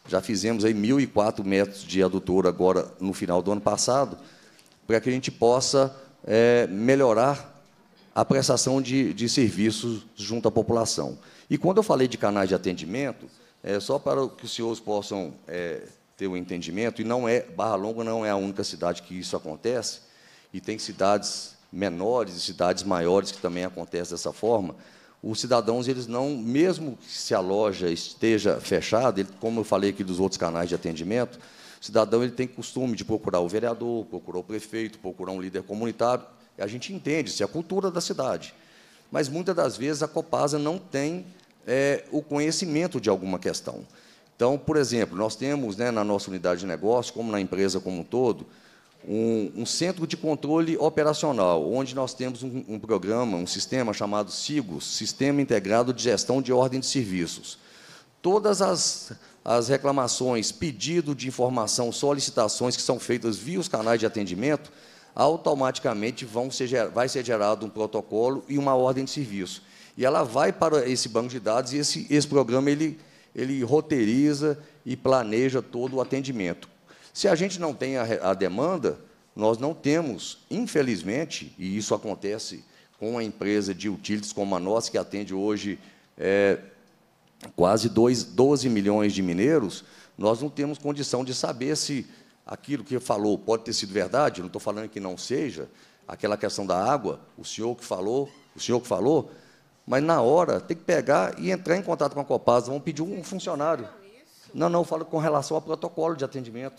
Já fizemos aí mil e quatro metros de adutora agora no final do ano passado, para que a gente possa é, melhorar a prestação de, de serviços junto à população. E quando eu falei de canais de atendimento, é só para que os senhores possam é, ter um entendimento, e não é, Barra Longa não é a única cidade que isso acontece, e tem cidades menores e cidades maiores que também acontece dessa forma. Os cidadãos, eles não, mesmo que se a loja esteja fechada, ele, como eu falei aqui dos outros canais de atendimento, o cidadão ele tem costume de procurar o vereador, procurar o prefeito, procurar um líder comunitário. A gente entende, isso é a cultura da cidade. Mas, muitas das vezes, a Copasa não tem é, o conhecimento de alguma questão. Então, por exemplo, nós temos, né, na nossa unidade de negócio, como na empresa como um todo, Um, um centro de controle operacional, onde nós temos um, um programa, um sistema chamado SIGOS, Sistema Integrado de Gestão de Ordem de Serviços. Todas as, as reclamações, pedido de informação, solicitações que são feitas via os canais de atendimento, automaticamente vão ser, vai ser gerado um protocolo e uma ordem de serviço. E ela vai para esse banco de dados, e esse, esse programa ele, ele roteiriza e planeja todo o atendimento. Se a gente não tem a, a demanda, nós não temos, infelizmente, e isso acontece com a empresa de utilities como a nossa, que atende hoje é, quase doze milhões de mineiros, nós não temos condição de saber se aquilo que falou pode ter sido verdade, não estou falando que não seja, aquela questão da água, o senhor que falou, o senhor que falou, mas, na hora, tem que pegar e entrar em contato com a Copasa, vão pedir um funcionário. Não, não, eu falo com relação ao protocolo de atendimento.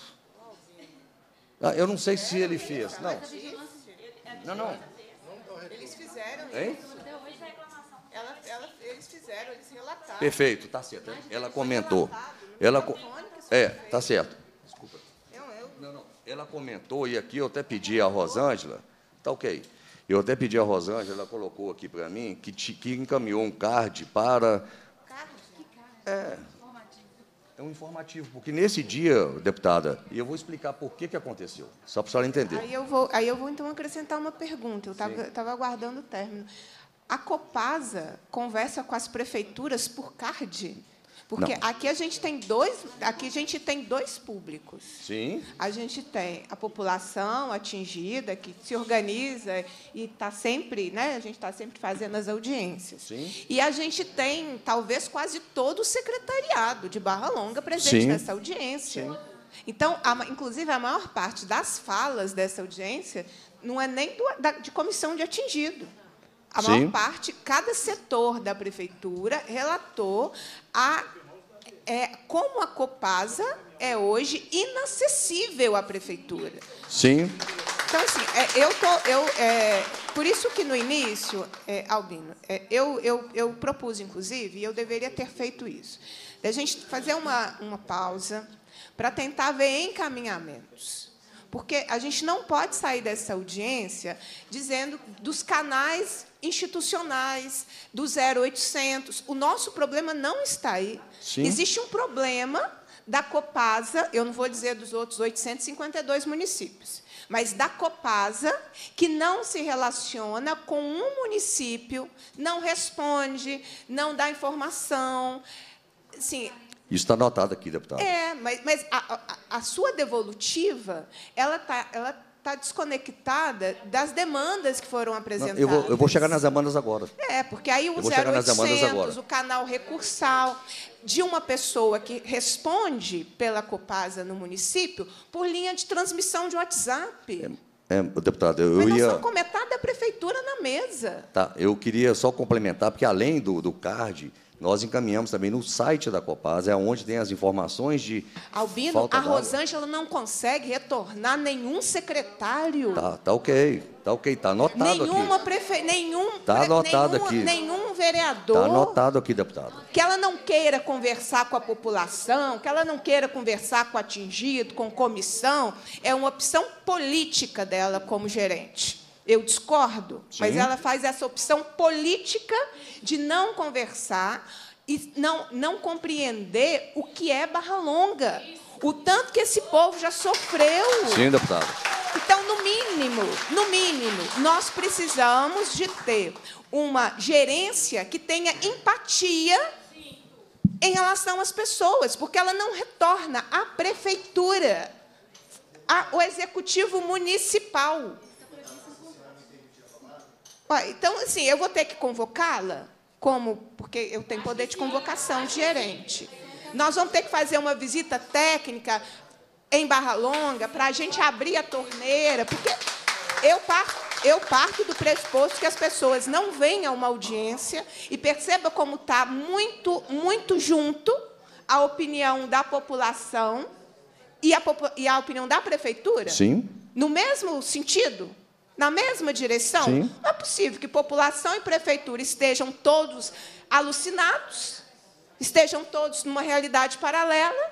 Eu não sei se ele fez. Não, não. não. Eles fizeram hein? isso. Ela, ela, eles fizeram, eles relataram. Perfeito, está certo. Ela comentou. Ela, é, está certo. Desculpa. Não, não. Ela comentou, e aqui eu até pedi a Rosângela, está ok. Eu até pedi a Rosângela, ela colocou aqui para mim, que, que encaminhou um card para... Card? Que card? É... É um informativo, porque nesse dia, deputada, e eu vou explicar por que, que aconteceu, só para a senhora entender. Aí eu vou, aí eu vou então acrescentar uma pergunta. Eu estava aguardando o término. A Copasa conversa com as prefeituras por card? Porque não. aqui a gente tem dois, aqui a gente tem dois públicos. Sim. A gente tem a população atingida que se organiza e está sempre, né? A gente está sempre fazendo as audiências. Sim. E a gente tem talvez quase todo o secretariado de Barra Longa presente Sim. nessa audiência. Sim. Então, a, inclusive a maior parte das falas dessa audiência não é nem do, da, de comissão de atingido. A maior Sim. parte, cada setor da prefeitura relatou a, é, como a Copasa é hoje inacessível à prefeitura. Sim. Então, assim, é, eu tô, eu, é, por isso que, no início, é, Albino, é, eu, eu, eu propus, inclusive, e eu deveria ter feito isso, da gente fazer uma, uma pausa para tentar ver encaminhamentos. Porque a gente não pode sair dessa audiência dizendo dos canais institucionais, do zero oitocentos. O nosso problema não está aí. Sim. Existe um problema da Copasa, eu não vou dizer dos outros oitocentos e cinquenta e dois municípios, mas da Copasa, que não se relaciona com um município, não responde, não dá informação. Assim, isso está anotado aqui, deputado. É, mas, mas a, a, a sua devolutiva ela está ela tá desconectada das demandas que foram apresentadas. Não, eu, vou, eu vou chegar nas demandas agora. É, porque aí o zero oitocentos, o canal recursal, de uma pessoa que responde pela Copasa no município por linha de transmissão de WhatsApp. É, é, deputado, eu mas ia... nós estamos com metade da prefeitura na mesa. Tá, eu queria só complementar, porque, além do, do card... Nós encaminhamos também no site da Copasa, é onde tem as informações de... Albino, a Rosângela não consegue retornar nenhum secretário. Tá, tá ok, tá ok, tá anotado Nenhuma aqui. Prefe... Nenhum, tá anotado nenhuma, aqui. Nenhum vereador... Tá anotado aqui, deputado. Que ela não queira conversar com a população, que ela não queira conversar com o atingido, com comissão, é uma opção política dela como gerente. Eu discordo, Sim. mas ela faz essa opção política de não conversar e não, não compreender o que é Barra Longa, o tanto que esse povo já sofreu. Sim, deputado. Então, no mínimo, no mínimo, nós precisamos de ter uma gerência que tenha empatia em relação às pessoas, porque ela não retorna à prefeitura, ao executivo municipal. Então, assim, eu vou ter que convocá-la, como, porque eu tenho poder de convocação de gerente. Nós vamos ter que fazer uma visita técnica em Barra Longa para a gente abrir a torneira, porque eu parto, eu parto do pressuposto que as pessoas não venham a uma audiência e perceba como está muito, muito junto a opinião da população e a, e a opinião da prefeitura. Sim. No mesmo sentido, na mesma direção. Sim. Não é possível que população e prefeitura estejam todos alucinados, estejam todos numa realidade paralela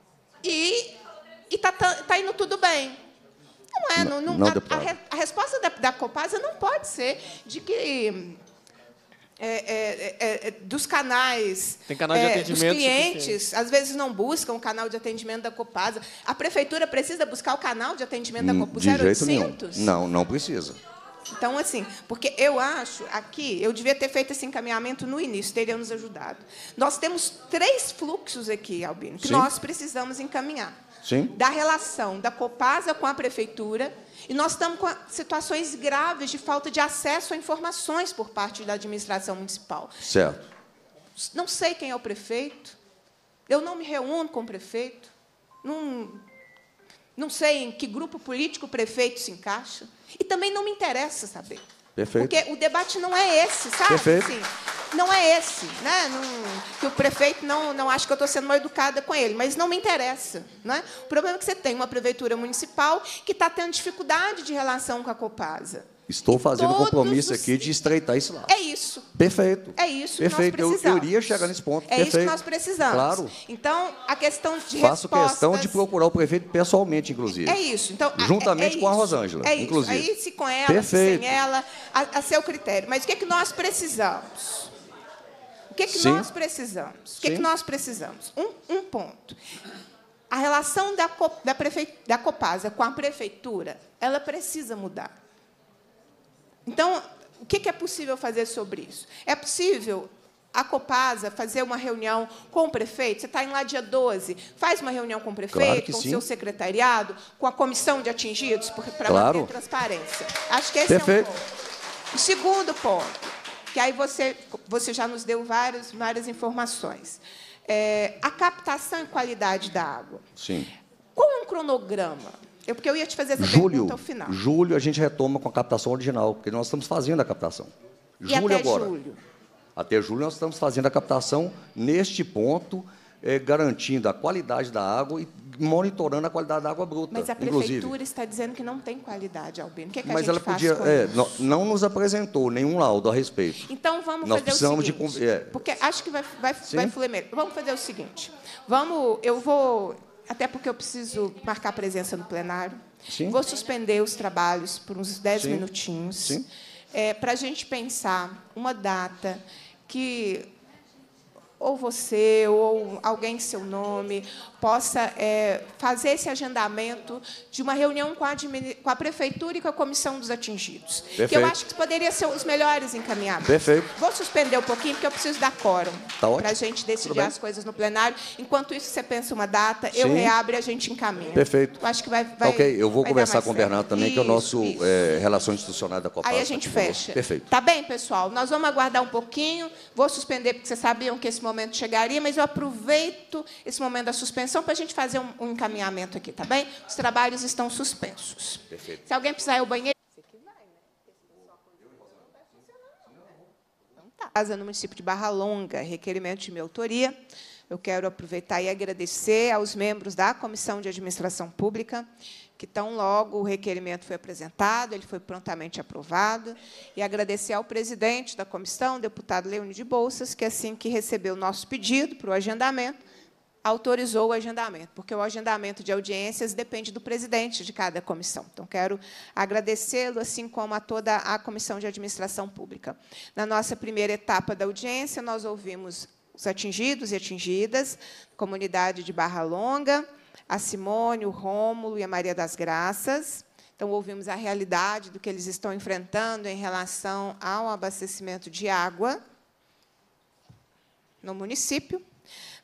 e está tá indo tudo bem. Não é. Não, não, não, a, a, a resposta da, da Copasa não pode ser de que é, é, é, dos canais, Tem canal de é, atendimento dos clientes, suficiente. às vezes não buscam o canal de atendimento da Copasa. A prefeitura precisa buscar o canal de atendimento da Copasa De zero jeito nenhum. oitocentos? Não, não precisa. Então, assim, porque eu acho, aqui, eu devia ter feito esse encaminhamento no início, teria nos ajudado. Nós temos três fluxos aqui, Albino, que Sim. nós precisamos encaminhar. Sim. Da relação da Copasa com a prefeitura, e nós estamos com situações graves de falta de acesso a informações por parte da administração municipal. Certo. Não sei quem é o prefeito, eu não me reúno com o prefeito, não, não sei em que grupo político o prefeito se encaixa, e também não me interessa saber. Perfeito. Porque o debate não é esse, sabe? Perfeito. Assim, não é esse, né? Não, que o prefeito não, não acha que eu estou sendo mal educada com ele, mas não me interessa. Né? O problema é que você tem uma prefeitura municipal que está tendo dificuldade de relação com a Copasa. Estou fazendo Todos compromisso os- aqui de estreitar esse laço. É isso. Perfeito. É isso que Perfeito. nós Eu, precisamos. eu iria chegar nesse ponto. É Perfeito. isso que nós precisamos. Claro. Então, a questão de Faço respostas... questão de procurar o prefeito pessoalmente, inclusive. É isso. Então, a- Juntamente é- é com a isso. Rosângela, é isso. inclusive. Aí, se com ela, Perfeito. se sem ela, a, a seu critério. Mas o que, é que nós precisamos? O que, é que Sim. nós precisamos? O que, é que Sim. nós precisamos? Um, um ponto. A relação da, Co- da, prefe, da Copasa com a prefeitura, ela precisa mudar. Então, o que, que é possível fazer sobre isso? É possível a Copasa fazer uma reunião com o prefeito? Você está em lá dia doze, faz uma reunião com o prefeito, Claro que com o sim. seu secretariado, com a comissão de atingidos, para Claro. manter a transparência. Acho que esse Perfeito. é um ponto. O segundo ponto, que aí você, você já nos deu várias, várias informações. É, a captação e qualidade da água. Sim. Qual é um cronograma? Eu, porque eu ia te fazer essa Julho, pergunta ao final. julho a gente retoma com a captação original, porque nós estamos fazendo a captação. E Julho até agora. julho? Até julho nós estamos fazendo a captação neste ponto, eh, garantindo a qualidade da água e monitorando a qualidade da água bruta, Mas a inclusive. prefeitura está dizendo que não tem qualidade, Albino. O que, é que a Mas gente ela faz podia, com é, isso? não, não nos apresentou nenhum laudo a respeito. Então, vamos Nós fazer precisamos o de seguinte, con- é. porque acho que vai, vai, Sim. vai fluir melhor. Vamos fazer o seguinte. Vamos, eu vou, até porque eu preciso marcar presença no plenário, Sim. vou suspender os trabalhos por uns dez Sim. minutinhos, Sim. é, para a gente pensar uma data que ou você, ou alguém em seu nome, possa é, fazer esse agendamento de uma reunião com a, admini- com a prefeitura e com a comissão dos atingidos. Que eu Perfeito. acho que poderia ser os melhores encaminhamentos. Perfeito. Vou suspender um pouquinho, porque eu preciso dar quórum Tá ótimo. para a gente Tudo decidir bem. as coisas no plenário. Enquanto isso, você pensa uma data, eu Sim. reabro e a gente encaminha. Perfeito. Eu acho que vai, Tá vai ok, eu vou vai dar conversar mais com o Bernardo certo. também, que é o Isso, nosso isso. eh, Relações Institucionais da Copasa. Aí a gente fecha. Perfeito. Tá bem, pessoal? Nós vamos aguardar um pouquinho. Vou suspender, porque vocês sabiam que esse momento chegaria, mas eu aproveito esse momento da suspensão para a gente fazer um, um encaminhamento aqui, tá bem? Os trabalhos estão suspensos. Perfeito. Se alguém precisar ir ao banheiro... Casa no município de Barra Longa, requerimento de minha autoria. Eu quero aproveitar e agradecer aos membros da Comissão de Administração Pública, que tão logo o requerimento foi apresentado, ele foi prontamente aprovado, e agradecer ao presidente da comissão, deputado Leônio de Bolsas, que, assim que recebeu o nosso pedido para o agendamento, autorizou o agendamento, porque o agendamento de audiências depende do presidente de cada comissão. Então, quero agradecê-lo, assim como a toda a Comissão de Administração Pública. Na nossa primeira etapa da audiência, nós ouvimos os atingidos e atingidas, comunidade de Barra Longa, a Simone, o Rômulo e a Maria das Graças. Então, ouvimos a realidade do que eles estão enfrentando em relação ao abastecimento de água no município.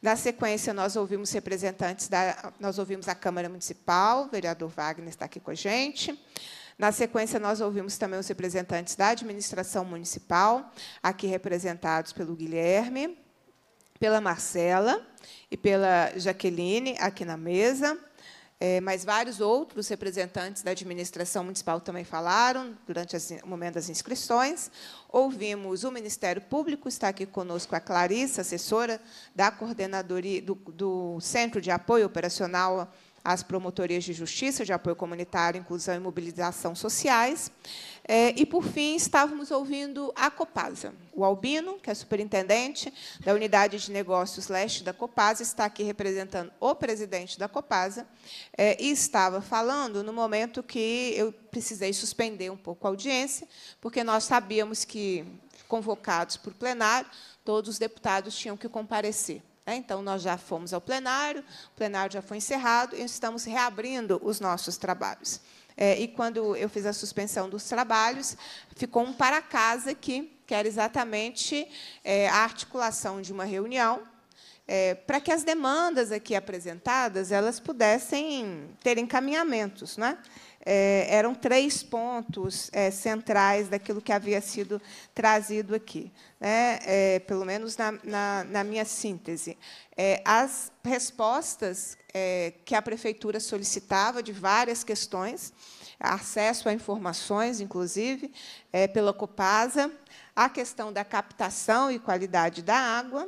Na sequência, nós ouvimos representantes da, nós ouvimos a Câmara Municipal, o vereador Wagner está aqui com a gente. Na sequência, nós ouvimos também os representantes da administração municipal, aqui representados pelo Guilherme, pela Marcela e pela Jaqueline, aqui na mesa. É, mas vários outros representantes da administração municipal também falaram durante as, o momento das inscrições. Ouvimos o Ministério Público, está aqui conosco a Clarissa, assessora da coordenadoria do, do Centro de Apoio Operacional às Promotorias de Justiça, de Apoio Comunitário, Inclusão e Mobilização Sociais. É, e, por fim, estávamos ouvindo a Copasa. O Albino, que é superintendente da Unidade de Negócios Leste da Copasa, está aqui representando o presidente da Copasa, é, e estava falando no momento que eu precisei suspender um pouco a audiência, porque nós sabíamos que, convocados por plenário, todos os deputados tinham que comparecer. Então, nós já fomos ao plenário, o plenário já foi encerrado, e estamos reabrindo os nossos trabalhos. É, e, quando eu fiz a suspensão dos trabalhos, ficou um para-casa aqui, que era exatamente é, a articulação de uma reunião, é, para que as demandas aqui apresentadas elas pudessem ter encaminhamentos, né? É, eram três pontos é, centrais daquilo que havia sido trazido aqui, né? É, pelo menos na, na, na minha síntese. É, as respostas é, que a prefeitura solicitava de várias questões, acesso a informações, inclusive, é, pela Copasa, a questão da captação e qualidade da água,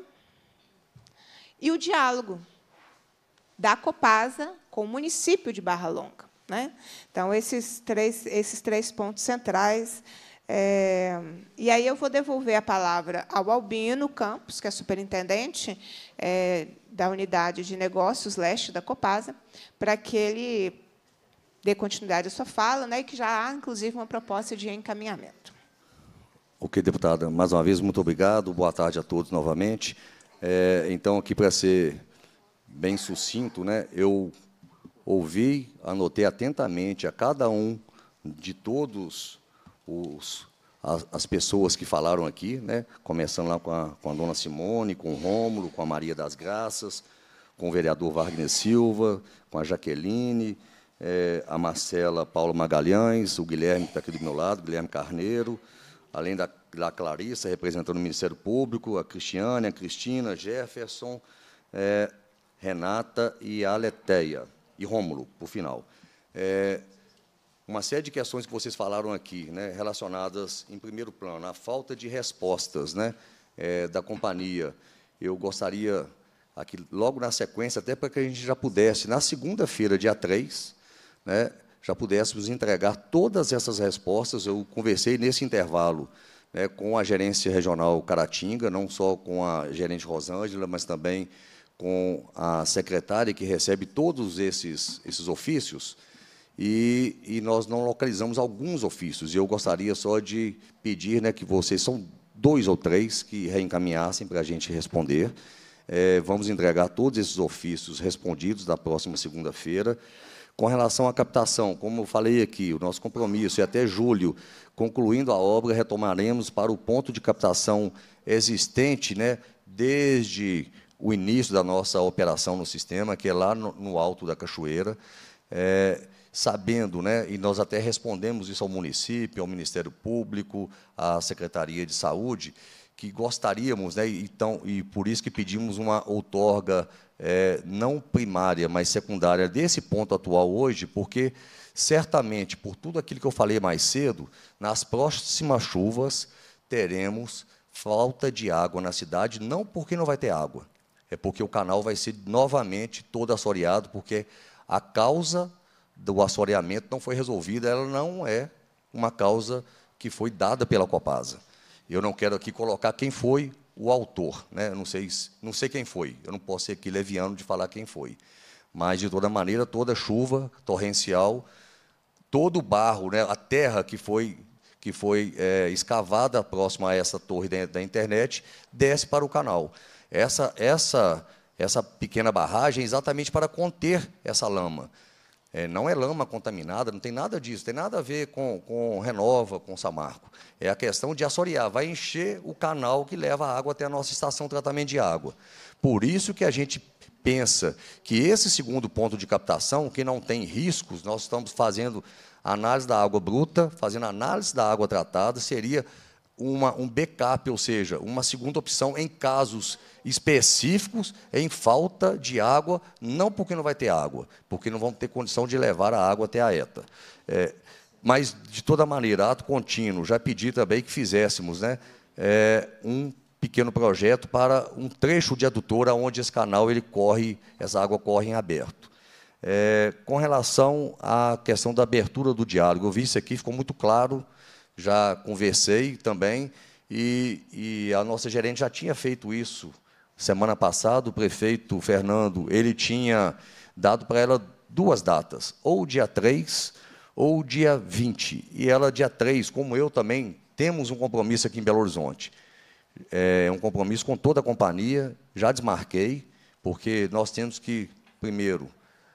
e o diálogo da Copasa com o município de Barra Longa. Né? Então, esses três, esses três pontos centrais. É, e aí eu vou devolver a palavra ao Albino Campos, que é superintendente é, da Unidade de Negócios Leste da Copasa, para que ele dê continuidade à sua fala, né, e que já há, inclusive, uma proposta de encaminhamento. Ok, deputada. Mais uma vez, muito obrigado. Boa tarde a todos novamente. É, então, aqui, para ser bem sucinto, né, eu ouvi, anotei atentamente a cada um de todos os, as, as pessoas que falaram aqui, né, começando lá com a, com a dona Simone, com o Rômulo, com a Maria das Graças, com o vereador Wagner Silva, com a Jaqueline, é, a Marcela Paulo Magalhães, o Guilherme, que está aqui do meu lado, Guilherme Carneiro, além da, da Clarissa, representando o Ministério Público, a Cristiane, a Cristina, Jefferson, é, Renata e a Aleteia. E Rômulo, por final. É, uma série de questões que vocês falaram aqui, né, relacionadas, em primeiro plano, à falta de respostas, né, é, da companhia. Eu gostaria, aqui, logo na sequência, até para que a gente já pudesse, na segunda-feira, dia três, né, já pudéssemos entregar todas essas respostas. Eu conversei nesse intervalo, né, com a gerência regional Caratinga, não só com a gerente Rosângela, mas também com a secretária que recebe todos esses, esses ofícios, e, e nós não localizamos alguns ofícios. E eu gostaria só de pedir, né, que vocês, são dois ou três, que reencaminhassem para a gente responder. É, vamos entregar todos esses ofícios respondidos na próxima segunda-feira. Com relação à captação, como eu falei aqui, o nosso compromisso é até julho, concluindo a obra, retomaremos para o ponto de captação existente, né, desde o início da nossa operação no sistema, que é lá no, no alto da cachoeira, é, sabendo, né, e nós até respondemos isso ao município, ao Ministério Público, à Secretaria de Saúde, que gostaríamos, né, então, e por isso que pedimos uma outorga é, não primária, mas secundária desse ponto atual hoje, porque, certamente, por tudo aquilo que eu falei mais cedo, nas próximas chuvas teremos falta de água na cidade, não porque não vai ter água, é porque o canal vai ser novamente todo assoreado, porque a causa do assoreamento não foi resolvida, ela não é uma causa que foi dada pela Copasa. Eu não quero aqui colocar quem foi o autor, né? Eu não sei, não sei quem foi, eu não posso ser aqui leviano de falar quem foi. Mas, de toda maneira, toda chuva torrencial, todo o barro, né, a terra que foi, que foi é, escavada próxima a essa torre da, da internet, desce para o canal. Essa, essa, essa pequena barragem é exatamente para conter essa lama. É, não é lama contaminada, não tem nada disso, tem nada a ver com, com Renova, com Samarco. É a questão de assorear, vai encher o canal que leva a água até a nossa estação de tratamento de água. Por isso que a gente pensa que esse segundo ponto de captação, que não tem riscos, nós estamos fazendo análise da água bruta, fazendo análise da água tratada, seria uma, um backup, ou seja, uma segunda opção em casos específicos, em falta de água, não porque não vai ter água, porque não vamos ter condição de levar a água até a ETA. É, mas, de toda maneira, ato contínuo, já pedi também que fizéssemos, né, é, um pequeno projeto para um trecho de adutora onde esse canal ele corre, essa água corre em aberto. É, com relação à questão da abertura do diálogo, eu vi isso aqui, ficou muito claro, já conversei também, e, e a nossa gerente já tinha feito isso semana passada. O prefeito Fernando ele tinha dado para ela duas datas, ou dia três ou dia vinte, e ela, dia três, como eu também, temos um compromisso aqui em Belo Horizonte. É um compromisso com toda a companhia, já desmarquei, porque nós temos que, primeiro,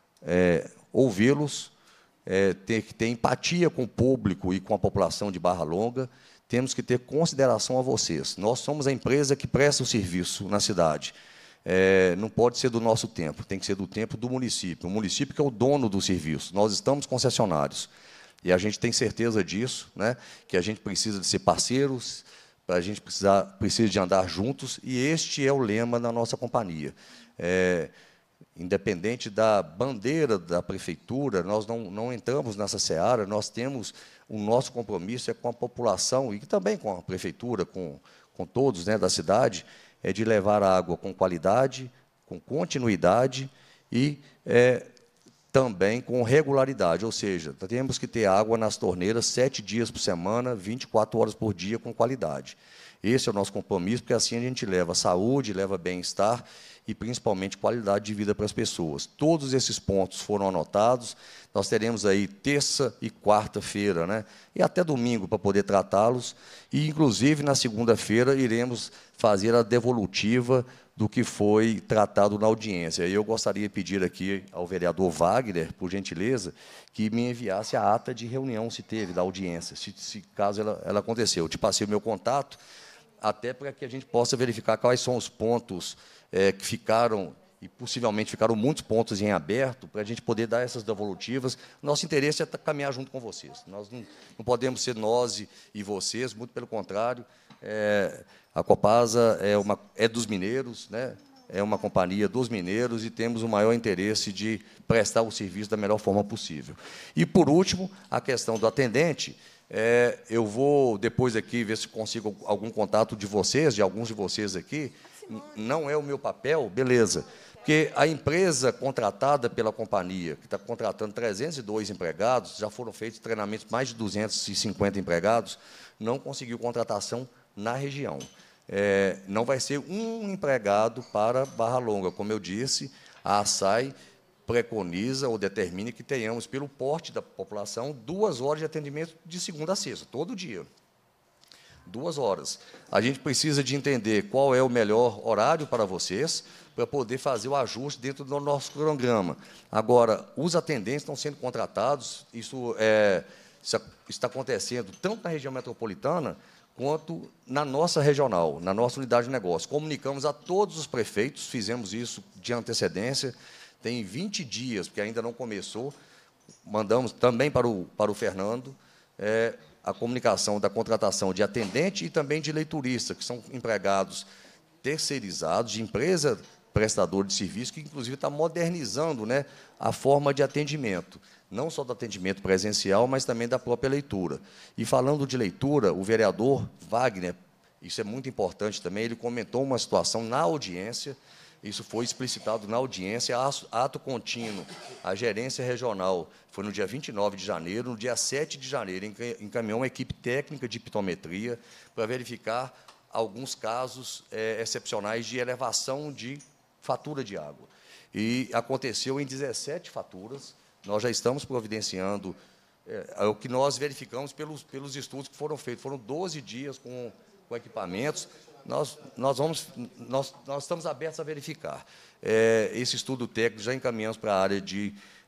é, ouvi-los, é, ter que ter empatia com o público e com a população de Barra Longa, temos que ter consideração a vocês. Nós somos a empresa que presta o serviço na cidade. É, não pode ser do nosso tempo, tem que ser do tempo do município. O município que é o dono do serviço. Nós estamos concessionários. E a gente tem certeza disso, né, que a gente precisa de ser parceiros, a gente precisa, precisa de andar juntos, e este é o lema da nossa companhia. É, independente da bandeira da prefeitura, nós não, não entramos nessa seara, nós temos o nosso compromisso é com a população e também com a prefeitura, com, com todos, né, da cidade, é de levar a água com qualidade, com continuidade e é, também com regularidade, ou seja, temos que ter água nas torneiras sete dias por semana, vinte e quatro horas por dia, com qualidade. Esse é o nosso compromisso, porque assim a gente leva saúde, leva bem-estar e, principalmente, qualidade de vida para as pessoas. Todos esses pontos foram anotados, nós teremos aí terça e quarta-feira, né, e até domingo para poder tratá-los, e, inclusive, na segunda-feira, iremos fazer a devolutiva do que foi tratado na audiência. E eu gostaria de pedir aqui ao vereador Wagner, por gentileza, que me enviasse a ata de reunião, se teve, da audiência, se, se caso ela, ela aconteceu. Eu te passei o meu contato, até para que a gente possa verificar quais são os pontos é, que ficaram, e possivelmente ficaram muitos pontos em aberto, para a gente poder dar essas devolutivas. Nosso interesse é caminhar junto com vocês. Nós não, não podemos ser nós e, e vocês, muito pelo contrário. É, a Copasa é, uma, é dos mineiros, né? É uma companhia dos mineiros, e temos o maior interesse de prestar o serviço da melhor forma possível. E, por último, a questão do atendente. É, eu vou, depois aqui, ver se consigo algum contato de vocês, de alguns de vocês aqui. Não é o meu papel, beleza. Porque a empresa contratada pela companhia, que está contratando trezentos e dois empregados, já foram feitos treinamentos, mais de duzentos e cinquenta empregados, não conseguiu contratação na região. É, não vai ser um empregado para Barra Longa. Como eu disse, a ASAI preconiza ou determina que tenhamos, pelo porte da população, duas horas de atendimento de segunda a sexta, todo dia. Duas horas. A gente precisa de entender qual é o melhor horário para vocês, para poder fazer o ajuste dentro do nosso cronograma. Agora, os atendentes estão sendo contratados, isso, é, isso está acontecendo tanto na região metropolitana, quanto na nossa regional, na nossa unidade de negócio. Comunicamos a todos os prefeitos, fizemos isso de antecedência, tem vinte dias, porque ainda não começou, mandamos também para o, para o Fernando é, a comunicação da contratação de atendente e também de leiturista, que são empregados terceirizados, de empresa prestadora de serviço, que, inclusive, está modernizando, né, a forma de atendimento, não só do atendimento presencial, mas também da própria leitura. E, falando de leitura, o vereador Wagner, isso é muito importante também, ele comentou uma situação na audiência. Isso foi explicitado na audiência, ato contínuo. A gerência regional foi no dia vinte e nove de janeiro, no dia sete de janeiro, encaminhou uma equipe técnica de pitometria para verificar alguns casos é, excepcionais de elevação de fatura de água. E aconteceu em dezessete faturas, nós já estamos providenciando é, o que nós verificamos pelos, pelos estudos que foram feitos. Foram doze dias com, com equipamentos. Nós, nós, vamos, nós, nós estamos abertos a verificar. É, esse estudo técnico já encaminhamos para a área de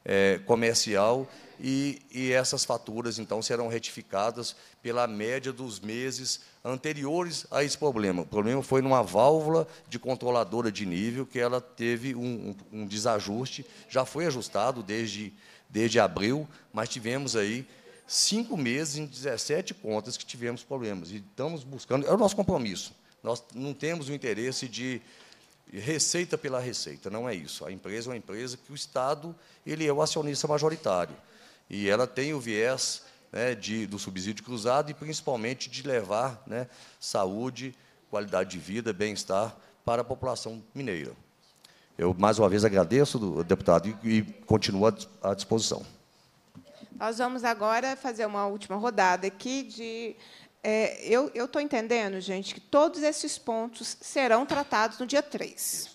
é, comercial, e, e essas faturas, então, serão retificadas pela média dos meses anteriores a esse problema. O problema foi numa válvula de controladora de nível, que ela teve um, um, um desajuste, já foi ajustado desde, desde abril, mas tivemos aí cinco meses em dezessete contas que tivemos problemas. E estamos buscando, é o nosso compromisso. Nós não temos o interesse de receita pela receita, não é isso. A empresa é uma empresa que o Estado ele é o acionista majoritário. E ela tem o viés, né, de, do subsídio cruzado e, principalmente, de levar, né, saúde, qualidade de vida, bem-estar para a população mineira. Eu, mais uma vez, agradeço, do, deputado, e, e continuo à disposição. Nós vamos agora fazer uma última rodada aqui de... É, eu estou entendendo, gente, que todos esses pontos serão tratados no dia três.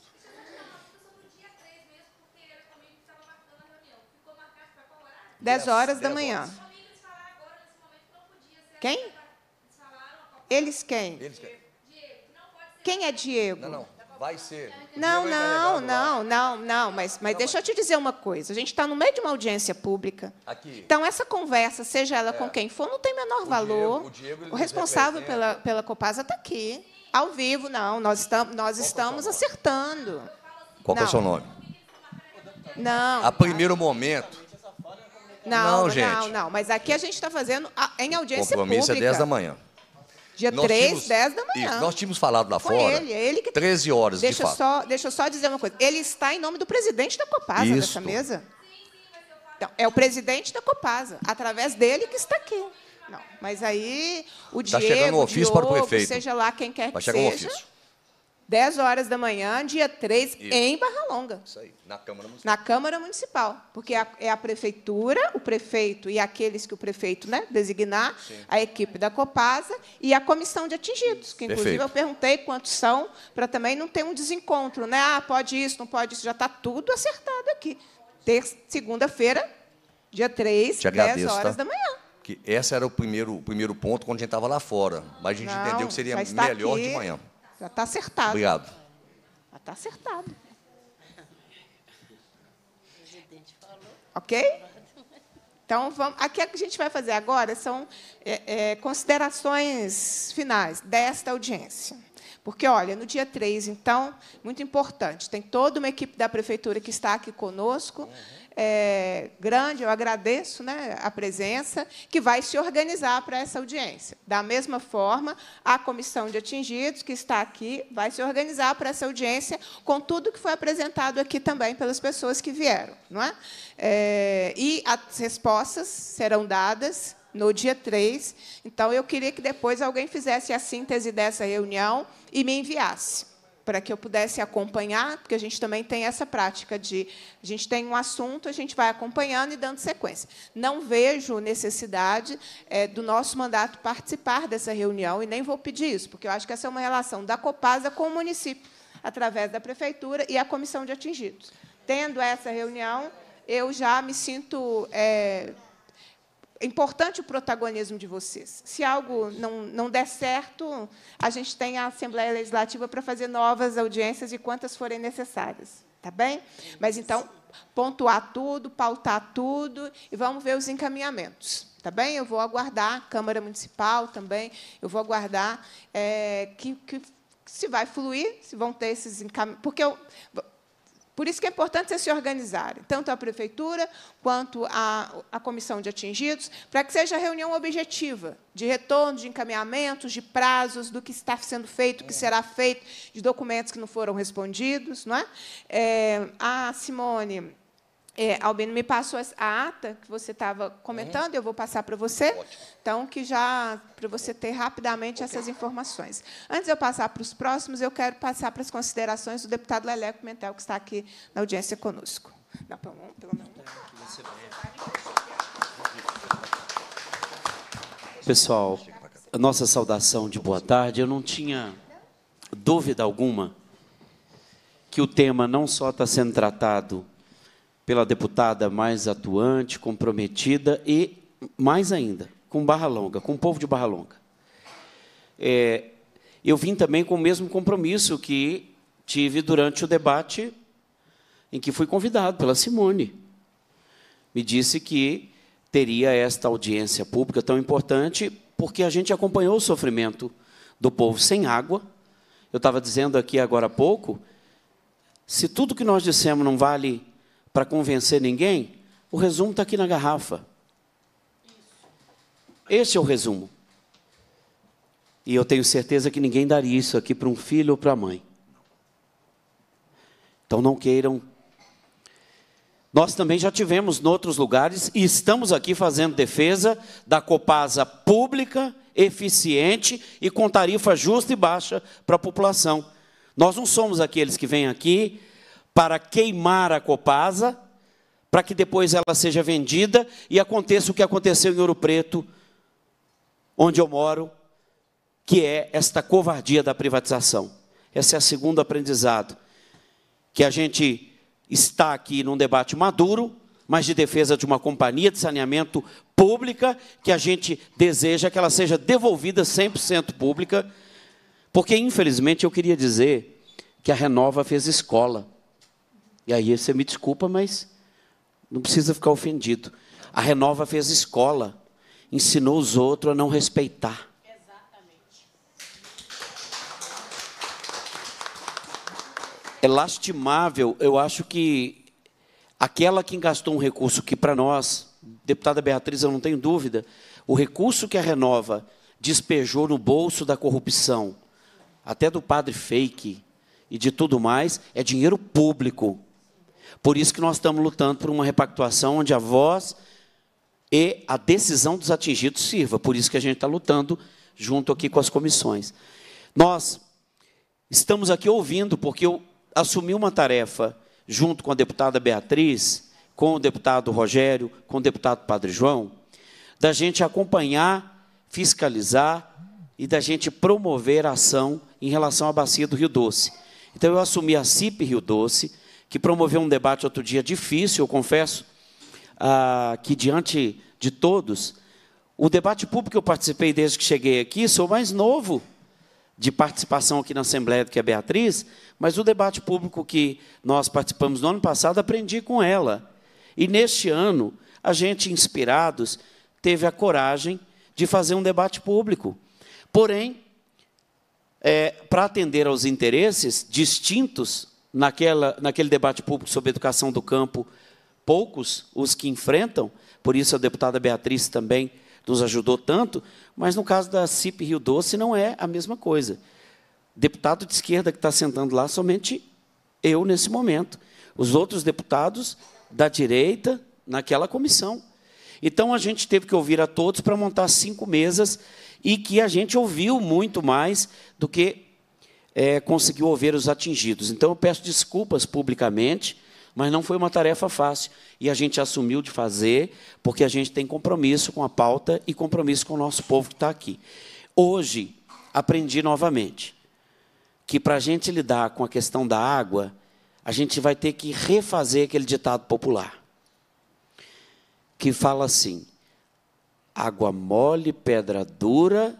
dez horas da manhã. Quem? Eles quem? Eles quem? Quem é Diego? Não, não, vai ser. Não, não, não, não, não, mas, mas deixa eu te dizer uma coisa. A gente está no meio de uma audiência pública. Aqui. Então, essa conversa, seja ela com quem for, não tem menor valor. O, Diego, o responsável pela, pela Copasa está aqui, ao vivo. Não, nós, tam, nós estamos acertando. Qual que é o seu nome? Não. A primeiro momento... Não, não, gente. não, não. Mas aqui a gente está fazendo a, em audiência compromisso pública. É dez da manhã. Dia nós três, tínhamos, dez da manhã. Isso, nós tínhamos falado lá Foi fora. Ele, é ele que... treze horas, deixa de fato. Só, deixa eu só dizer uma coisa. Ele está em nome do presidente da Copasa Isso. nessa mesa. Então, é o presidente da Copasa, através dele que está aqui. Não, mas aí o Tá Diego, chegando um ofício Diogo, para o prefeito. seja lá quem quer Vai que chegar um seja, ofício. dez horas da manhã, dia três, Isso. em Barra Longa. Isso aí, na Câmara Municipal. Na Câmara Municipal, porque a- é a Prefeitura, o prefeito e aqueles que o prefeito, né, designar, Sim. a equipe da Copasa e a comissão de atingidos, que, inclusive, Perfeito. eu perguntei quantos são, para também não ter um desencontro. Né? Ah, pode isso, não pode isso, já está tudo acertado aqui. Ter segunda-feira, dia três, Te dez agradeço, horas tá? da manhã. Que esse era o primeiro, o primeiro ponto quando a gente estava lá fora. Mas a gente Não, entendeu que seria já está melhor aqui, de manhã. Já está acertado. Obrigado. Já está acertado. Ok? Então, vamos, aqui o que a gente vai fazer agora são é, é, considerações finais desta audiência. Porque, olha, no dia três, então, muito importante, tem toda uma equipe da Prefeitura que está aqui conosco, é, grande, eu agradeço, né, a presença, que vai se organizar para essa audiência. Da mesma forma, a comissão de atingidos, que está aqui, vai se organizar para essa audiência com tudo que foi apresentado aqui também pelas pessoas que vieram. Não é? É, e as respostas serão dadas no dia três. Então, eu queria que depois alguém fizesse a síntese dessa reunião e me enviasse, para que eu pudesse acompanhar, porque a gente também tem essa prática de... A gente tem um assunto, a gente vai acompanhando e dando sequência. Não vejo necessidade é, do nosso mandato participar dessa reunião, e nem vou pedir isso, porque eu acho que essa é uma relação da Copasa com o município, através da Prefeitura e a comissão de atingidos. Tendo essa reunião, eu já me sinto... É, É importante o protagonismo de vocês. Se algo não, não der certo, a gente tem a Assembleia Legislativa para fazer novas audiências e quantas forem necessárias. Tá bem? Mas, então, pontuar tudo, pautar tudo e vamos ver os encaminhamentos. Tá bem? Eu vou aguardar, a Câmara Municipal também, eu vou aguardar é, que, que se vai fluir, se vão ter esses encaminhamentos. Porque eu... Por isso que é importante vocês se organizarem, tanto a Prefeitura quanto a, a Comissão de Atingidos, para que seja reunião objetiva, de retorno, de encaminhamentos, de prazos, do que está sendo feito, o que será feito, de documentos que não foram respondidos. Não é? É, a Simone é, Albino me passou a ata que você estava comentando, eu vou passar para você. Então, que já para você ter rapidamente essas informações. Antes de eu passar para os próximos, eu quero passar para as considerações do deputado Leleco Pimentel, que está aqui na audiência conosco. Não, pelo menos. Pessoal, a nossa saudação de boa tarde. Eu não tinha dúvida alguma que o tema não só está sendo tratado pela deputada mais atuante, comprometida e, mais ainda, com Barra Longa, com o povo de Barra Longa. É, eu vim também com o mesmo compromisso que tive durante o debate em que fui convidado pela Simone. me disse que teria esta audiência pública tão importante, porque a gente acompanhou o sofrimento do povo sem água. Eu estava dizendo aqui agora há pouco, se tudo que nós dissemos não vale para convencer ninguém, o resumo está aqui na garrafa. Esse é o resumo. E eu tenho certeza que ninguém daria isso aqui para um filho ou para a mãe. Então não queiram. Nós também já tivemos em outros lugares e estamos aqui fazendo defesa da Copasa pública, eficiente e com tarifa justa e baixa para a população. Nós não somos aqueles que vêm aqui para queimar a Copasa, para que depois ela seja vendida e aconteça o que aconteceu em Ouro Preto, onde eu moro, que é esta covardia da privatização. Esse é o segundo aprendizado, que a gente está aqui num debate maduro, mas de defesa de uma companhia de saneamento pública, que a gente deseja que ela seja devolvida cem por cento pública, porque, infelizmente, eu queria dizer que a Renova fez escola. E aí você me desculpa, mas não precisa ficar ofendido. A Renova fez escola, ensinou os outros a não respeitar. É lastimável, eu acho que aquela que gastou um recurso que, para nós, deputada Beatriz, eu não tenho dúvida, o recurso que a Renova despejou no bolso da corrupção, até do padre fake e de tudo mais, é dinheiro público. Por isso que nós estamos lutando por uma repactuação onde a voz e a decisão dos atingidos sirva. Por isso que a gente está lutando junto aqui com as comissões. Nós estamos aqui ouvindo, porque eu assumi uma tarefa junto com a deputada Beatriz, com o deputado Rogério, com o deputado Padre João, da gente acompanhar, fiscalizar e da gente promover a ação em relação à bacia do Rio Doce. Então, eu assumi a C I P Rio Doce, que promoveu um debate outro dia difícil, eu confesso, ah, que diante de todos, o debate público que eu participei desde que cheguei aqui, sou mais novo de participação aqui na Assembleia do que a Beatriz, mas o debate público que nós participamos no ano passado, aprendi com ela. E, neste ano, a gente, inspirados, teve a coragem de fazer um debate público. Porém, é, para atender aos interesses distintos naquela, naquele debate público sobre educação do campo, poucos os que enfrentam, por isso a deputada Beatriz também nos ajudou tanto, mas no caso da C I P Rio Doce não é a mesma coisa. Deputado de esquerda que está sentando lá, somente eu nesse momento. Os outros deputados da direita naquela comissão. Então, a gente teve que ouvir a todos para montar cinco mesas e que a gente ouviu muito mais do que é, conseguiu ouvir os atingidos. Então, eu peço desculpas publicamente, mas não foi uma tarefa fácil. E a gente assumiu de fazer, porque a gente tem compromisso com a pauta e compromisso com o nosso povo que está aqui. Hoje, aprendi novamente que, para a gente lidar com a questão da água, a gente vai ter que refazer aquele ditado popular, que fala assim: água mole, pedra dura,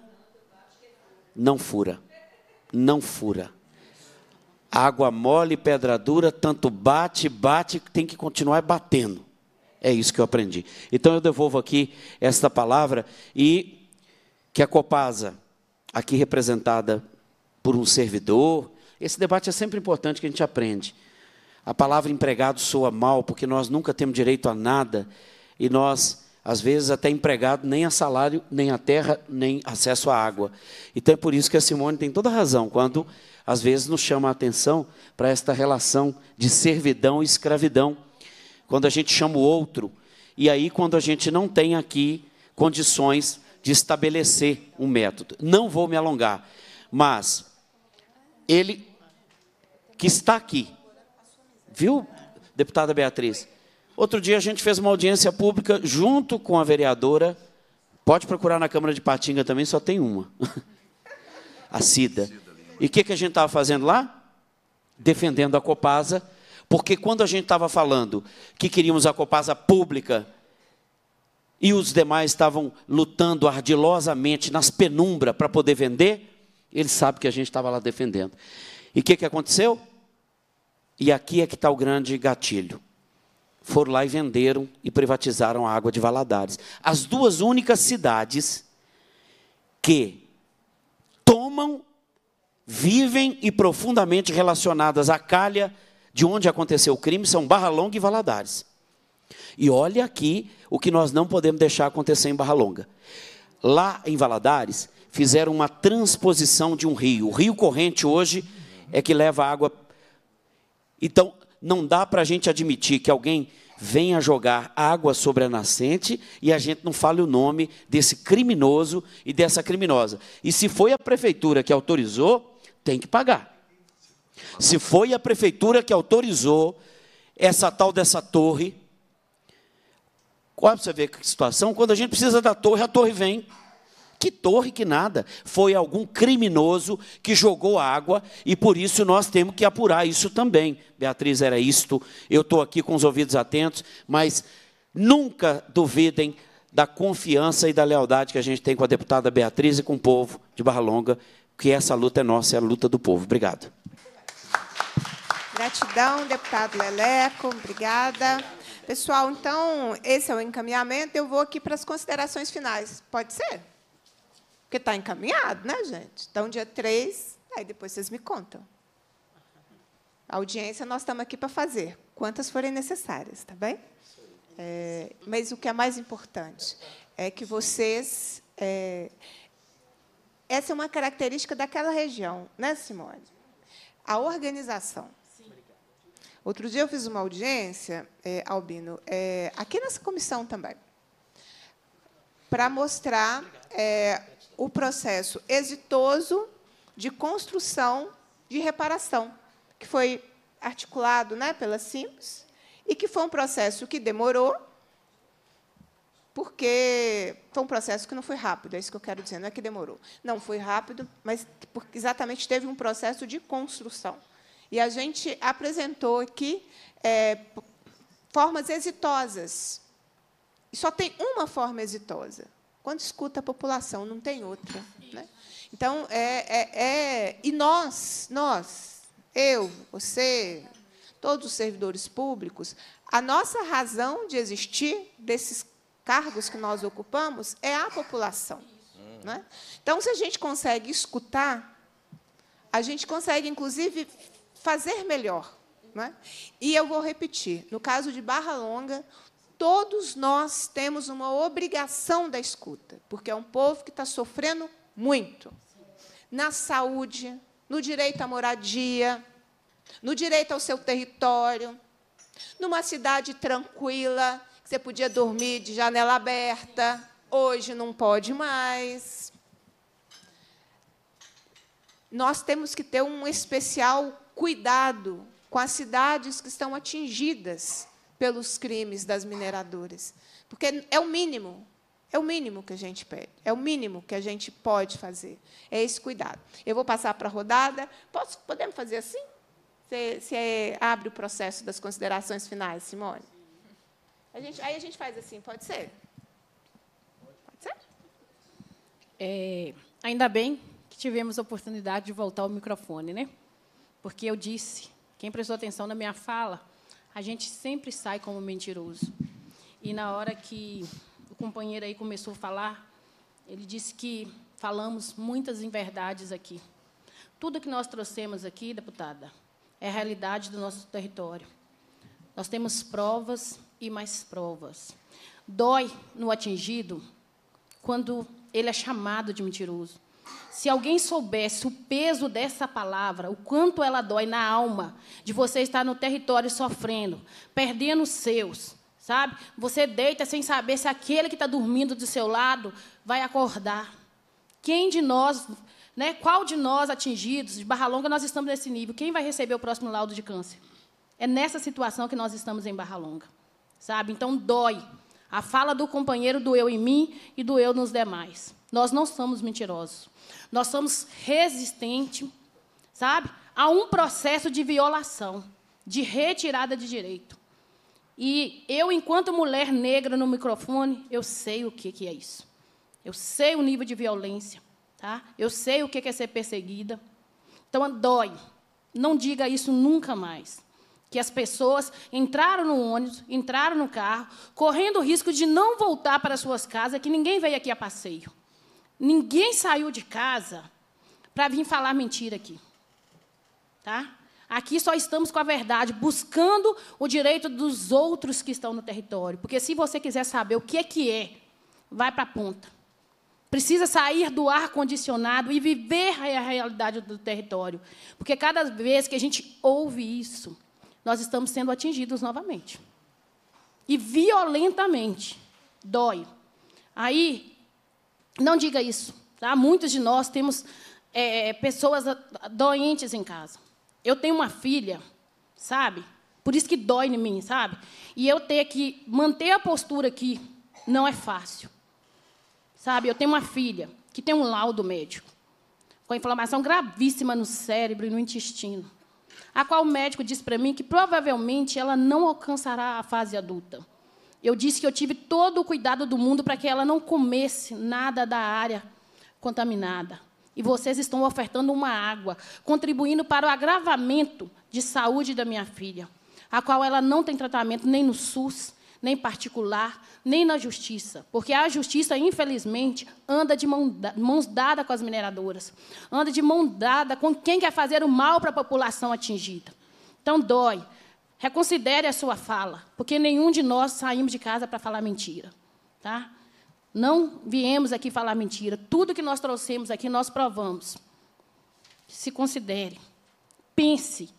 não fura. Não fura. Água mole, pedra dura, tanto bate, bate, tem que continuar batendo. É isso que eu aprendi. Então, eu devolvo aqui esta palavra e que a Copasa, aqui representada por um servidor, esse debate é sempre importante, que a gente aprende. A palavra empregado soa mal, porque nós nunca temos direito a nada, e nós, às vezes, até empregado, nem a salário, nem a terra, nem acesso à água. Então, é por isso que a Simone tem toda a razão, quando, às vezes, nos chama a atenção para esta relação de servidão e escravidão, quando a gente chama o outro, e aí quando a gente não tem aqui condições de estabelecer um método. Não vou me alongar, mas ele que está aqui, viu, deputada Beatriz? Outro dia a gente fez uma audiência pública junto com a vereadora, pode procurar na Câmara de Patinga também, só tem uma, a Cida. E o que, que a gente estava fazendo lá? Defendendo a Copasa, porque quando a gente estava falando que queríamos a Copasa pública e os demais estavam lutando ardilosamente nas penumbras para poder vender, eles sabem que a gente estava lá defendendo. E o que, que aconteceu? E aqui é que está o grande gatilho. foram lá e venderam e privatizaram a água de Valadares. As duas únicas cidades que tomam, vivem e profundamente relacionadas à calha de onde aconteceu o crime são Barra Longa e Valadares. E olha aqui o que nós não podemos deixar acontecer em Barra Longa. Lá em Valadares, fizeram uma transposição de um rio. O rio corrente hoje é que leva água. Então, não dá para a gente admitir que alguém venha jogar água sobre a nascente e a gente não fale o nome desse criminoso e dessa criminosa. E se foi a prefeitura que autorizou, tem que pagar. Se foi a prefeitura que autorizou essa tal dessa torre, olha para você ver que situação, quando a gente precisa da torre, a torre vem. Que torre, que nada. Foi algum criminoso que jogou água e, por isso, nós temos que apurar isso também. Beatriz, era isto. Eu estou aqui com os ouvidos atentos, mas nunca duvidem da confiança e da lealdade que a gente tem com a deputada Beatriz e com o povo de Barra Longa, que essa luta é nossa, é a luta do povo. Obrigado. Gratidão, deputado Leleco. Obrigada. Pessoal, então, esse é o encaminhamento. Eu vou aqui para as considerações finais. Pode ser? Porque está encaminhado, né, gente? Então, dia três, aí depois vocês me contam. A audiência nós estamos aqui para fazer, quantas forem necessárias, tá bem? É, mas o que é mais importante é que vocês... É, essa é uma característica daquela região, né, Simone? A organização. Outro dia eu fiz uma audiência, é, Albino, é, aqui nessa comissão também, para mostrar é, o processo exitoso de construção de reparação, que foi articulado, né, pela Simples, e que foi um processo que demorou, porque foi um processo que não foi rápido, é isso que eu quero dizer, não é que demorou. Não foi rápido, mas porque exatamente teve um processo de construção. E a gente apresentou aqui é, formas exitosas. E só tem uma forma exitosa. Quando escuta a população, não tem outra. Né? Então, é, é, é, e nós, nós, eu, você, todos os servidores públicos, a nossa razão de existir, desses cargos que nós ocupamos, é a população. Né? Então, se a gente consegue escutar, a gente consegue, inclusive, fazer melhor. Né? E eu vou repetir, no caso de Barra Longa, todos nós temos uma obrigação da escuta, porque é um povo que está sofrendo muito. Na saúde, no direito à moradia, no direito ao seu território, numa cidade tranquila, que você podia dormir de janela aberta, hoje não pode mais. Nós temos que ter um especial cuidado com as cidades que estão atingidas pelos crimes das mineradoras, porque é o mínimo, é o mínimo que a gente pede, é o mínimo que a gente pode fazer, é esse cuidado. Eu vou passar para a rodada. Posso, podemos fazer assim? Você, você abre o processo das considerações finais, Simone? A gente, aí a gente faz assim, pode ser? Pode ser? É, ainda bem que tivemos a oportunidade de voltar ao microfone, né? Porque eu disse, quem prestou atenção na minha fala, a gente sempre sai como mentiroso. E, na hora que o companheiro aí começou a falar, ele disse que falamos muitas inverdades aqui. Tudo que nós trouxemos aqui, deputada, é a realidade do nosso território. Nós temos provas e mais provas. Dói no atingido quando ele é chamado de mentiroso. Se alguém soubesse o peso dessa palavra, o quanto ela dói na alma de você estar no território sofrendo, perdendo os seus, sabe? Você deita sem saber se aquele que está dormindo do seu lado vai acordar. Quem de nós, né, qual de nós atingidos, de Barra Longa, nós estamos nesse nível? Quem vai receber o próximo laudo de câncer? É nessa situação que nós estamos em Barra Longa, sabe? Então, dói. A fala do companheiro doeu em mim e doeu nos demais. Nós não somos mentirosos. Nós somos resistentes, sabe, a um processo de violação, de retirada de direito. E eu, enquanto mulher negra no microfone, eu sei o que é isso. Eu sei o nível de violência. Tá? Eu sei o que é ser perseguida. Então, dói. Não diga isso nunca mais. que as pessoas entraram no ônibus, entraram no carro, correndo o risco de não voltar para suas casas, que ninguém veio aqui a passeio. Ninguém saiu de casa para vir falar mentira aqui. Tá? Aqui só estamos com a verdade, buscando o direito dos outros que estão no território. Porque, se você quiser saber o que é que é, vai para a ponta. Precisa sair do ar-condicionado e viver a realidade do território. Porque, cada vez que a gente ouve isso, nós estamos sendo atingidos novamente. E violentamente. Dói. Aí, não diga isso. Tá? Muitos de nós temos é, pessoas doentes em casa. Eu tenho uma filha, sabe? Por isso que dói em mim, sabe? E eu ter que manter a postura aqui não é fácil. Sabe? Eu tenho uma filha que tem um laudo médico com inflamação gravíssima no cérebro e no intestino, a qual o médico disse para mim que provavelmente ela não alcançará a fase adulta. Eu disse que eu tive todo o cuidado do mundo para que ela não comesse nada da área contaminada. E vocês estão ofertando uma água, contribuindo para o agravamento de saúde da minha filha, a qual ela não tem tratamento nem no SUS, nem particular, nem na justiça. Porque a justiça, infelizmente, anda de mãos dadas com as mineradoras, anda de mão dada com quem quer fazer o mal para a população atingida. Então, dói. Reconsidere a sua fala, porque nenhum de nós saímos de casa para falar mentira. Tá? Não viemos aqui falar mentira. Tudo que nós trouxemos aqui, nós provamos. Se considere. Pense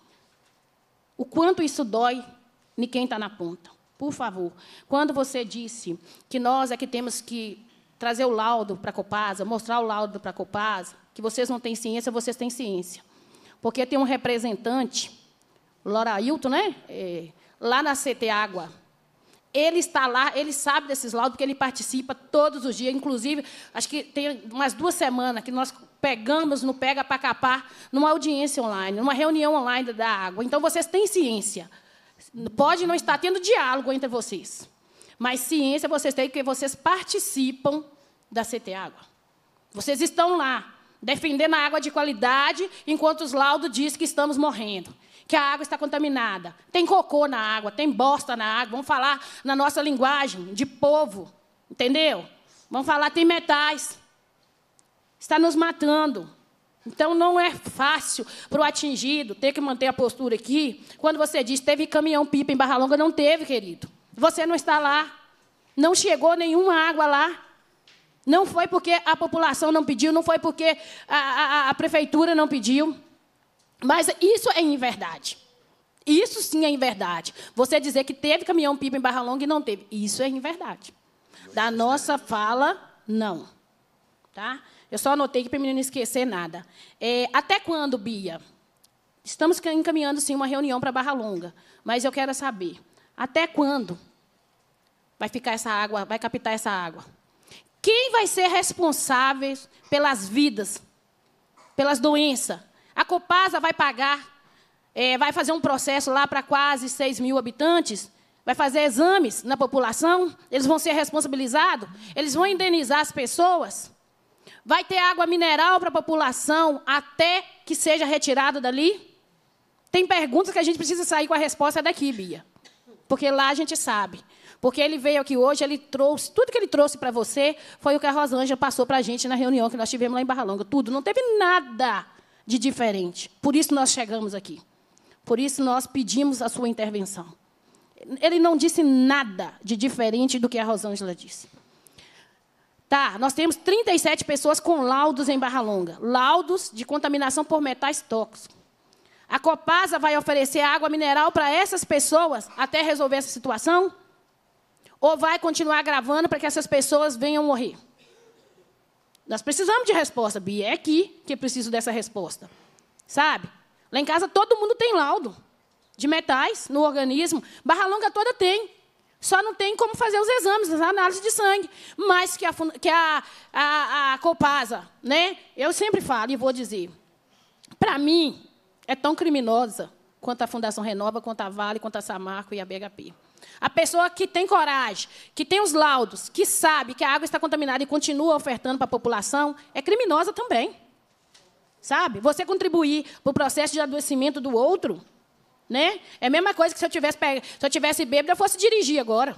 o quanto isso dói em quem está na ponta. Por favor. Quando você disse que nós é que temos que trazer o laudo para a Copasa, mostrar o laudo para a Copasa, que vocês não têm ciência, vocês têm ciência. Porque tem um representante, Lorailton, né? É, lá na C T Água. Ele está lá, ele sabe desses laudos, porque ele participa todos os dias. Inclusive, acho que tem umas duas semanas que nós pegamos no Pega para Capar, numa audiência online, numa reunião online da água. Então, vocês têm ciência. Pode não estar tendo diálogo entre vocês, mas ciência vocês têm, porque vocês participam da C T Água. Vocês estão lá, defendendo a água de qualidade, enquanto os laudos dizem que estamos morrendo, que a água está contaminada. Tem cocô na água, tem bosta na água. Vamos falar na nossa linguagem de povo, entendeu? Vamos falar, tem metais. Está nos matando. Então, não é fácil para o atingido ter que manter a postura aqui. Quando você diz teve caminhão-pipa em Barra Longa, não teve, querido. Você não está lá. Não chegou nenhuma água lá. Não foi porque a população não pediu, não foi porque a, a, a prefeitura não pediu. Mas isso é inverdade. Isso sim é inverdade. Você dizer que teve caminhão-pipa em Barra Longa e não teve. Isso é inverdade. Da nossa fala, não. Tá? Eu só anotei aqui para mim não esquecer nada. É, até quando, Bia? Estamos encaminhando, sim, uma reunião para Barra Longa. Mas eu quero saber, até quando vai ficar essa água, vai captar essa água? Quem vai ser responsável pelas vidas, pelas doenças? A Copasa vai pagar, é, vai fazer um processo lá para quase seis mil habitantes, vai fazer exames na população, eles vão ser responsabilizados, eles vão indenizar as pessoas, vai ter água mineral para a população até que seja retirado dali? Tem perguntas que a gente precisa sair com a resposta daqui, Bia, porque lá a gente sabe. Porque ele veio aqui hoje, ele trouxe, tudo que ele trouxe para você foi o que a Rosângela passou para a gente na reunião que nós tivemos lá em Barra Longa. Tudo, não teve nada de diferente. Por isso nós chegamos aqui. Por isso nós pedimos a sua intervenção. Ele não disse nada de diferente do que a Rosângela disse. Tá, nós temos trinta e sete pessoas com laudos em Barra Longa. Laudos de contaminação por metais tóxicos. A Copasa vai oferecer água mineral para essas pessoas até resolver essa situação? Ou vai continuar gravando para que essas pessoas venham morrer? Nós precisamos de resposta, Bia. É aqui que eu preciso dessa resposta. Sabe? Lá em casa todo mundo tem laudo de metais no organismo. Barra Longa toda tem. Só não tem como fazer os exames, as análises de sangue. Mas que a, que a, a, a Copasa, né? Eu sempre falo e vou dizer, para mim, é tão criminosa quanto a Fundação Renova, quanto a Vale, quanto a Samarco e a B H P. A pessoa que tem coragem, que tem os laudos, que sabe que a água está contaminada e continua ofertando para a população, é criminosa também. Sabe? Você contribuir para o processo de adoecimento do outro, Né? É a mesma coisa que se eu tivesse, se eu tivesse bêbado, eu fosse dirigir agora.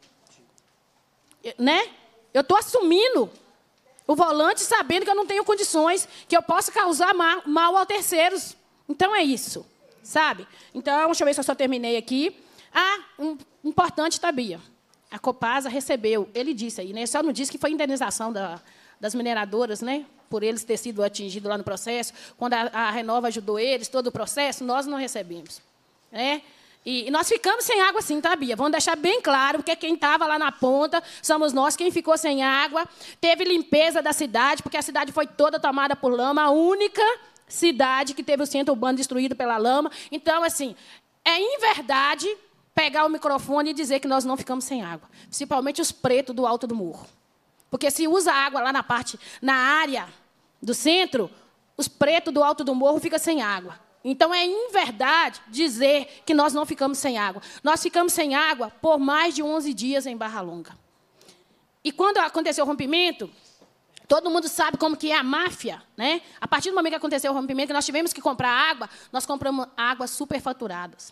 Né? Eu estou assumindo o volante sabendo que eu não tenho condições, que eu posso causar mal a terceiros. Então, é isso. Sabe? Então, deixa eu ver se eu só terminei aqui. Ah, um, importante, Tabia. A Copasa recebeu, ele disse aí, né? Só não disse que foi indenização da, das mineradoras, né? Por eles terem sido atingidos lá no processo. Quando a, a Renova ajudou eles, todo o processo, nós não recebemos. Né? E, e nós ficamos sem água sim, tá, Bia? Vamos deixar bem claro, porque quem estava lá na ponta somos nós, quem ficou sem água. Teve limpeza da cidade, porque a cidade foi toda tomada por lama, a única cidade que teve o centro urbano destruído pela lama. Então, assim, é em verdade pegar o microfone e dizer que nós não ficamos sem água, principalmente os pretos do Alto do Morro. Porque se usa água lá na parte, na área do centro, os pretos do Alto do Morro ficam sem água. Então, é em verdade dizer que nós não ficamos sem água. Nós ficamos sem água por mais de onze dias em Barra Longa. E quando aconteceu o rompimento, todo mundo sabe como que é a máfia, né? A partir do momento que aconteceu o rompimento, que nós tivemos que comprar água, nós compramos águas superfaturadas.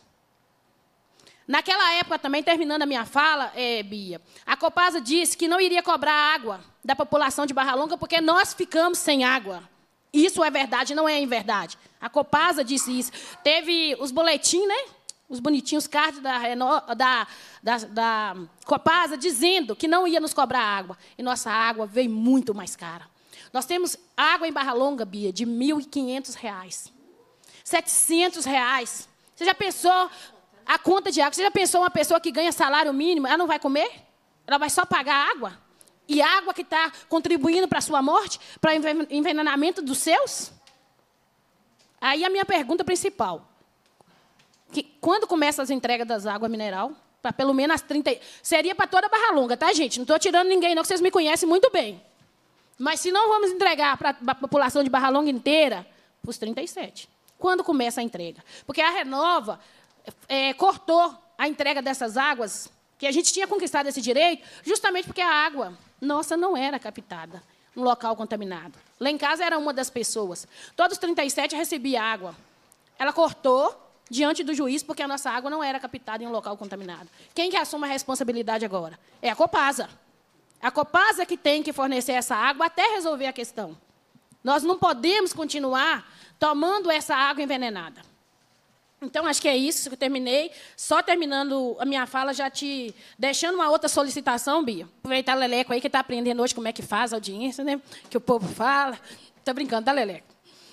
Naquela época, também, terminando a minha fala, é, Bia, a Copasa disse que não iria cobrar água da população de Barra Longa porque nós ficamos sem água. Isso é verdade, não é inverdade. A Copasa disse isso. Teve os boletins, né? Os bonitinhos cards da, da, da, da Copasa dizendo que não ia nos cobrar água. E nossa água veio muito mais cara. Nós temos água em Barra Longa, Bia, de mil e quinhentos reais. setecentos reais. Você já pensou a conta de água? Você já pensou uma pessoa que ganha salário mínimo, ela não vai comer? Ela vai só pagar água? E água que está contribuindo para a sua morte, para o envenenamento dos seus? Aí a minha pergunta principal. Que, quando começa as entregas das águas mineral? Para pelo menos as trinta... Seria para toda Barra Longa, tá, gente? Não estou tirando ninguém, não, que vocês me conhecem muito bem. Mas se não vamos entregar para a população de Barra Longa inteira, para os trinta e sete. Quando começa a entrega? Porque a Renova é, cortou a entrega dessas águas, que a gente tinha conquistado esse direito, justamente porque a água nossa não era captada no local contaminado. Lá em casa era uma das pessoas. Todos os trinta e sete recebiam água. Ela cortou diante do juiz, porque a nossa água não era captada em um local contaminado. Quem que assume a responsabilidade agora? É a Copasa. A Copasa que tem que fornecer essa água até resolver a questão. Nós não podemos continuar tomando essa água envenenada. Então, acho que é isso que eu terminei. Só terminando a minha fala, já te deixando uma outra solicitação, Bia. Aproveitar a Leleco aí, que está aprendendo hoje como é que faz a audiência, né? Que o povo fala. Estou brincando, tá, Leleco?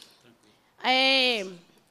É,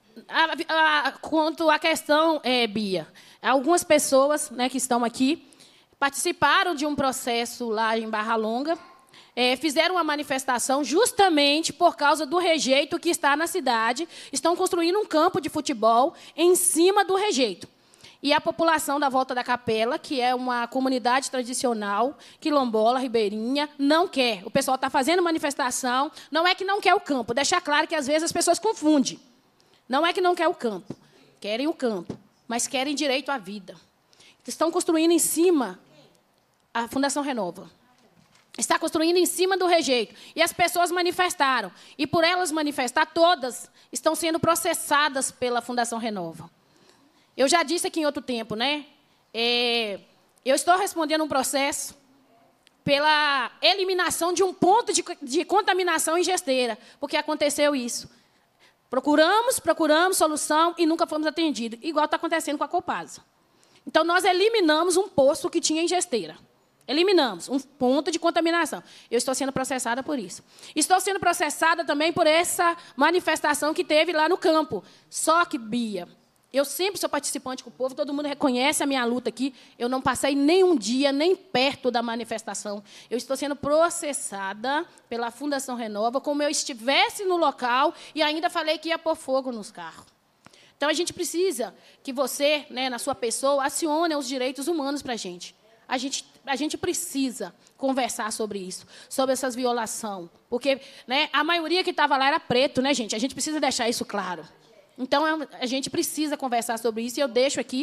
a, a, quanto à questão, é, Bia, algumas pessoas, né, que estão aqui participaram de um processo lá em Barra Longa, É, fizeram uma manifestação justamente por causa do rejeito que está na cidade. Estão construindo um campo de futebol em cima do rejeito. E a população da Volta da Capela, que é uma comunidade tradicional, quilombola, ribeirinha, não quer. O pessoal está fazendo manifestação, não é que não quer o campo. Deixar claro que, às vezes, as pessoas confundem. Não é que não quer o campo. Querem o campo, mas querem direito à vida. Estão construindo em cima a Fundação Renova. Está construindo em cima do rejeito. E as pessoas manifestaram. E, por elas manifestar, todas estão sendo processadas pela Fundação Renova. Eu já disse aqui em outro tempo, né? É, eu estou respondendo um processo pela eliminação de um ponto de, de contaminação em Gesteira, porque aconteceu isso. Procuramos, procuramos solução e nunca fomos atendidos, igual está acontecendo com a Copasa. Então, nós eliminamos um poço que tinha em Gesteira. Eliminamos um ponto de contaminação. Eu estou sendo processada por isso. Estou sendo processada também por essa manifestação que teve lá no campo. Só que, Bia, eu sempre sou participante com o povo, todo mundo reconhece a minha luta aqui. Eu não passei nem um dia, nem perto da manifestação. Eu estou sendo processada pela Fundação Renova, como eu estivesse no local e ainda falei que ia pôr fogo nos carros. Então, a gente precisa que você, né, na sua pessoa, acione os direitos humanos para a gente. A gente, a gente precisa conversar sobre isso, sobre essas violações. Porque, né, a maioria que estava lá era preto, né, gente? A gente precisa deixar isso claro. Então, a gente precisa conversar sobre isso, e eu deixo aqui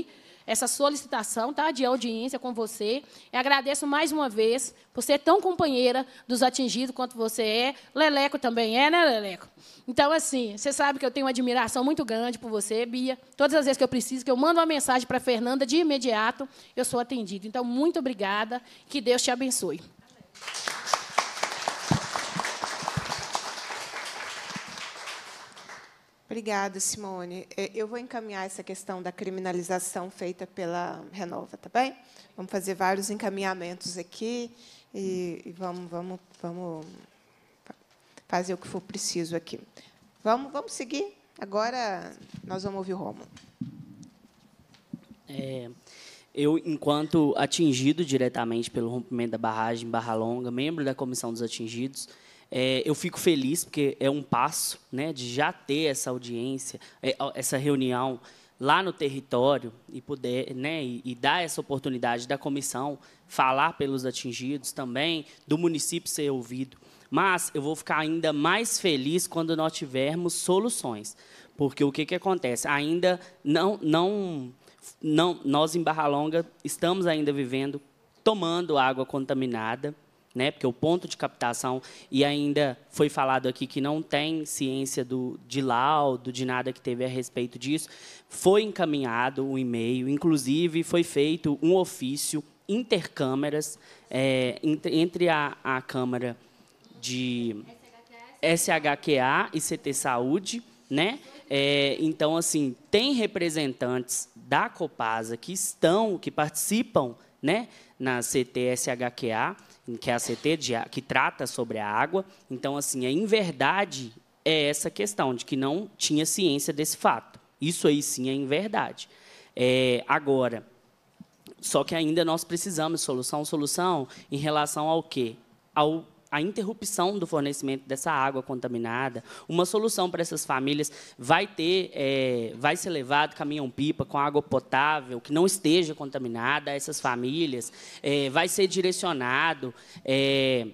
essa solicitação, tá, de audiência com você. Eu agradeço mais uma vez por ser tão companheira dos atingidos quanto você é. Leleco também é, né, Leleco? Então, assim, você sabe que eu tenho uma admiração muito grande por você, Bia. Todas as vezes que eu preciso, que eu mando uma mensagem para a Fernanda, de imediato, eu sou atendida. Então, muito obrigada. Que Deus te abençoe. Obrigada, Simone. Eu vou encaminhar essa questão da criminalização feita pela Renova, tá bem? Vamos fazer vários encaminhamentos aqui e, e vamos, vamos, vamos fazer o que for preciso aqui. Vamos, vamos seguir? Agora nós vamos ouvir o Rômulo. É, eu, enquanto atingido diretamente pelo rompimento da barragem Barra Longa, membro da Comissão dos Atingidos, É, eu fico feliz, porque é um passo, né, de já ter essa audiência, é, essa reunião lá no território e poder, né, e, e dar essa oportunidade da comissão falar pelos atingidos também, do município ser ouvido. Mas eu vou ficar ainda mais feliz quando nós tivermos soluções, porque o que, que acontece? Ainda não, não, não, nós em Barra Longa estamos ainda vivendo, tomando água contaminada, né, porque o ponto de captação, e ainda foi falado aqui que não tem ciência do, de laudo, de nada que teve a respeito disso, foi encaminhado um e-mail, inclusive foi feito um ofício intercâmaras é, entre a, a Câmara de S H Q A e C T Saúde, né? É, então, assim, tem representantes da Copasa que estão, que participam, né, na C T S H Q A, que é a C T de, que trata sobre a água. Então, assim, em verdade, é essa questão de que não tinha ciência desse fato. Isso aí, sim, é em verdade. É, agora, só que ainda nós precisamos de solução. Solução em relação ao quê? Ao a interrupção do fornecimento dessa água contaminada. Uma solução para essas famílias vai ter, é, vai ser levado caminhão-pipa com água potável que não esteja contaminada a essas famílias, é, vai ser direcionado é,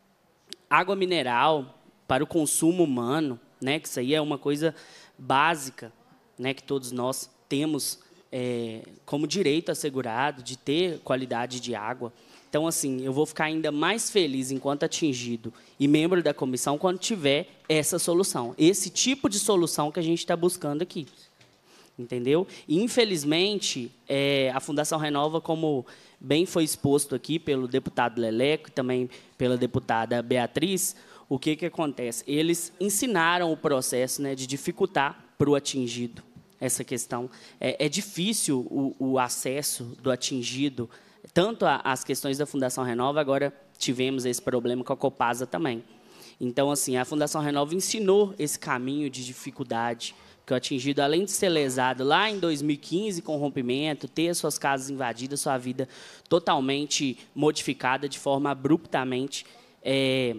água mineral para o consumo humano, né, que isso aí é uma coisa básica, né, que todos nós temos é, como direito assegurado de ter qualidade de água. Então, assim, eu vou ficar ainda mais feliz enquanto atingido e membro da comissão quando tiver essa solução, esse tipo de solução que a gente está buscando aqui. Entendeu? E, infelizmente, é, a Fundação Renova, como bem foi exposto aqui pelo deputado Leleco e também pela deputada Beatriz, o que, que acontece? Eles ensinaram o processo, né, de dificultar para o atingido essa questão. É, é difícil o, o acesso do atingido, tanto as questões da Fundação Renova, agora tivemos esse problema com a Copasa também. Então, assim, a Fundação Renova ensinou esse caminho de dificuldade, que o atingido, além de ser lesado lá em dois mil e quinze com o rompimento, ter as suas casas invadidas, sua vida totalmente modificada de forma abruptamente é,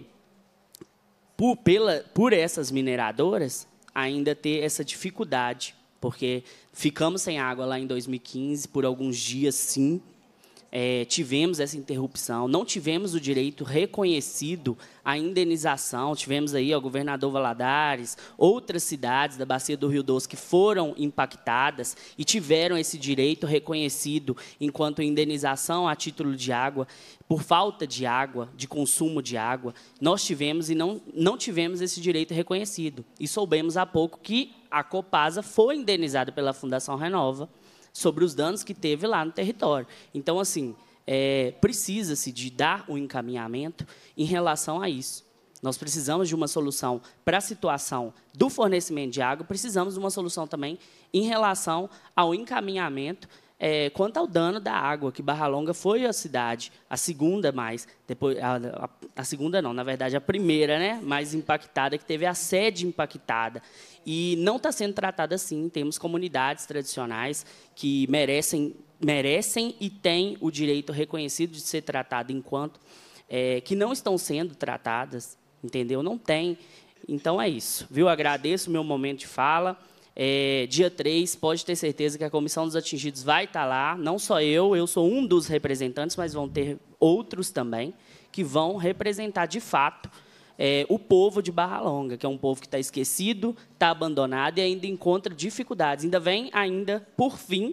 por, pela, por essas mineradoras, ainda ter essa dificuldade, porque ficamos sem água lá em dois mil e quinze, por alguns dias, sim. É, tivemos essa interrupção, não tivemos o direito reconhecido à indenização, tivemos aí o governador Valadares, outras cidades da Bacia do Rio Doce que foram impactadas e tiveram esse direito reconhecido enquanto indenização a título de água, por falta de água, de consumo de água. Nós tivemos e não, não tivemos esse direito reconhecido. E soubemos há pouco que a Copasa foi indenizada pela Fundação Renova sobre os danos que teve lá no território. Então, assim, é, precisa-se de dar um encaminhamento em relação a isso. Nós precisamos de uma solução para a situação do fornecimento de água, precisamos de uma solução também em relação ao encaminhamento é, quanto ao dano da água, que Barra Longa foi a cidade, a segunda mais, depois, a, a, a segunda não, na verdade, a primeira, né, mais impactada, que teve a sede impactada. E não está sendo tratada assim. Temos comunidades tradicionais que merecem, merecem e têm o direito reconhecido de ser tratado enquanto é, que não estão sendo tratadas, entendeu? Não tem. Então, é isso. Viu? Agradeço o meu momento de fala. É, dia três, pode ter certeza que a Comissão dos Atingidos vai estar lá. Não só eu, eu sou um dos representantes, mas vão ter outros também que vão representar, de fato, É, o povo de Barra Longa, que é um povo que está esquecido, está abandonado e ainda encontra dificuldades. Ainda vem, ainda, por fim,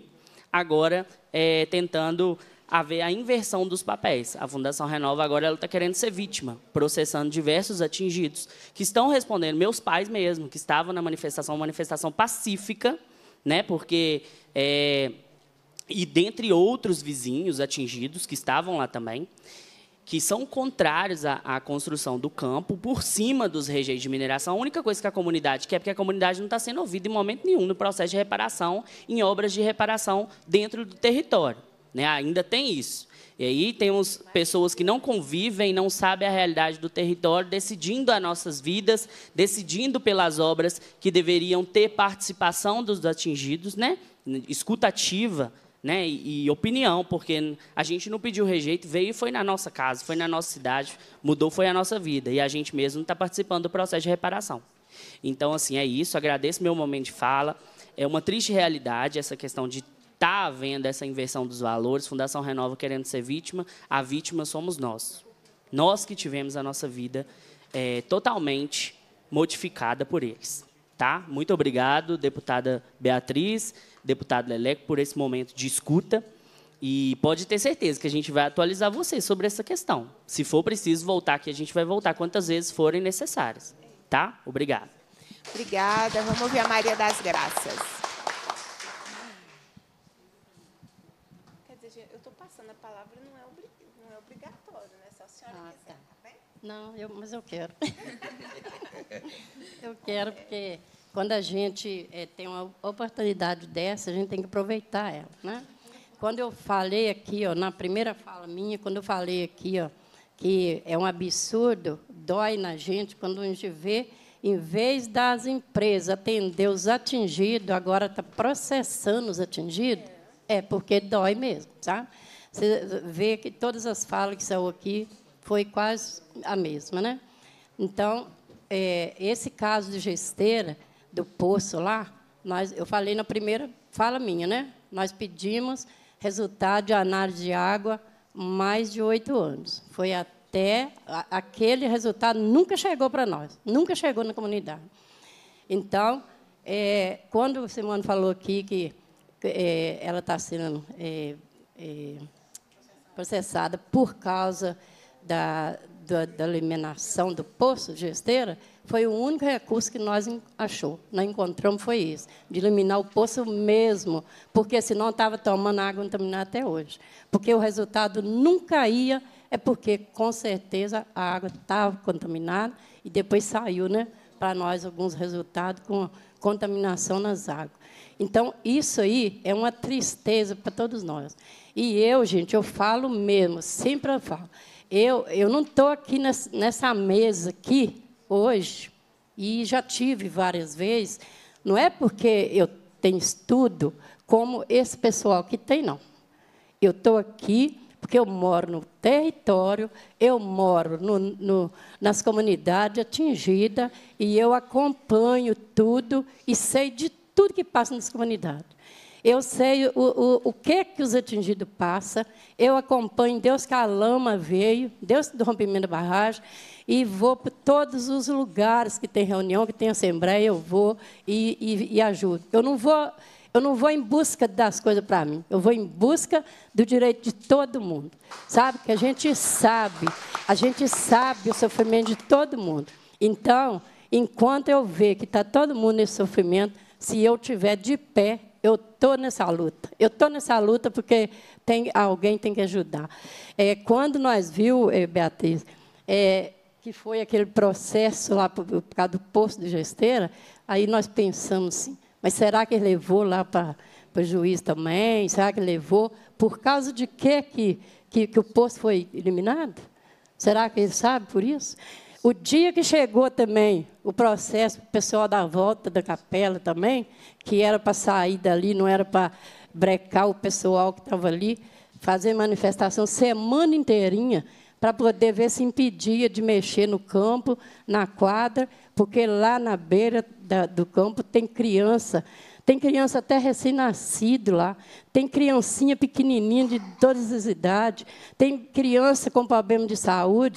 agora é, tentando haver a inversão dos papéis. A Fundação Renova agora ela está querendo ser vítima, processando diversos atingidos, que estão respondendo, meus pais mesmo, que estavam na manifestação, uma manifestação pacífica, né, porque, é, e dentre outros vizinhos atingidos, que estavam lá também, que são contrários à, à construção do campo, por cima dos rejeitos de mineração. A única coisa que a comunidade quer é porque a comunidade não está sendo ouvida em momento nenhum no processo de reparação, em obras de reparação dentro do território. Né? Ainda tem isso. E aí temos pessoas que não convivem, não sabem a realidade do território, decidindo as nossas vidas, decidindo pelas obras que deveriam ter participação dos atingidos, né? Escuta ativa, né? E, e opinião, porque a gente não pediu rejeito, veio e foi na nossa casa, foi na nossa cidade, mudou, foi a nossa vida. E a gente mesmo não está participando do processo de reparação. Então, assim, é isso. Agradeço meu momento de fala. É uma triste realidade essa questão de está havendo essa inversão dos valores, Fundação Renova querendo ser vítima, a vítima somos nós. Nós que tivemos a nossa vida é, totalmente modificada por eles. Tá? Muito obrigado, deputada Beatriz, deputado Leleco, por esse momento de escuta. E pode ter certeza que a gente vai atualizar vocês sobre essa questão. Se for preciso voltar aqui, a gente vai voltar quantas vezes forem necessárias. Tá? Obrigado. Obrigada. Vamos ouvir a Maria das Graças. Eu estou passando a palavra, não é, obri não é obrigatório, né? Só a senhora ah, quiser, tá. Tá bem? Não, eu, mas eu quero. Eu quero, porque quando a gente é, tem uma oportunidade dessa, a gente tem que aproveitar ela. Né? Quando eu falei aqui, ó, na primeira fala minha, quando eu falei aqui, ó, que é um absurdo, dói na gente, quando a gente vê, em vez das empresas atender os atingidos, agora está processando os atingidos, é porque dói mesmo, tá? Você vê que todas as falas que saiu aqui foi quase a mesma, né? Então, é, esse caso de Gesteira, do poço lá, nós, eu falei na primeira fala minha, né? Nós pedimos resultado de análise de água mais de oito anos. Foi até a, aquele resultado nunca chegou para nós, nunca chegou na comunidade. Então, é, quando o Simone falou aqui que É, ela está sendo é, é, processada por causa da, da, da eliminação do poço de Gesteira, foi o único recurso que nós achou, nós encontramos foi isso, de eliminar o poço mesmo, porque senão estava tomando água contaminada até hoje. Porque o resultado nunca ia, é porque, com certeza, a água estava contaminada e depois saiu, né, para nós alguns resultados com contaminação nas águas. Então, isso aí é uma tristeza para todos nós. E eu, gente, eu falo mesmo, sempre eu falo. Eu, eu não estou aqui nessa, nessa mesa aqui hoje, e já tive várias vezes, não é porque eu tenho estudo como esse pessoal que tem, não. Eu estou aqui porque eu moro no território, eu moro no, no, nas comunidades atingidas, e eu acompanho tudo e sei de tudo que passa nas comunidades. Eu sei o, o, o que, que os atingidos passam, eu acompanho, Deus que a lama veio, Deus do rompimento da barragem, e vou para todos os lugares que tem reunião, que tem assembleia, eu vou e, e, e ajudo. Eu não vou, eu não vou em busca das coisas para mim, eu vou em busca do direito de todo mundo. Sabe? Que a gente sabe, a gente sabe o sofrimento de todo mundo. Então, enquanto eu ver que está todo mundo nesse sofrimento, se eu estiver de pé, eu estou nessa luta. Eu estou nessa luta porque tem, alguém tem que ajudar. É, quando nós vimos, é, Beatriz, é, que foi aquele processo lá por, por causa do poço de Gesteira, aí nós pensamos assim, mas será que ele levou lá para, para o juiz também? Será que ele levou? Por causa de quê que, que, que o poço foi eliminado? Será que ele sabe por isso? O dia que chegou também o processo, o pessoal da volta da capela também, que era para sair dali, não era para brecar o pessoal que estava ali, fazer manifestação semana inteirinha, para poder ver se impedia de mexer no campo, na quadra, porque lá na beira da, do campo tem criança, tem criança até recém-nascido lá, tem criancinha pequenininha de todas as idades, tem criança com problema de saúde.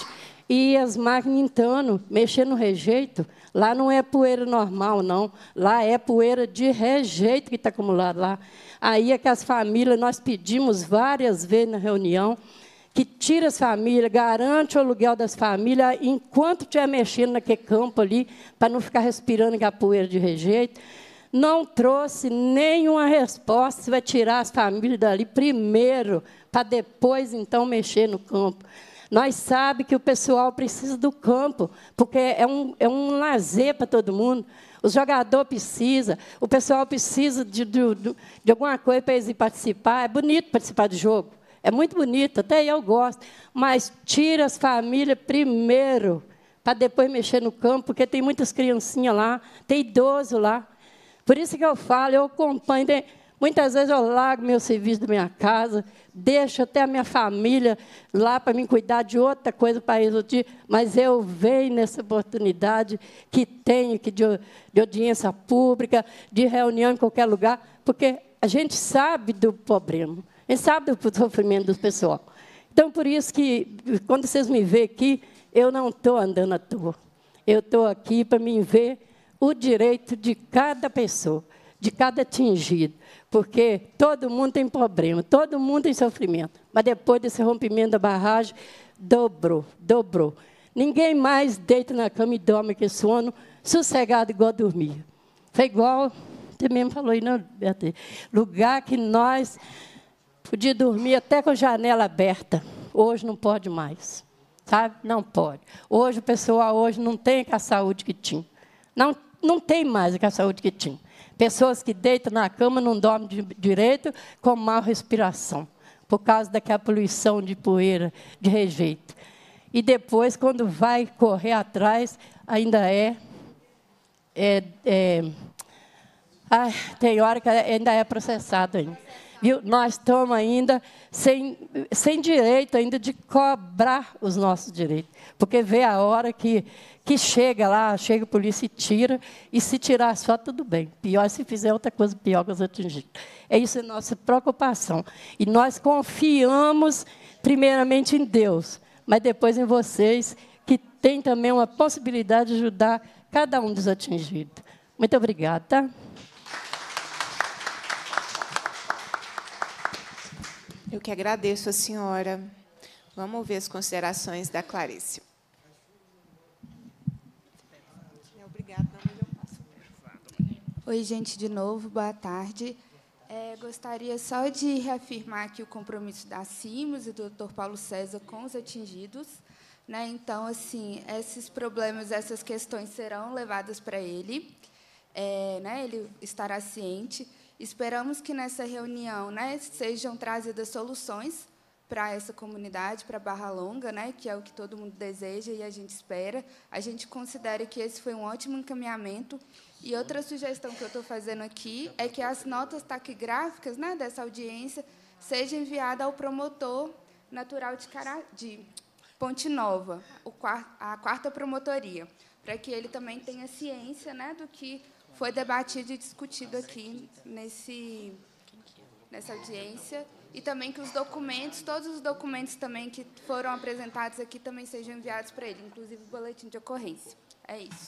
e as máquinas entrando, mexendo no rejeito. Lá não é poeira normal, não. Lá é poeira de rejeito que está acumulado lá. Aí é que as famílias, nós pedimos várias vezes na reunião, que tira as famílias, garante o aluguel das famílias, enquanto estiver mexendo naquele campo ali, para não ficar respirando aquela poeira de rejeito. Não trouxe nenhuma resposta se vai tirar as famílias dali primeiro, para depois, então, mexer no campo. Nós sabemos que o pessoal precisa do campo, porque é um, é um lazer para todo mundo. O jogador precisa, o pessoal precisa de, de, de alguma coisa para eles participar. É bonito participar do jogo, é muito bonito, até eu gosto. Mas tira as famílias primeiro, para depois mexer no campo, porque tem muitas criancinhas lá, tem idoso lá. Por isso que eu falo, eu acompanho. Tem, muitas vezes eu largo meu serviço da minha casa, deixo até a minha família lá para me cuidar de outra coisa para resolver, mas eu venho nessa oportunidade que tenho que de, de audiência pública, de reunião em qualquer lugar, porque a gente sabe do problema, a gente sabe do sofrimento do pessoal. Então, por isso que, quando vocês me veem aqui, eu não estou andando à toa. Eu estou aqui para me ver o direito de cada pessoa, de cada atingido, porque todo mundo tem problema, todo mundo tem sofrimento, mas depois desse rompimento da barragem, dobrou, dobrou. Ninguém mais deita na cama e dorme aquele sono sossegado igual dormia. Foi igual, você mesmo falou aí, não, Beatriz? Lugar que nós podíamos dormir até com a janela aberta, hoje não pode mais, sabe? Não pode. Hoje o pessoal hoje não tem a saúde que tinha. Não, não tem mais a saúde que tinha. Pessoas que deitam na cama, não dormem de, direito, com má respiração, por causa daquela poluição de poeira, de rejeito. E depois, quando vai correr atrás, ainda é... é, é ah, tem hora que ainda é processado ainda. Viu? Nós estamos ainda sem, sem direito ainda de cobrar os nossos direitos. Porque vê a hora que, que chega lá, chega a polícia e tira, e se tirar só, tudo bem. Pior se fizer outra coisa pior que os atingidos. É isso a nossa preocupação. E nós confiamos, primeiramente, em Deus, mas depois em vocês, que têm também uma possibilidade de ajudar cada um dos atingidos. Muito obrigada. Tá? Eu que agradeço a senhora. Vamos ouvir as considerações da Clarice. Obrigada. Oi, gente, de novo, boa tarde. É, gostaria só de reafirmar aqui o compromisso da Cimos e do doutor Paulo César com os atingidos. Né? Então, assim, esses problemas, essas questões serão levadas para ele. É, né? Ele estará ciente. Esperamos que, nessa reunião, né, sejam trazidas soluções para essa comunidade, para Barra Longa, né, que é o que todo mundo deseja e a gente espera. A gente considera que esse foi um ótimo encaminhamento. E outra sugestão que eu estou fazendo aqui é que as notas taquigráficas, né, dessa audiência sejam enviadas ao promotor natural de, Cara... de Ponte Nova, o quarto, a quarta promotoria, para que ele também tenha ciência, né, do que foi debatido e discutido aqui nesse, nessa audiência, e também que os documentos, todos os documentos também que foram apresentados aqui, também sejam enviados para ele, inclusive o boletim de ocorrência. É isso.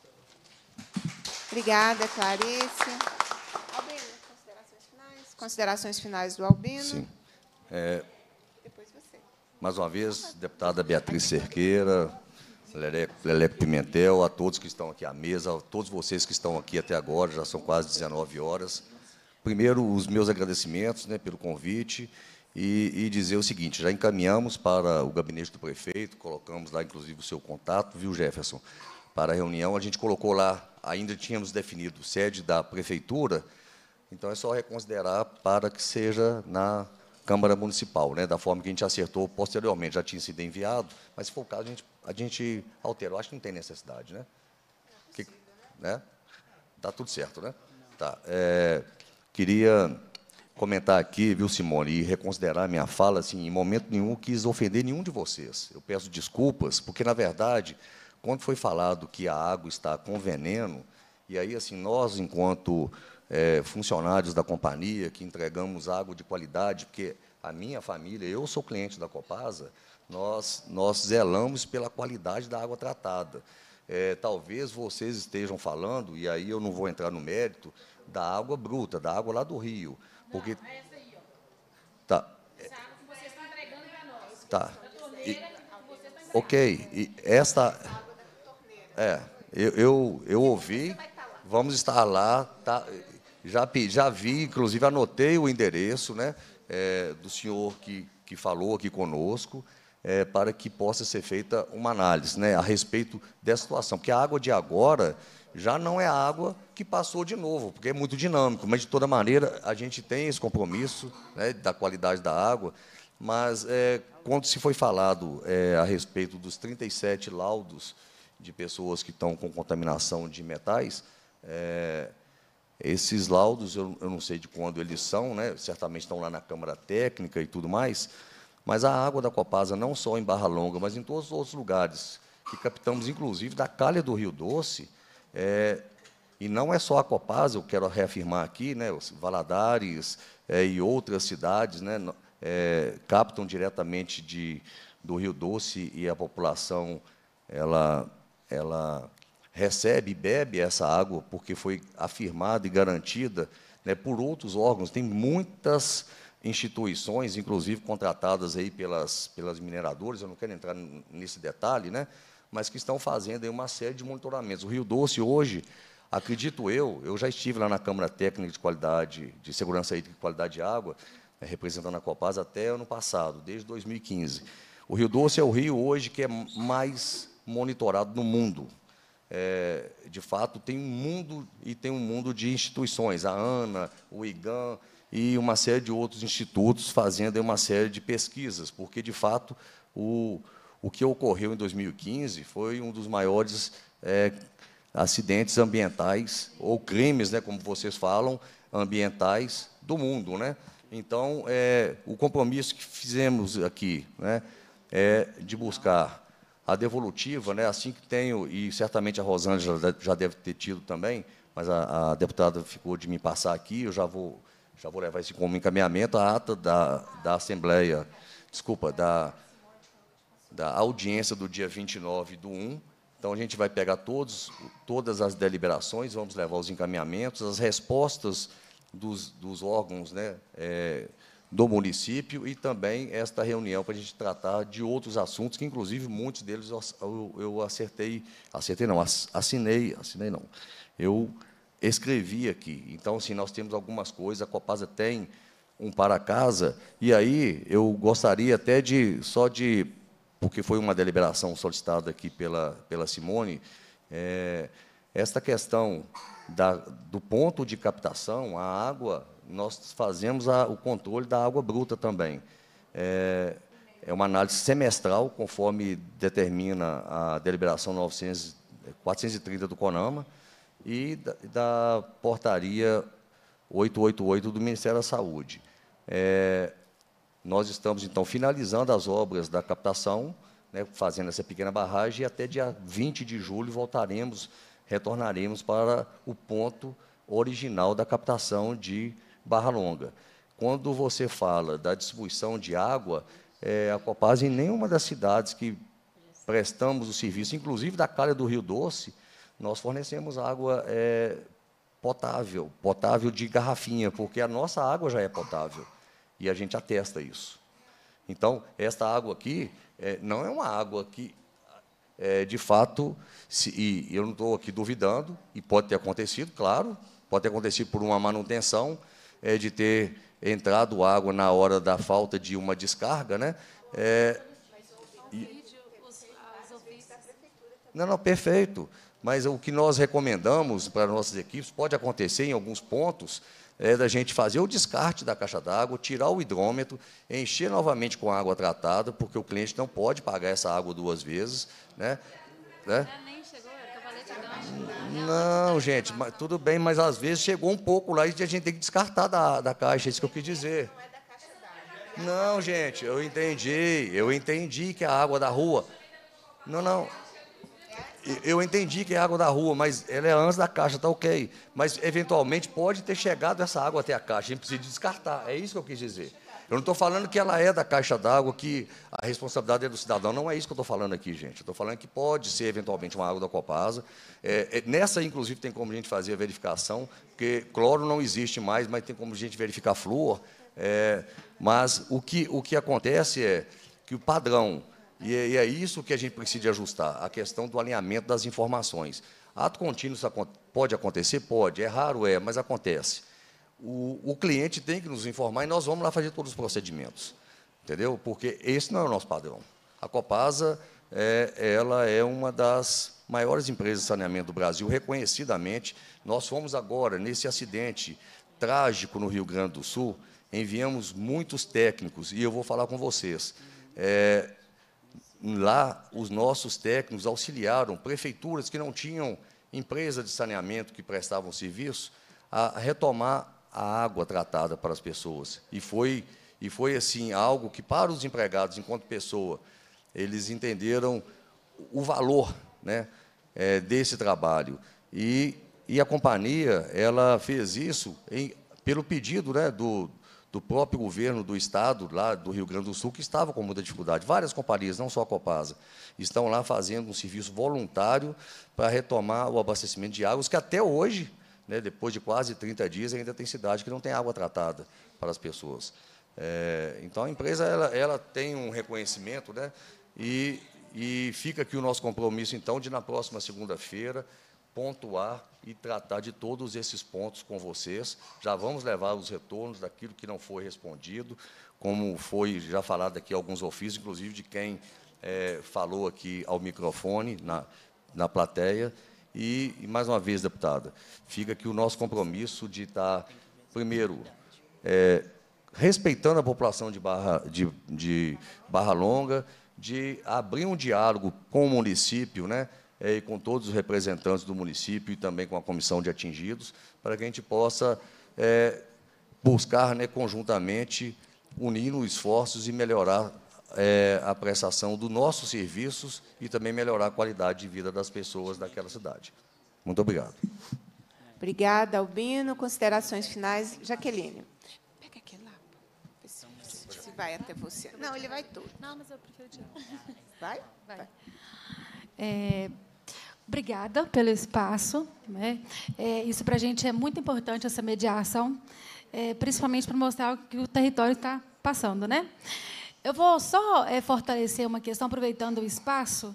Obrigada, Clarice. Albino, considerações finais? Considerações finais do Albino. Sim. É, Depois você. mais uma vez, deputada Beatriz Cerqueira, Leleco Pimentel, a todos que estão aqui à mesa, a todos vocês que estão aqui até agora, já são quase dezenove horas. Primeiro, os meus agradecimentos, né, pelo convite e, e dizer o seguinte, já encaminhamos para o gabinete do prefeito, colocamos lá, inclusive, o seu contato, viu, Jefferson, para a reunião. A gente colocou lá, ainda tínhamos definido sede da prefeitura, então é só reconsiderar para que seja na Câmara Municipal, né, da forma que a gente acertou posteriormente, já tinha sido enviado, mas, se for o caso, a gente, a gente altera. Eu acho que não tem necessidade, né? Que, né? Tá tudo certo, né? Tá. É, queria comentar aqui, viu, Simone, e reconsiderar a minha fala, assim, em momento nenhum quis ofender nenhum de vocês. Eu peço desculpas, porque, na verdade, quando foi falado que a água está com veneno, e aí, assim, nós, enquanto é, funcionários da companhia, que entregamos água de qualidade, porque a minha família, eu sou cliente da Copasa, nós, nós zelamos pela qualidade da água tratada. É, talvez vocês estejam falando, e aí eu não vou entrar no mérito, da água bruta, da água lá do rio. Porque... Não, é essa aí, ó. Tá. Essa água que vocês estão entregando para nós. Tá. E, ok. E esta... É, eu, eu, eu ouvi, vamos estar lá, tá, já, já vi, inclusive anotei o endereço, né, é, do senhor que, que falou aqui conosco, é, para que possa ser feita uma análise, né, a respeito dessa situação, porque a água de agora já não é a água que passou de novo, porque é muito dinâmico, mas, de toda maneira, a gente tem esse compromisso, né, da qualidade da água, mas, é, quando se foi falado é, a respeito dos trinta e sete laudos de pessoas que estão com contaminação de metais, é, esses laudos, eu, eu não sei de quando eles são, né, certamente estão lá na Câmara Técnica e tudo mais, mas a água da Copasa, não só em Barra Longa, mas em todos os outros lugares, que captamos, inclusive, da calha do Rio Doce, é, e não é só a Copasa, eu quero reafirmar aqui, né, os Valadares é, e outras cidades, né, é, captam diretamente de, do Rio Doce, e a população ela, ela recebe e bebe essa água, porque foi afirmada e garantida, né, por outros órgãos. Tem muitas instituições, inclusive contratadas aí pelas, pelas mineradoras, eu não quero entrar nesse detalhe, né, mas que estão fazendo aí uma série de monitoramentos. O Rio Doce, hoje, acredito eu, eu já estive lá na Câmara Técnica de Qualidade, de Segurança Hídrica e Qualidade de Água, né, representando a Copasa até ano passado, desde dois mil e quinze. O Rio Doce é o rio, hoje, que é mais monitorado no mundo. É, de fato, tem um mundo, e tem um mundo de instituições, a ANA, o IGAM, e uma série de outros institutos fazendo uma série de pesquisas, porque, de fato, o, o que ocorreu em dois mil e quinze foi um dos maiores é, acidentes ambientais, ou crimes, né, como vocês falam, ambientais do mundo, né? Então, é, o compromisso que fizemos aqui, né, é de buscar a devolutiva, né, assim que tenho, e certamente a Rosângela já deve ter tido também, mas a, a deputada ficou de me passar aqui, eu já vou... já vou levar isso como encaminhamento, a ata da, da Assembleia, desculpa, da, da audiência do dia vinte e nove do um. Então, a gente vai pegar todos, todas as deliberações, vamos levar os encaminhamentos, as respostas dos, dos órgãos, né, é, do município, e também esta reunião para a gente tratar de outros assuntos, que, inclusive, muitos deles eu, eu acertei, acertei não, assinei, assinei não, eu escrevi aqui. Então, assim, nós temos algumas coisas, a Copasa tem um para-casa, e aí eu gostaria até de, só de, porque foi uma deliberação solicitada aqui pela, pela Simone, é, esta questão da, do ponto de captação, a água, nós fazemos a, o controle da água bruta também. É, é uma análise semestral, conforme determina a deliberação novecentos, quatrocentos e trinta do CONAMA, e da, da portaria oitocentos e oitenta e oito do Ministério da Saúde. É, nós estamos, então, finalizando as obras da captação, né, fazendo essa pequena barragem, e até dia vinte de julho voltaremos, retornaremos para o ponto original da captação de Barra Longa. Quando você fala da distribuição de água, é, a Copasa, em nenhuma das cidades que prestamos o serviço, inclusive da calha do Rio Doce, nós fornecemos água é, potável, potável de garrafinha, porque a nossa água já é potável, e a gente atesta isso. Então, esta água aqui é, não é uma água que, é, de fato, se, e eu não estou aqui duvidando, e pode ter acontecido, claro, pode ter acontecido por uma manutenção, é, de ter entrado água na hora da falta de uma descarga, né? É, e, não, não, perfeito. Mas o que nós recomendamos para nossas equipes, pode acontecer em alguns pontos, é da gente fazer o descarte da caixa d'água, tirar o hidrômetro, encher novamente com água tratada, porque o cliente não pode pagar essa água duas vezes, né? né? Não, gente, mas, tudo bem, mas às vezes chegou um pouco lá e a gente tem que descartar da, da caixa, é isso que eu quis dizer. Não, gente, eu entendi, eu entendi que é a água da rua. Não, não. Eu entendi que é água da rua, mas ela é antes da caixa, está ok. Mas, eventualmente, pode ter chegado essa água até a caixa, a gente precisa descartar, é isso que eu quis dizer. Eu não estou falando que ela é da caixa d'água, que a responsabilidade é do cidadão. Não é isso que eu estou falando aqui, gente. Eu estou falando que pode ser, eventualmente, uma água da Copasa. É, é, nessa, inclusive, tem como a gente fazer a verificação, porque cloro não existe mais, mas tem como a gente verificar flúor. É, mas o que, o que acontece é que o padrão, e é, e é isso que a gente precisa de ajustar, a questão do alinhamento das informações. Ato contínuo pode acontecer? Pode. É raro? É, mas acontece. O, o cliente tem que nos informar e nós vamos lá fazer todos os procedimentos, entendeu? Porque esse não é o nosso padrão. A Copasa é, ela é uma das maiores empresas de saneamento do Brasil, reconhecidamente. Nós fomos agora, nesse acidente trágico no Rio Grande do Sul, enviamos muitos técnicos, e eu vou falar com vocês. É, lá, os nossos técnicos auxiliaram prefeituras que não tinham empresa de saneamento que prestavam serviço a retomar a água tratada para as pessoas. E foi, e foi assim, algo que, para os empregados, enquanto pessoa, eles entenderam o valor, né, é, desse trabalho. E, e a companhia ela fez isso em, pelo pedido, né, do, do próprio governo do Estado, lá do Rio Grande do Sul, que estava com muita dificuldade. Várias companhias, não só a Copasa, estão lá fazendo um serviço voluntário para retomar o abastecimento de águas, que até hoje, né, depois de quase trinta dias, ainda tem cidade que não tem água tratada para as pessoas. É, então, a empresa ela, ela tem um reconhecimento, né, e, e fica aqui o nosso compromisso, então, de, na próxima segunda-feira, pontuar e tratar de todos esses pontos com vocês. Já vamos levar os retornos daquilo que não foi respondido, como foi já falado aqui alguns ofícios, inclusive de quem é, falou aqui ao microfone, na, na plateia. E, e, mais uma vez, deputada, fica aqui o nosso compromisso de estar, primeiro, é, respeitando a população de Barra, de, de Barra Longa, de abrir um diálogo com o município, né, é, e com todos os representantes do município e também com a comissão de atingidos, para que a gente possa é, buscar, né, conjuntamente, unir os esforços e melhorar É, a prestação dos nossos serviços e também melhorar a qualidade de vida das pessoas daquela cidade. Muito obrigado. Obrigada, Albino. Considerações finais. Jaqueline. Pega aquele lá. Se, se vai até você. Não, ele vai todo. Não, mas eu prefiro tirar. Vai? Vai. É, obrigada pelo espaço. Né? É, isso, para a gente, é muito importante, essa mediação, é, principalmente para mostrar o que o território está passando. Né? Eu vou só é, fortalecer uma questão, aproveitando o espaço,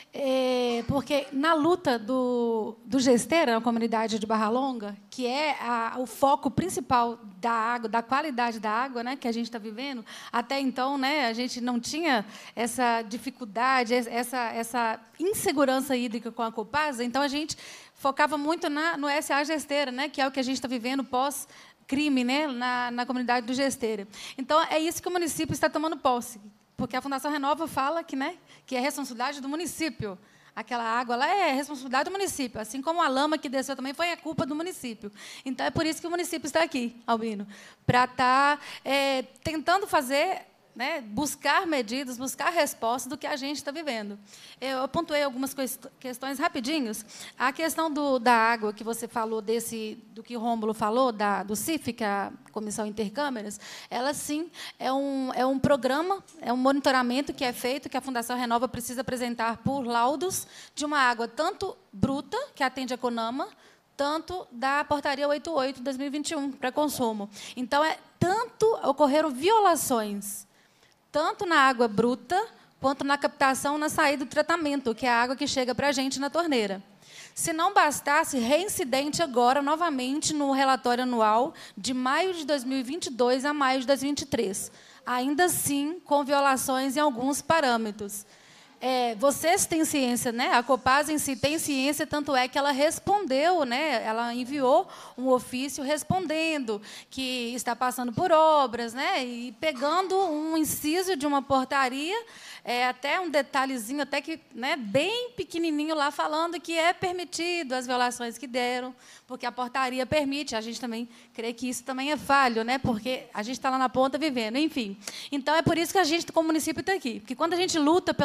é, porque, na luta do, do Gesteira, na comunidade de Barra Longa, que é a, o foco principal da água, da qualidade da água, né, que a gente está vivendo, até então, né, a gente não tinha essa dificuldade, essa, essa insegurança hídrica com a Copasa, então a gente focava muito na, no S A Gesteira, né, que é o que a gente está vivendo pós crime, né, na, na comunidade do Gesteira. Então, é isso que o município está tomando posse, porque a Fundação Renova fala que, né, que é responsabilidade do município. Aquela água lá é responsabilidade do município, assim como a lama que desceu também foi a culpa do município. Então, é por isso que o município está aqui, Albino, para estar é, tentando fazer, né, buscar medidas, buscar respostas do que a gente está vivendo. Eu pontuei algumas questões rapidinhos. A questão do, da água, que você falou, desse, do que o Rômulo falou, da, do C I F, que é a Comissão Intercâmeras, ela, sim, é um, é um programa, é um monitoramento que é feito, que a Fundação Renova precisa apresentar por laudos de uma água tanto bruta, que atende a CONAMA, tanto da Portaria oitenta e oito de dois mil e vinte e um, para consumo. Então, é, tanto ocorreram violações, tanto na água bruta, quanto na captação, na saída do tratamento, que é a água que chega para a gente na torneira. Se não bastasse, reincidente agora, novamente, no relatório anual, de maio de dois mil e vinte e dois a maio de dois mil e vinte e três. Ainda assim, com violações em alguns parâmetros. É, vocês têm ciência, né? A Copasa em si tem ciência, tanto é que ela respondeu, né? Ela enviou um ofício respondendo que está passando por obras, né? E pegando um inciso de uma portaria, é, até um detalhezinho, até que, né, bem pequenininho lá, falando que é permitido as violações que deram, porque a portaria permite. A gente também crê que isso também é falho, né? Porque a gente está lá na ponta vivendo, enfim. Então, é por isso que a gente, como município, está aqui. Porque quando a gente luta pelo que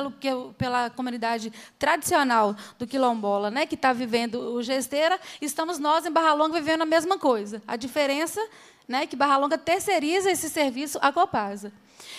pelo, pela comunidade tradicional do quilombola, né, que está vivendo o Gesteira, estamos nós em Barra Longa vivendo a mesma coisa. A diferença, né, é que Barra Longa terceiriza esse serviço à Copasa.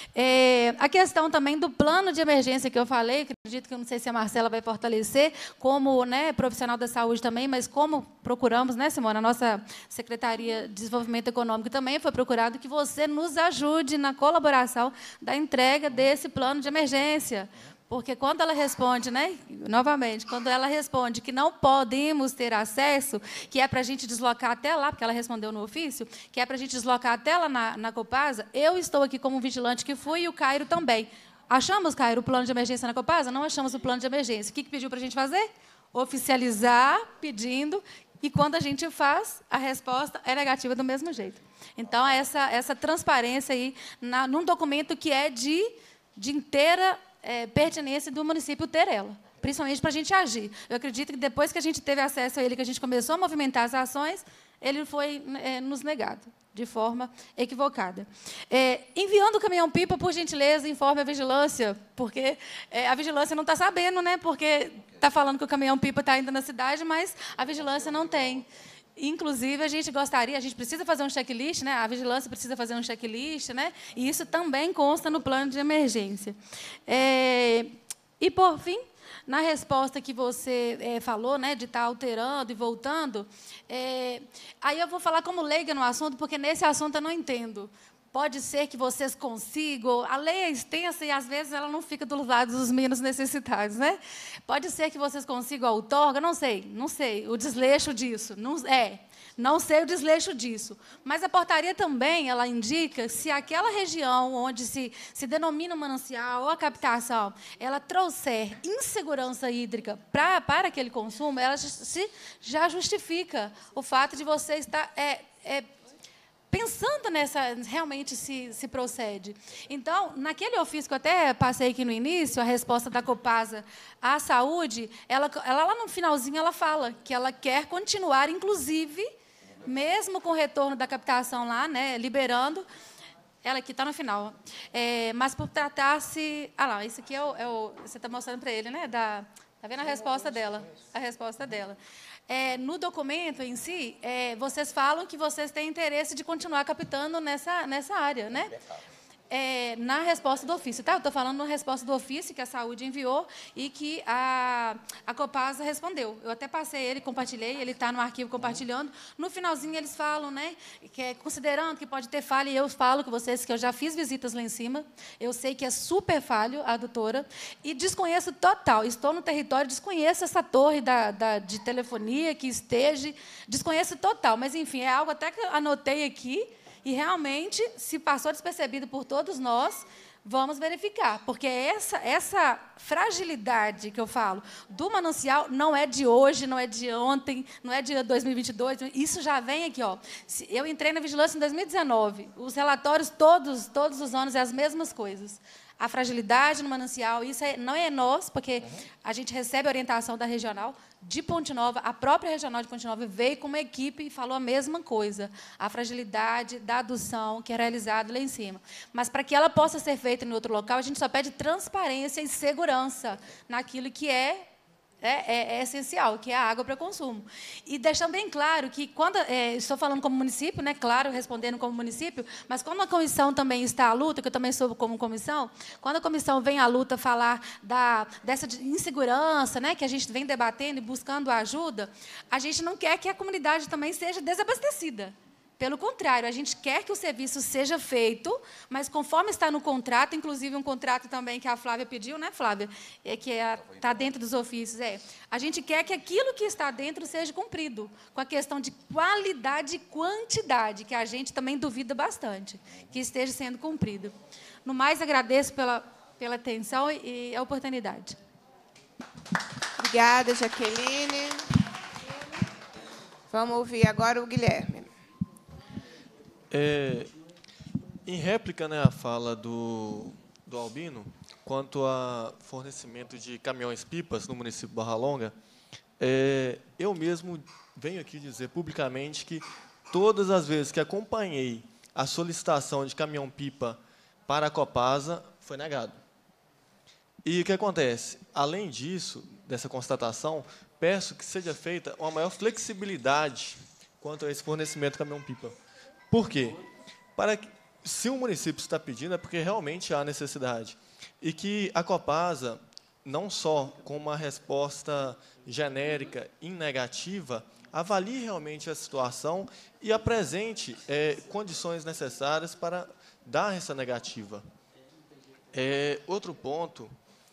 É, a questão também do plano de emergência que eu falei, que acredito que eu não sei se a Marcela vai fortalecer, como, né, profissional da saúde também, mas como procuramos, né, Simone, a nossa Secretaria de Desenvolvimento Econômico também foi procurado que você nos ajude na colaboração da entrega desse plano de emergência. Porque quando ela responde, né, novamente, quando ela responde que não podemos ter acesso, que é para a gente deslocar até lá, porque ela respondeu no ofício, que é para a gente deslocar até lá na, na Copasa, eu estou aqui como vigilante que fui e o Cairo também. Achamos, Cairo, o plano de emergência na Copasa? Não achamos o plano de emergência. O que, que pediu para a gente fazer? Oficializar, pedindo, e quando a gente faz, a resposta é negativa do mesmo jeito. Então, essa, essa transparência aí, na, num documento que é de, de inteira... É, pertinência do município ter ela, principalmente para a gente agir. Eu acredito que depois que a gente teve acesso a ele, que a gente começou a movimentar as ações, ele foi é, nos negado, de forma equivocada. É, enviando o caminhão-pipa, por gentileza, informe a vigilância, porque é, a vigilância não está sabendo, né, porque está falando que o caminhão-pipa está ainda na cidade, mas a vigilância não tem. Inclusive, a gente gostaria, a gente precisa fazer um checklist, né? A vigilância precisa fazer um checklist, né? E isso também consta no plano de emergência. É, e, por fim, na resposta que você é, falou, né, de estar alterando e voltando, é, aí eu vou falar como leiga no assunto, porque nesse assunto eu não entendo. Pode ser que vocês consigam, a lei é extensa e, às vezes, ela não fica dos lados dos menos necessitados, né? Pode ser que vocês consigam a outorga, não sei, não sei, o desleixo disso, não, é, não sei o desleixo disso. Mas a portaria também, ela indica se aquela região onde se, se denomina o manancial ou a captação, ela trouxer insegurança hídrica pra, para aquele consumo, ela se, já justifica o fato de você estar... É, é, pensando nessa, realmente se, se procede. Então, naquele ofício que eu até passei aqui no início, a resposta da Copasa à saúde, ela, ela lá no finalzinho ela fala que ela quer continuar, inclusive, mesmo com o retorno da captação lá, né, liberando, ela aqui está no final, é, mas por tratar-se... Ah, lá, isso aqui é o... É o você está mostrando para ele, né? Da, tá vendo a resposta dela? A resposta dela. É, no documento em si, é, vocês falam que vocês têm interesse de continuar captando nessa, nessa área, né? É, na resposta do ofício, tá? Eu estou falando na resposta do ofício que a saúde enviou e que a, a Copasa respondeu. Eu até passei ele, compartilhei, ele está no arquivo compartilhando. No finalzinho, eles falam, né, que é, considerando que pode ter falha, e eu falo com vocês que eu já fiz visitas lá em cima, eu sei que é super falho a adutora, e desconheço total, estou no território, desconheço essa torre da, da, de telefonia que esteja, desconheço total, mas, enfim, é algo até que eu anotei aqui, e, realmente, se passou despercebido por todos nós, vamos verificar. Porque essa, essa fragilidade que eu falo do manancial não é de hoje, não é de ontem, não é de dois mil e vinte e dois, isso já vem aqui. Ó. Eu entrei na vigilância em dois mil e dezenove, os relatórios, todos, todos os anos, é as mesmas coisas. A fragilidade no manancial, isso é, não é nós, porque a gente recebe a orientação da regional de Ponte Nova, a própria regional de Ponte Nova veio com uma equipe e falou a mesma coisa, a fragilidade da adução que é realizada lá em cima. Mas, para que ela possa ser feita em outro local, a gente só pede transparência e segurança naquilo que é É, é, é essencial, que é a água para consumo. E deixando bem claro que, quando é, estou falando como município, né, claro, respondendo como município, mas quando a comissão também está à luta, que eu também sou como comissão, quando a comissão vem à luta falar da, dessa insegurança, né, que a gente vem debatendo e buscando ajuda, a gente não quer que a comunidade também seja desabastecida. Pelo contrário, a gente quer que o serviço seja feito, mas conforme está no contrato, inclusive um contrato também que a Flávia pediu, né, Flávia? É, que está é, dentro dos ofícios. É. A gente quer que aquilo que está dentro seja cumprido, com a questão de qualidade e quantidade, que a gente também duvida bastante, que esteja sendo cumprido. No mais, agradeço pela, pela atenção e, e a oportunidade. Obrigada, Jaqueline. Vamos ouvir agora o Guilherme. É, em réplica, né, à fala do, do Albino, quanto a fornecimento de caminhões-pipas no município de Barra Longa, é, eu mesmo venho aqui dizer publicamente que todas as vezes que acompanhei a solicitação de caminhão-pipa para a Copasa, foi negado. E o que acontece? Além disso, dessa constatação, peço que seja feita uma maior flexibilidade quanto a esse fornecimento caminhão-pipa. Por quê? Para que, se o município está pedindo, é porque realmente há necessidade. E que a Copasa, não só com uma resposta genérica e negativa, avalie realmente a situação e apresente é, condições necessárias para dar essa negativa. É, outro ponto,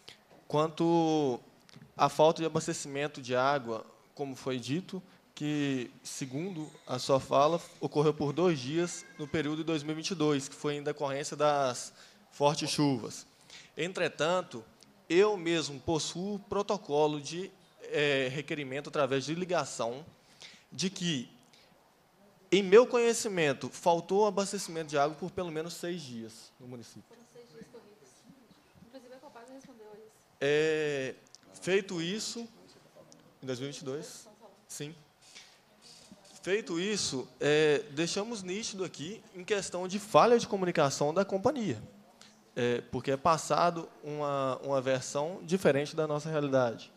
quanto à falta de abastecimento de água, como foi dito, que, segundo a sua fala, ocorreu por dois dias no período de dois mil e vinte e dois, que foi em decorrência das fortes chuvas. Entretanto, eu mesmo possuo protocolo de é, requerimento através de ligação, de que, em meu conhecimento, faltou abastecimento de água por pelo menos seis dias no município. Foram seis dias corridos. Inclusive, a Copasa respondeu a isso. É, feito isso, em dois mil e vinte e dois, sim. Feito isso, é, deixamos nítido aqui em questão de falha de comunicação da companhia, é, porque é passado uma, uma versão diferente da nossa realidade.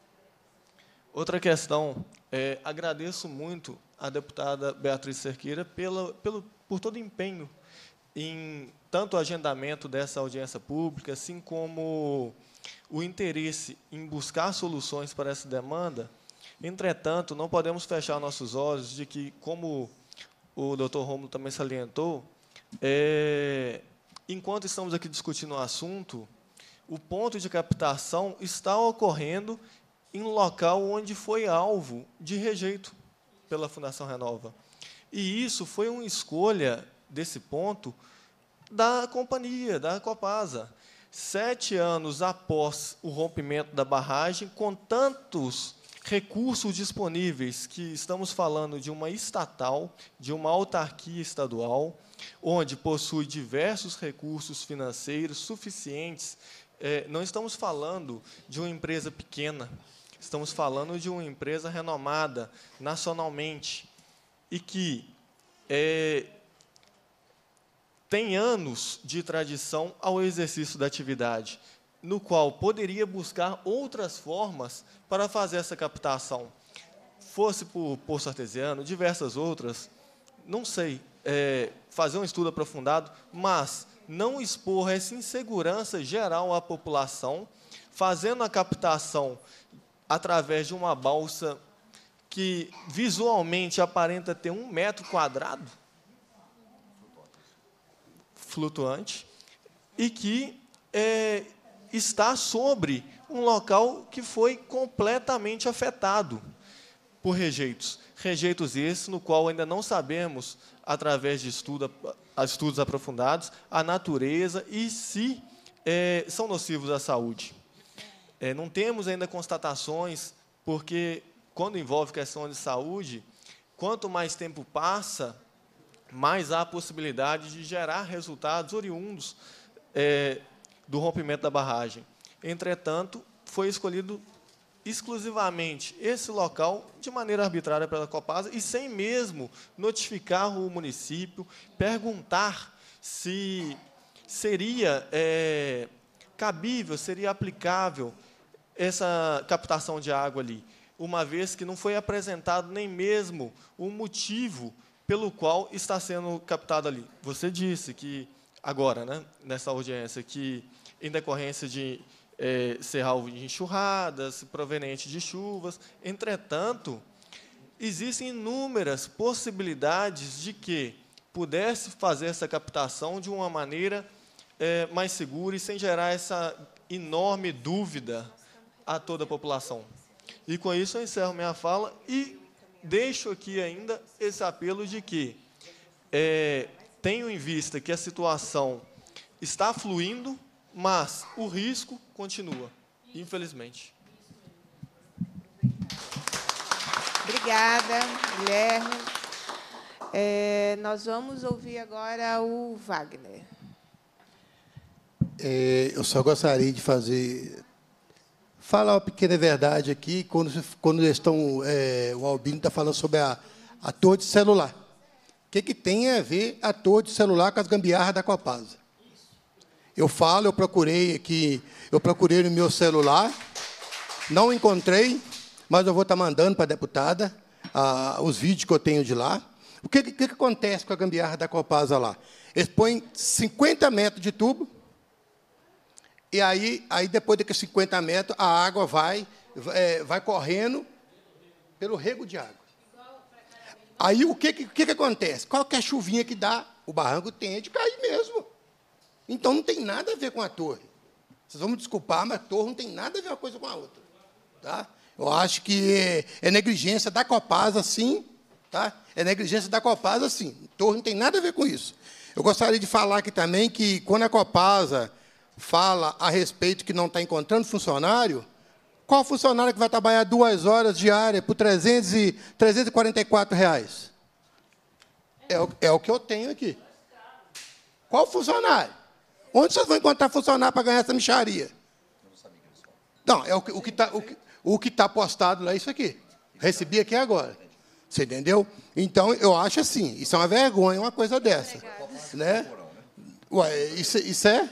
Outra questão, é, agradeço muito à deputada Beatriz Cerqueira pela, pelo, por todo o empenho em tanto o agendamento dessa audiência pública, assim como o interesse em buscar soluções para essa demanda. Entretanto, não podemos fechar nossos olhos de que, como o doutor Rômulo também salientou, é, enquanto estamos aqui discutindo o assunto, o ponto de captação está ocorrendo em um local onde foi alvo de rejeito pela Fundação Renova. E isso foi uma escolha desse ponto da companhia, da Copasa. Sete anos após o rompimento da barragem, com tantos recursos disponíveis, que estamos falando de uma estatal, de uma autarquia estadual, onde possui diversos recursos financeiros suficientes. É, não estamos falando de uma empresa pequena, estamos falando de uma empresa renomada nacionalmente e que é, tem anos de tradição ao exercício da atividade, no qual poderia buscar outras formas para fazer essa captação. Fosse por poço artesiano, diversas outras, não sei, é, fazer um estudo aprofundado, mas não expor essa insegurança geral à população, fazendo a captação através de uma balsa que visualmente aparenta ter um metro quadrado, flutuante, e que é, está sobre um local que foi completamente afetado por rejeitos. Rejeitos esses no qual ainda não sabemos, através de estudo, estudos aprofundados, a natureza e se é, são nocivos à saúde. É, não temos ainda constatações, porque, quando envolve questão de saúde, quanto mais tempo passa, mais há a possibilidade de gerar resultados oriundos é, do rompimento da barragem. Entretanto, foi escolhido exclusivamente esse local de maneira arbitrária pela Copasa e sem mesmo notificar o município, perguntar se seria é, cabível, seria aplicável essa captação de água ali, uma vez que não foi apresentado nem mesmo o motivo pelo qual está sendo captado ali. Você disse que, agora, né, nessa audiência, que em decorrência de é, ser alvo de enxurradas, proveniente de chuvas, entretanto, existem inúmeras possibilidades de que pudesse fazer essa captação de uma maneira é, mais segura e sem gerar essa enorme dúvida a toda a população. E, com isso, eu encerro minha fala e deixo aqui ainda esse apelo de que é, tenho em vista que a situação está fluindo, mas o risco continua, infelizmente. Obrigada, Guilherme. É, nós vamos ouvir agora o Wagner. É, eu só gostaria de fazer... falar uma pequena verdade aqui, quando, quando estão, é, o Albino está falando sobre a, a torre de celular. O que, que tem a ver a torre de celular com as gambiarras da Copasa? Eu falo, eu procurei aqui, eu procurei no meu celular, não encontrei, mas eu vou estar mandando para a deputada ah, os vídeos que eu tenho de lá. O que, que, que acontece com a gambiarra da Copasa lá? Eles põem cinquenta metros de tubo, e aí, aí depois daqueles cinquenta metros, a água vai, é, vai correndo pelo rego de água. Aí, o que, que, que acontece? Qualquer chuvinha que dá, o barranco tem de cair mesmo. Então, não tem nada a ver com a torre. Vocês vão me desculpar, mas a torre não tem nada a ver uma coisa com a outra. Tá? Eu acho que é, é negligência da Copasa, sim. Tá? É negligência da Copasa, sim. A torre não tem nada a ver com isso. Eu gostaria de falar aqui também que, quando a Copasa fala a respeito que não está encontrando funcionário, qual funcionário que vai trabalhar duas horas diárias por trezentos e quarenta e quatro reais? É o, é o que eu tenho aqui. Qual funcionário? Onde vocês vão encontrar funcionário para ganhar essa mixaria? Não, é o, o que está o que, o que tá postado lá, é isso aqui. Recebi aqui agora. Você entendeu? Então, eu acho assim, isso é uma vergonha, uma coisa dessa. Né? Ué, isso, isso é...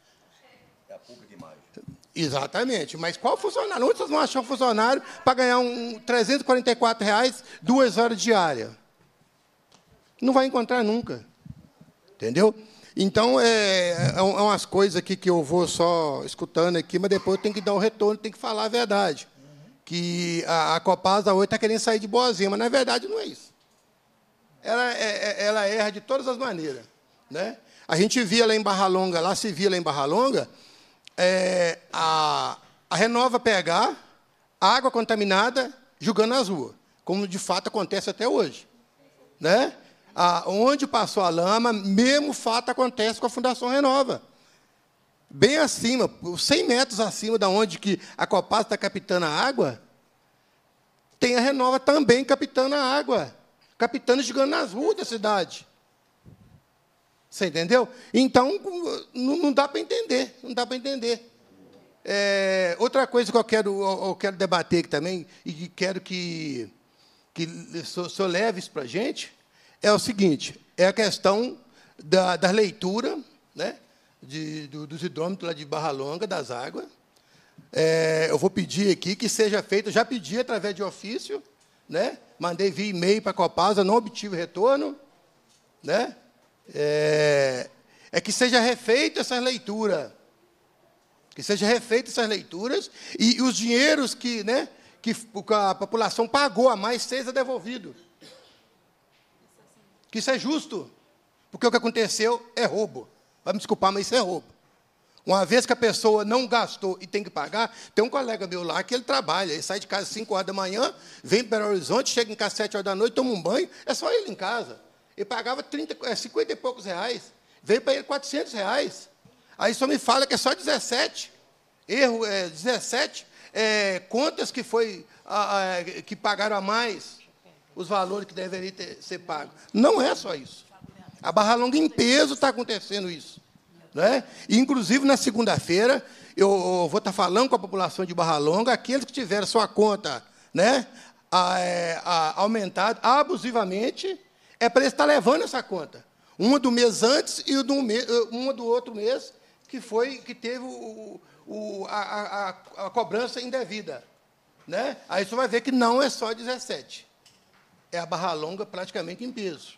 Exatamente. Mas qual funcionário? Onde vocês vão achar um funcionário para ganhar um trezentos e quarenta e quatro reais, duas horas diárias? Não vai encontrar nunca. Entendeu? Então, é, é umas coisas aqui que eu vou só escutando aqui, mas depois eu tenho que dar o retorno, tenho que falar a verdade. Que a, a Copasa hoje está querendo sair de boazinha, mas, na verdade, não é isso. Ela, é, ela erra de todas as maneiras. Né? A gente via lá em Barra Longa, lá se via lá em Barra Longa, É, a, a Renova pegar água contaminada jogando nas ruas, como de fato acontece até hoje. Né? A, onde passou a lama, mesmo fato acontece com a Fundação Renova. Bem acima, cem metros acima da onde que a Copasa está captando a água, tem a Renova também captando a água, captando e jogando nas ruas da cidade. Você entendeu? Então, não, não dá para entender. Não dá para entender. É, outra coisa que eu quero, eu quero debater aqui também, e que quero que, que o senhor leve isso para a gente, é o seguinte, é a questão da, da leitura, né, de, do, dos hidrômetros lá de Barra Longa, das águas. É, eu vou pedir aqui que seja feito, já pedi através de ofício, né, mandei via e-mail para a Copasa, não obtive retorno, né? É, é que seja refeita essa leitura, que seja refeita essas leituras e, e os dinheiros que, né, que a população pagou a mais seja devolvido. Que isso é justo, porque o que aconteceu é roubo. Vai me desculpar, mas isso é roubo. Uma vez que a pessoa não gastou e tem que pagar, tem um colega meu lá que ele trabalha, ele sai de casa às cinco horas da manhã, vem para Belo Horizonte, chega em casa às sete horas da noite, toma um banho, é só ele em casa. Ele pagava trinta, cinquenta e poucos reais. Veio para ele quatrocentos reais. Aí só me fala que é só dezessete. Erro, é, dezessete é, contas que, foi, a, a, que pagaram a mais os valores que deveriam ter, ser pagos. Não é só isso. A Barra Longa, em peso, está acontecendo isso. Né? E, inclusive, na segunda-feira, eu, eu vou estar falando com a população de Barra Longa, aqueles que tiveram sua conta, né, a, a, aumentada abusivamente, é para eles estar levando essa conta. Uma do mês antes e uma do outro mês, que, foi, que teve o, o, a, a, a cobrança indevida. Né? Aí você vai ver que não é só dezessete. É a Barra Longa praticamente em peso.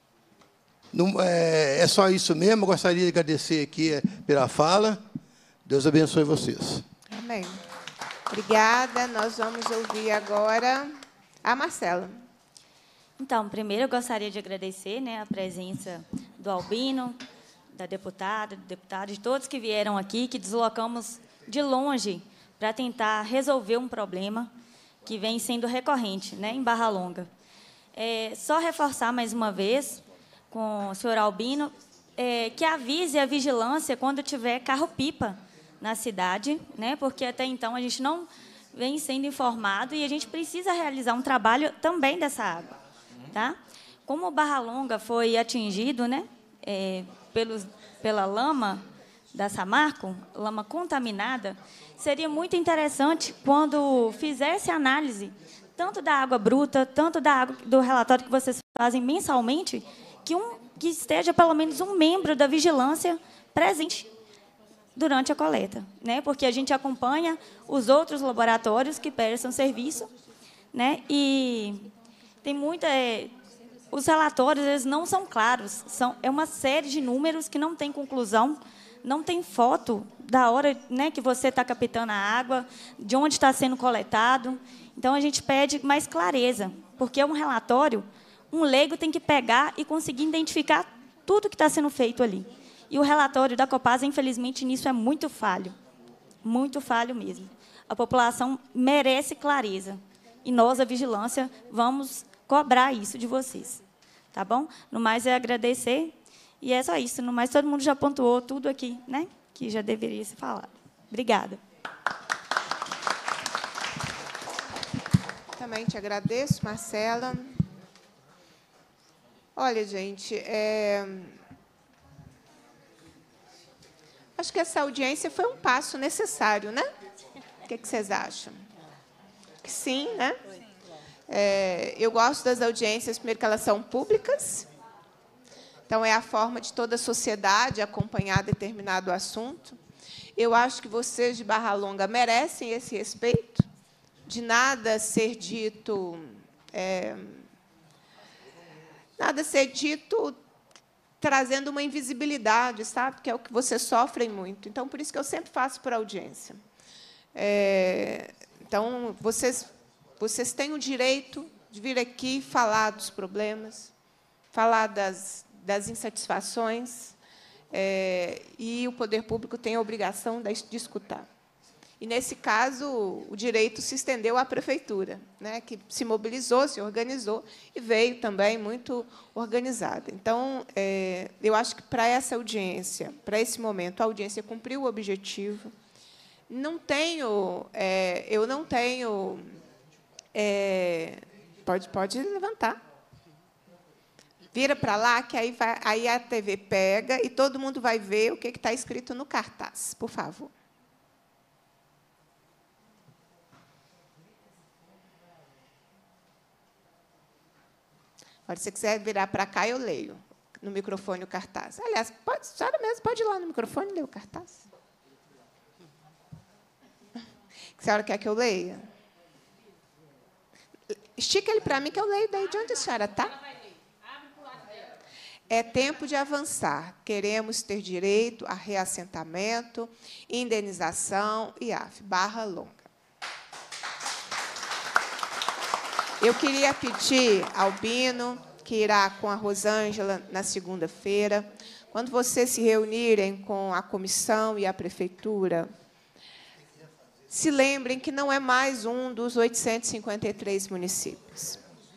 Não, é, é só isso mesmo. Eu gostaria de agradecer aqui pela fala. Deus abençoe vocês. Amém. Obrigada. Nós vamos ouvir agora a Marcela. Então, primeiro eu gostaria de agradecer, né, a presença do Albino, da deputada, do deputado, de todos que vieram aqui, que deslocamos de longe para tentar resolver um problema que vem sendo recorrente, né, em Barra Longa. É, só reforçar mais uma vez com o senhor Albino, é, que avise a vigilância quando tiver carro-pipa na cidade, né, porque até então a gente não vem sendo informado e a gente precisa realizar um trabalho também dessa água. Tá? Como o Barra Longa foi atingido, né, é, pelos, pela lama da Samarco, lama contaminada, seria muito interessante quando fizesse análise tanto da água bruta, tanto da água, do relatório que vocês fazem mensalmente, que, um, que esteja pelo menos um membro da vigilância presente durante a coleta, né? Porque a gente acompanha os outros laboratórios que prestam serviço, né? E tem muita... É, os relatórios eles não são claros, são, é uma série de números que não tem conclusão, não tem foto da hora, né, que você está captando a água, de onde está sendo coletado. Então, a gente pede mais clareza, porque é um relatório, um leigo tem que pegar e conseguir identificar tudo que está sendo feito ali. E o relatório da Copasa, infelizmente, nisso é muito falho, muito falho mesmo. A população merece clareza, e nós, a vigilância, vamos cobrar isso de vocês. Tá bom? No mais, é agradecer, e é só isso. No mais, todo mundo já pontuou tudo aqui, né, que já deveria ser falado. Obrigada. Também te agradeço, Marcela. Olha, gente, é... acho que essa audiência foi um passo necessário, né? O que, que vocês acham? Que sim, né? É, eu gosto das audiências, primeiro, que elas são públicas. Então, é a forma de toda a sociedade acompanhar determinado assunto. Eu acho que vocês de Barra Longa merecem esse respeito, de nada ser dito... É, nada ser dito trazendo uma invisibilidade, sabe? Que é o que vocês sofrem muito. Então, por isso que eu sempre faço por audiência. É, então, vocês, vocês têm o direito de vir aqui falar dos problemas, falar das, das insatisfações, é, e o poder público tem a obrigação de, de escutar. E, nesse caso, o direito se estendeu à prefeitura, né, que se mobilizou, se organizou e veio também muito organizada. Então, é, eu acho que, para essa audiência, para esse momento, a audiência cumpriu o objetivo. Não tenho, é, eu não tenho... É, pode, pode levantar. Vira para lá, que aí, vai, aí a T V pega e todo mundo vai ver o que está escrito no cartaz, por favor. Se você quiser virar para cá, eu leio no microfone o cartaz. Aliás, pode, a senhora mesmo pode ir lá no microfone e ler o cartaz. A senhora quer que eu leia? Estica ele para mim, que eu leio daí de onde a senhora está. É tempo de avançar. Queremos ter direito a reassentamento, indenização e A F. Barra Longa. Eu queria pedir ao Bino, que irá com a Rosângela na segunda-feira, quando vocês se reunirem com a comissão e a prefeitura, se lembrem que não é mais um dos oitocentos e cinquenta e três municípios.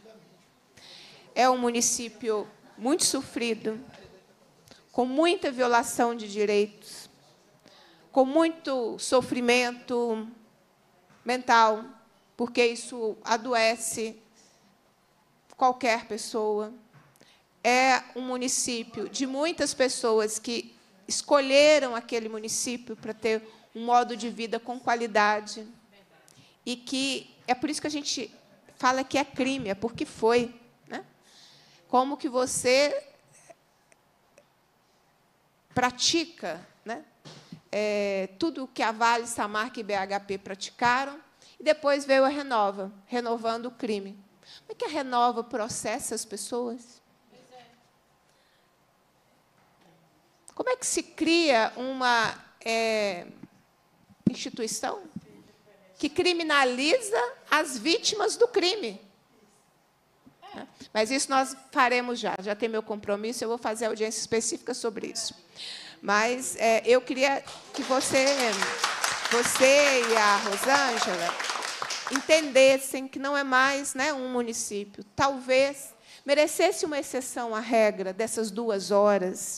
É um município muito sofrido, com muita violação de direitos, com muito sofrimento mental, porque isso adoece qualquer pessoa. É um município de muitas pessoas que escolheram aquele município para ter um modo de vida com qualidade, e que é por isso que a gente fala que é crime, é porque foi, né? Como que você pratica, né, é, tudo o que a Vale, Samarco e B H P praticaram, e depois veio a Renova, renovando o crime. Como é que a Renova processa as pessoas? Como é que se cria uma é, instituição que criminaliza as vítimas do crime? Mas isso nós faremos já. Já tem meu compromisso, eu vou fazer audiência específica sobre isso. Mas é, eu queria que você, você e a Rosângela entendessem que não é mais, né, um município. Talvez merecesse uma exceção à regra dessas duas horas.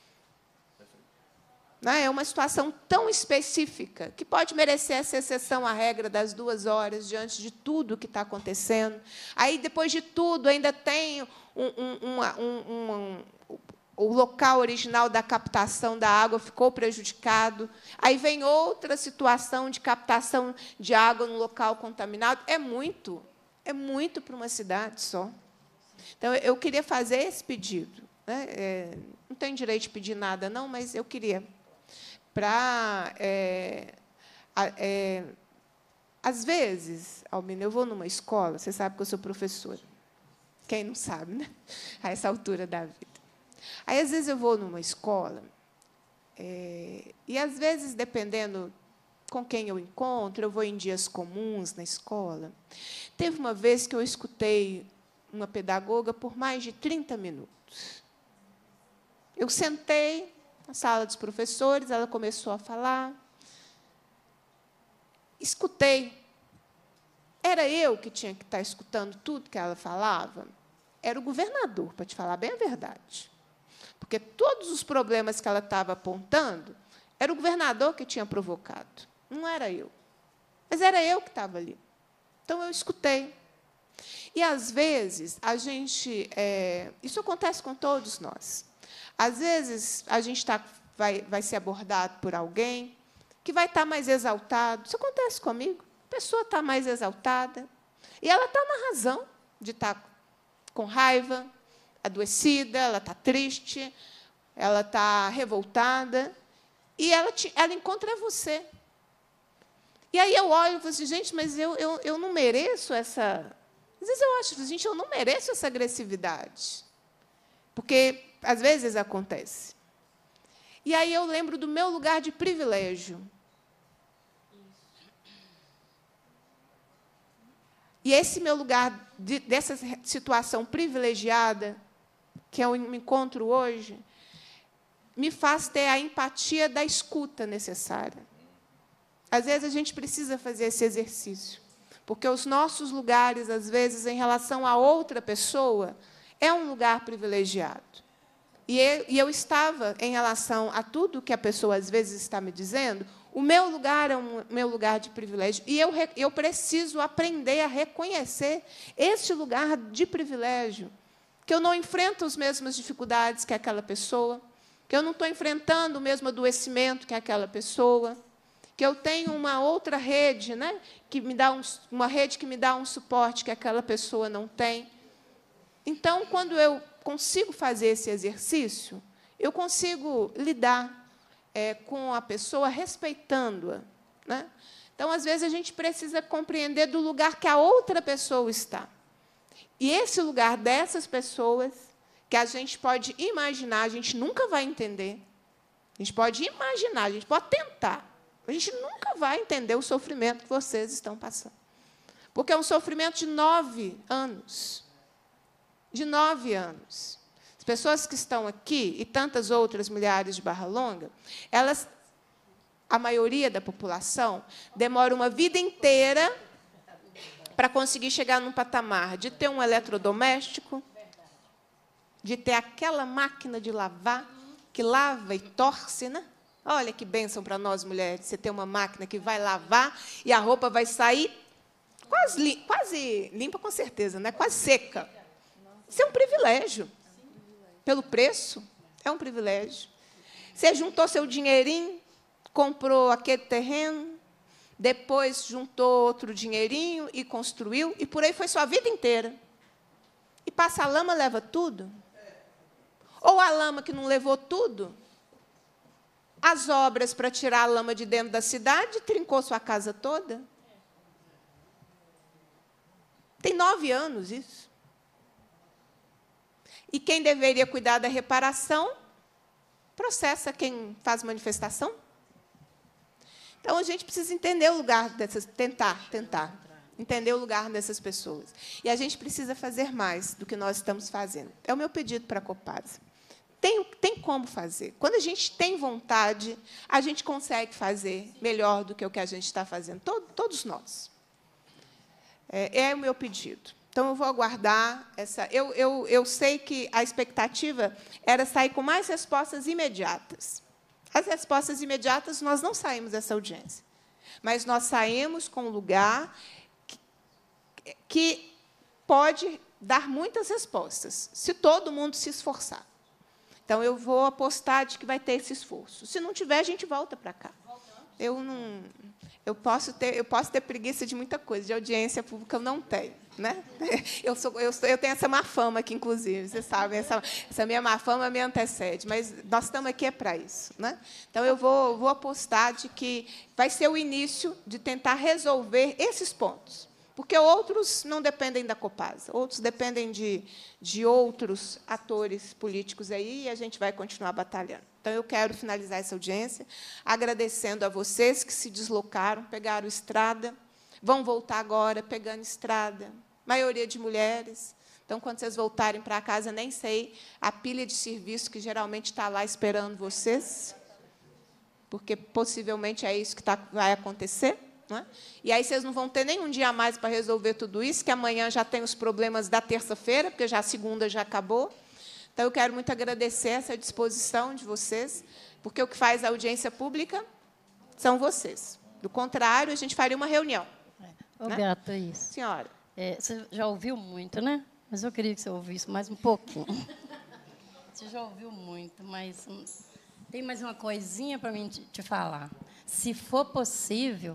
É uma situação tão específica que pode merecer essa exceção à regra das duas horas diante de tudo que está acontecendo. Aí, depois de tudo, ainda tem um, um, uma, um, um, o local original da captação da água ficou prejudicado. Aí vem outra situação de captação de água no local contaminado. É muito, é muito para uma cidade só. Então, eu queria fazer esse pedido. Né? É, não tenho direito de pedir nada, não, mas eu queria para... É, é, às vezes, Albino, eu vou numa escola, você sabe que eu sou professora. Quem não sabe, né? A essa altura da vida. Aí, às vezes, eu vou numa escola, é, e, às vezes, dependendo com quem eu encontro, eu vou em dias comuns na escola. Teve uma vez que eu escutei uma pedagoga por mais de trinta minutos. Eu sentei na sala dos professores, ela começou a falar. Escutei. Era eu que tinha que estar escutando tudo que ela falava? Era o governador, para te falar bem a verdade. Porque todos os problemas que ela estava apontando, era o governador que tinha provocado, não era eu. Mas era eu que estava ali. Então, eu escutei. E, às vezes, a gente... É, isso acontece com todos nós. Às vezes, a gente tá, vai, vai ser abordado por alguém que vai estar mais exaltado. Isso acontece comigo. A pessoa está mais exaltada. E ela está na razão de estar com raiva, adoecida, ela está triste, ela está revoltada, e ela, te, ela encontra você. E aí eu olho e falo assim, gente, mas eu, eu, eu não mereço essa... Às vezes eu acho, gente, eu não mereço essa agressividade. Porque, às vezes, acontece. E aí eu lembro do meu lugar de privilégio. E esse meu lugar, de, dessa situação privilegiada, que eu me encontro hoje, me faz ter a empatia da escuta necessária. Às vezes, a gente precisa fazer esse exercício, porque os nossos lugares, às vezes, em relação a outra pessoa, é um lugar privilegiado. E eu, e eu estava, em relação a tudo que a pessoa, às vezes, está me dizendo, o meu lugar é um meu lugar de privilégio. E eu, eu preciso aprender a reconhecer este lugar de privilégio, que eu não enfrento as mesmas dificuldades que aquela pessoa, que eu não estou enfrentando o mesmo adoecimento que aquela pessoa, que eu tenho uma outra rede, né, que me dá um, uma rede que me dá um suporte que aquela pessoa não tem. Então, quando eu consigo fazer esse exercício, eu consigo lidar é, com a pessoa respeitando-a, né? Então, às vezes, a gente precisa compreender do lugar que a outra pessoa está. E esse lugar dessas pessoas, que a gente pode imaginar, a gente nunca vai entender. A gente pode imaginar, a gente pode tentar. A gente nunca vai entender o sofrimento que vocês estão passando. Porque é um sofrimento de nove anos. De nove anos. As pessoas que estão aqui, e tantas outras milhares de Barra Longa, elas, a maioria da população, demora uma vida inteira para conseguir chegar num patamar de ter um eletrodoméstico, de ter aquela máquina de lavar, que lava e torce, né? Olha que bênção para nós, mulheres, você ter uma máquina que vai lavar e a roupa vai sair quase, li quase limpa, com certeza, né? Quase seca. Isso é um privilégio. Pelo preço, é um privilégio. Você juntou seu dinheirinho, comprou aquele terreno, depois juntou outro dinheirinho e construiu, e por aí foi sua vida inteira. E passa a lama, leva tudo? Ou a lama que não levou tudo, as obras para tirar a lama de dentro da cidade, trincou sua casa toda? Tem nove anos isso. E quem deveria cuidar da reparação, processa quem faz manifestação. Então, a gente precisa entender o lugar dessas... Tentar, tentar. Entender o lugar dessas pessoas. E a gente precisa fazer mais do que nós estamos fazendo. É o meu pedido para a Copasa. Tem, tem como fazer. Quando a gente tem vontade, a gente consegue fazer melhor do que o que a gente está fazendo. Todo, todos nós. É, é o meu pedido. Então, eu vou aguardar essa... Eu, eu, eu sei que a expectativa era sair com mais respostas imediatas. As respostas imediatas, nós não saímos dessa audiência. Mas nós saímos com um lugar que, que pode dar muitas respostas, se todo mundo se esforçar. Então, eu vou apostar de que vai ter esse esforço. Se não tiver, a gente volta para cá. Eu não... Eu posso, ter, eu posso ter preguiça de muita coisa, de audiência pública eu não tenho. Né? Eu, sou, eu, sou, eu tenho essa má fama aqui, inclusive, vocês sabem, essa, essa minha má fama me antecede, mas nós estamos aqui é para isso. Né? Então, eu vou, vou apostar de que vai ser o início de tentar resolver esses pontos, porque outros não dependem da Copasa, outros dependem de, de outros atores políticos aí, e a gente vai continuar batalhando. Então, eu quero finalizar essa audiência agradecendo a vocês que se deslocaram, pegaram estrada, vão voltar agora pegando estrada, maioria de mulheres. Então, quando vocês voltarem para casa, nem sei a pilha de serviço que geralmente está lá esperando vocês, porque possivelmente é isso que tá, vai acontecer. Não é? E aí vocês não vão ter nem um dia a mais para resolver tudo isso, que amanhã já tem os problemas da terça-feira, porque já a segunda já acabou. Então, eu quero muito agradecer essa disposição de vocês, porque o que faz a audiência pública são vocês. Do contrário, a gente faria uma reunião. Ô, né? Beatriz. Senhora. É, você já ouviu muito, né? Mas eu queria que você ouvisse mais um pouquinho. Você já ouviu muito, mas hum, tem mais uma coisinha para mim te, te falar. Se for possível,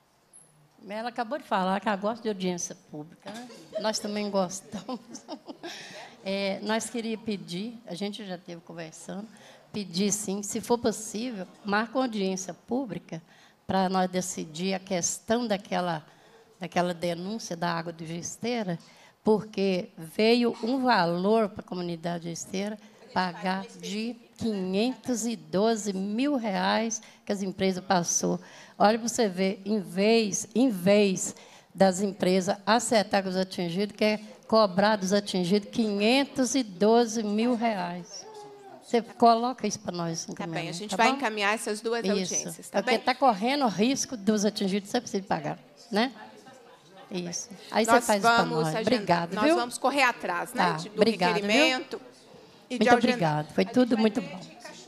ela acabou de falar que ela gosta de audiência pública, né? Nós também gostamos. É, nós queríamos pedir, a gente já esteve conversando, pedir, sim, se for possível, marca uma audiência pública para nós decidir a questão daquela, daquela denúncia da água do Gesteira, porque veio um valor para a comunidade Gesteira pagar de quinhentos e doze mil reais que as empresas passou. Olha, para você ver, em vez, em vez das empresas acertar com os atingidos, que é cobrar dos atingidos quinhentos e doze mil reais. Você coloca isso para nós. Tá bem, a gente tá vai bom? encaminhar essas duas isso. audiências. Tá Porque bem? está correndo o risco dos atingidos, você precisa pagar. Né? Isso. Aí nós você faz isso para nós. agendar, Obrigada, nós viu? vamos correr atrás, né? Tá, de, do obrigada, requerimento viu? e Muito de agendar. obrigada. Foi tudo muito bom.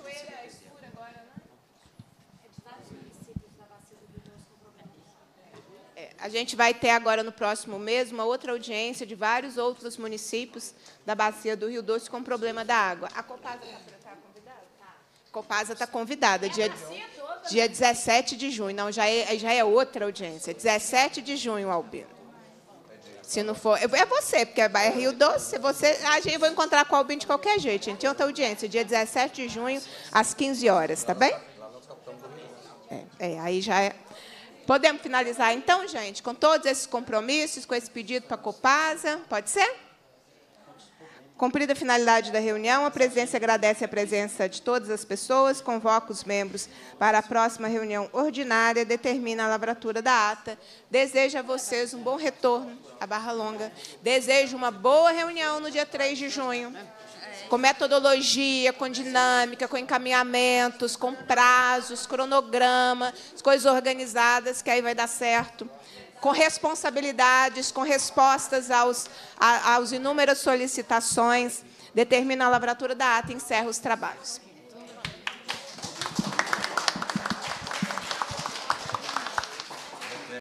A gente vai ter agora, no próximo mês, uma outra audiência de vários outros municípios da bacia do Rio Doce com problema da água. A Copasa está convidada? A Copasa está convidada, dia, dia dezessete de junho. Não, já é, já é outra audiência. dezessete de junho, Albino. Se não for... É você, porque é Rio Doce. Você, a gente vai encontrar com o Albino de qualquer jeito. Gente. Tem outra audiência, dia dezessete de junho, às quinze horas. Tá bem? É, é, aí já é... Podemos finalizar, então, gente, com todos esses compromissos, com esse pedido para a Copasa? Pode ser? Cumprida a finalidade da reunião, a presidência agradece a presença de todas as pessoas, convoca os membros para a próxima reunião ordinária, determina a lavratura da ata, deseja a vocês um bom retorno à Barra Longa, desejo uma boa reunião no dia três de junho, com metodologia, com dinâmica, com encaminhamentos, com prazos, cronograma, coisas organizadas, que aí vai dar certo, com responsabilidades, com respostas aos, a, aos inúmeras solicitações, determina a lavratura da ata e encerra os trabalhos.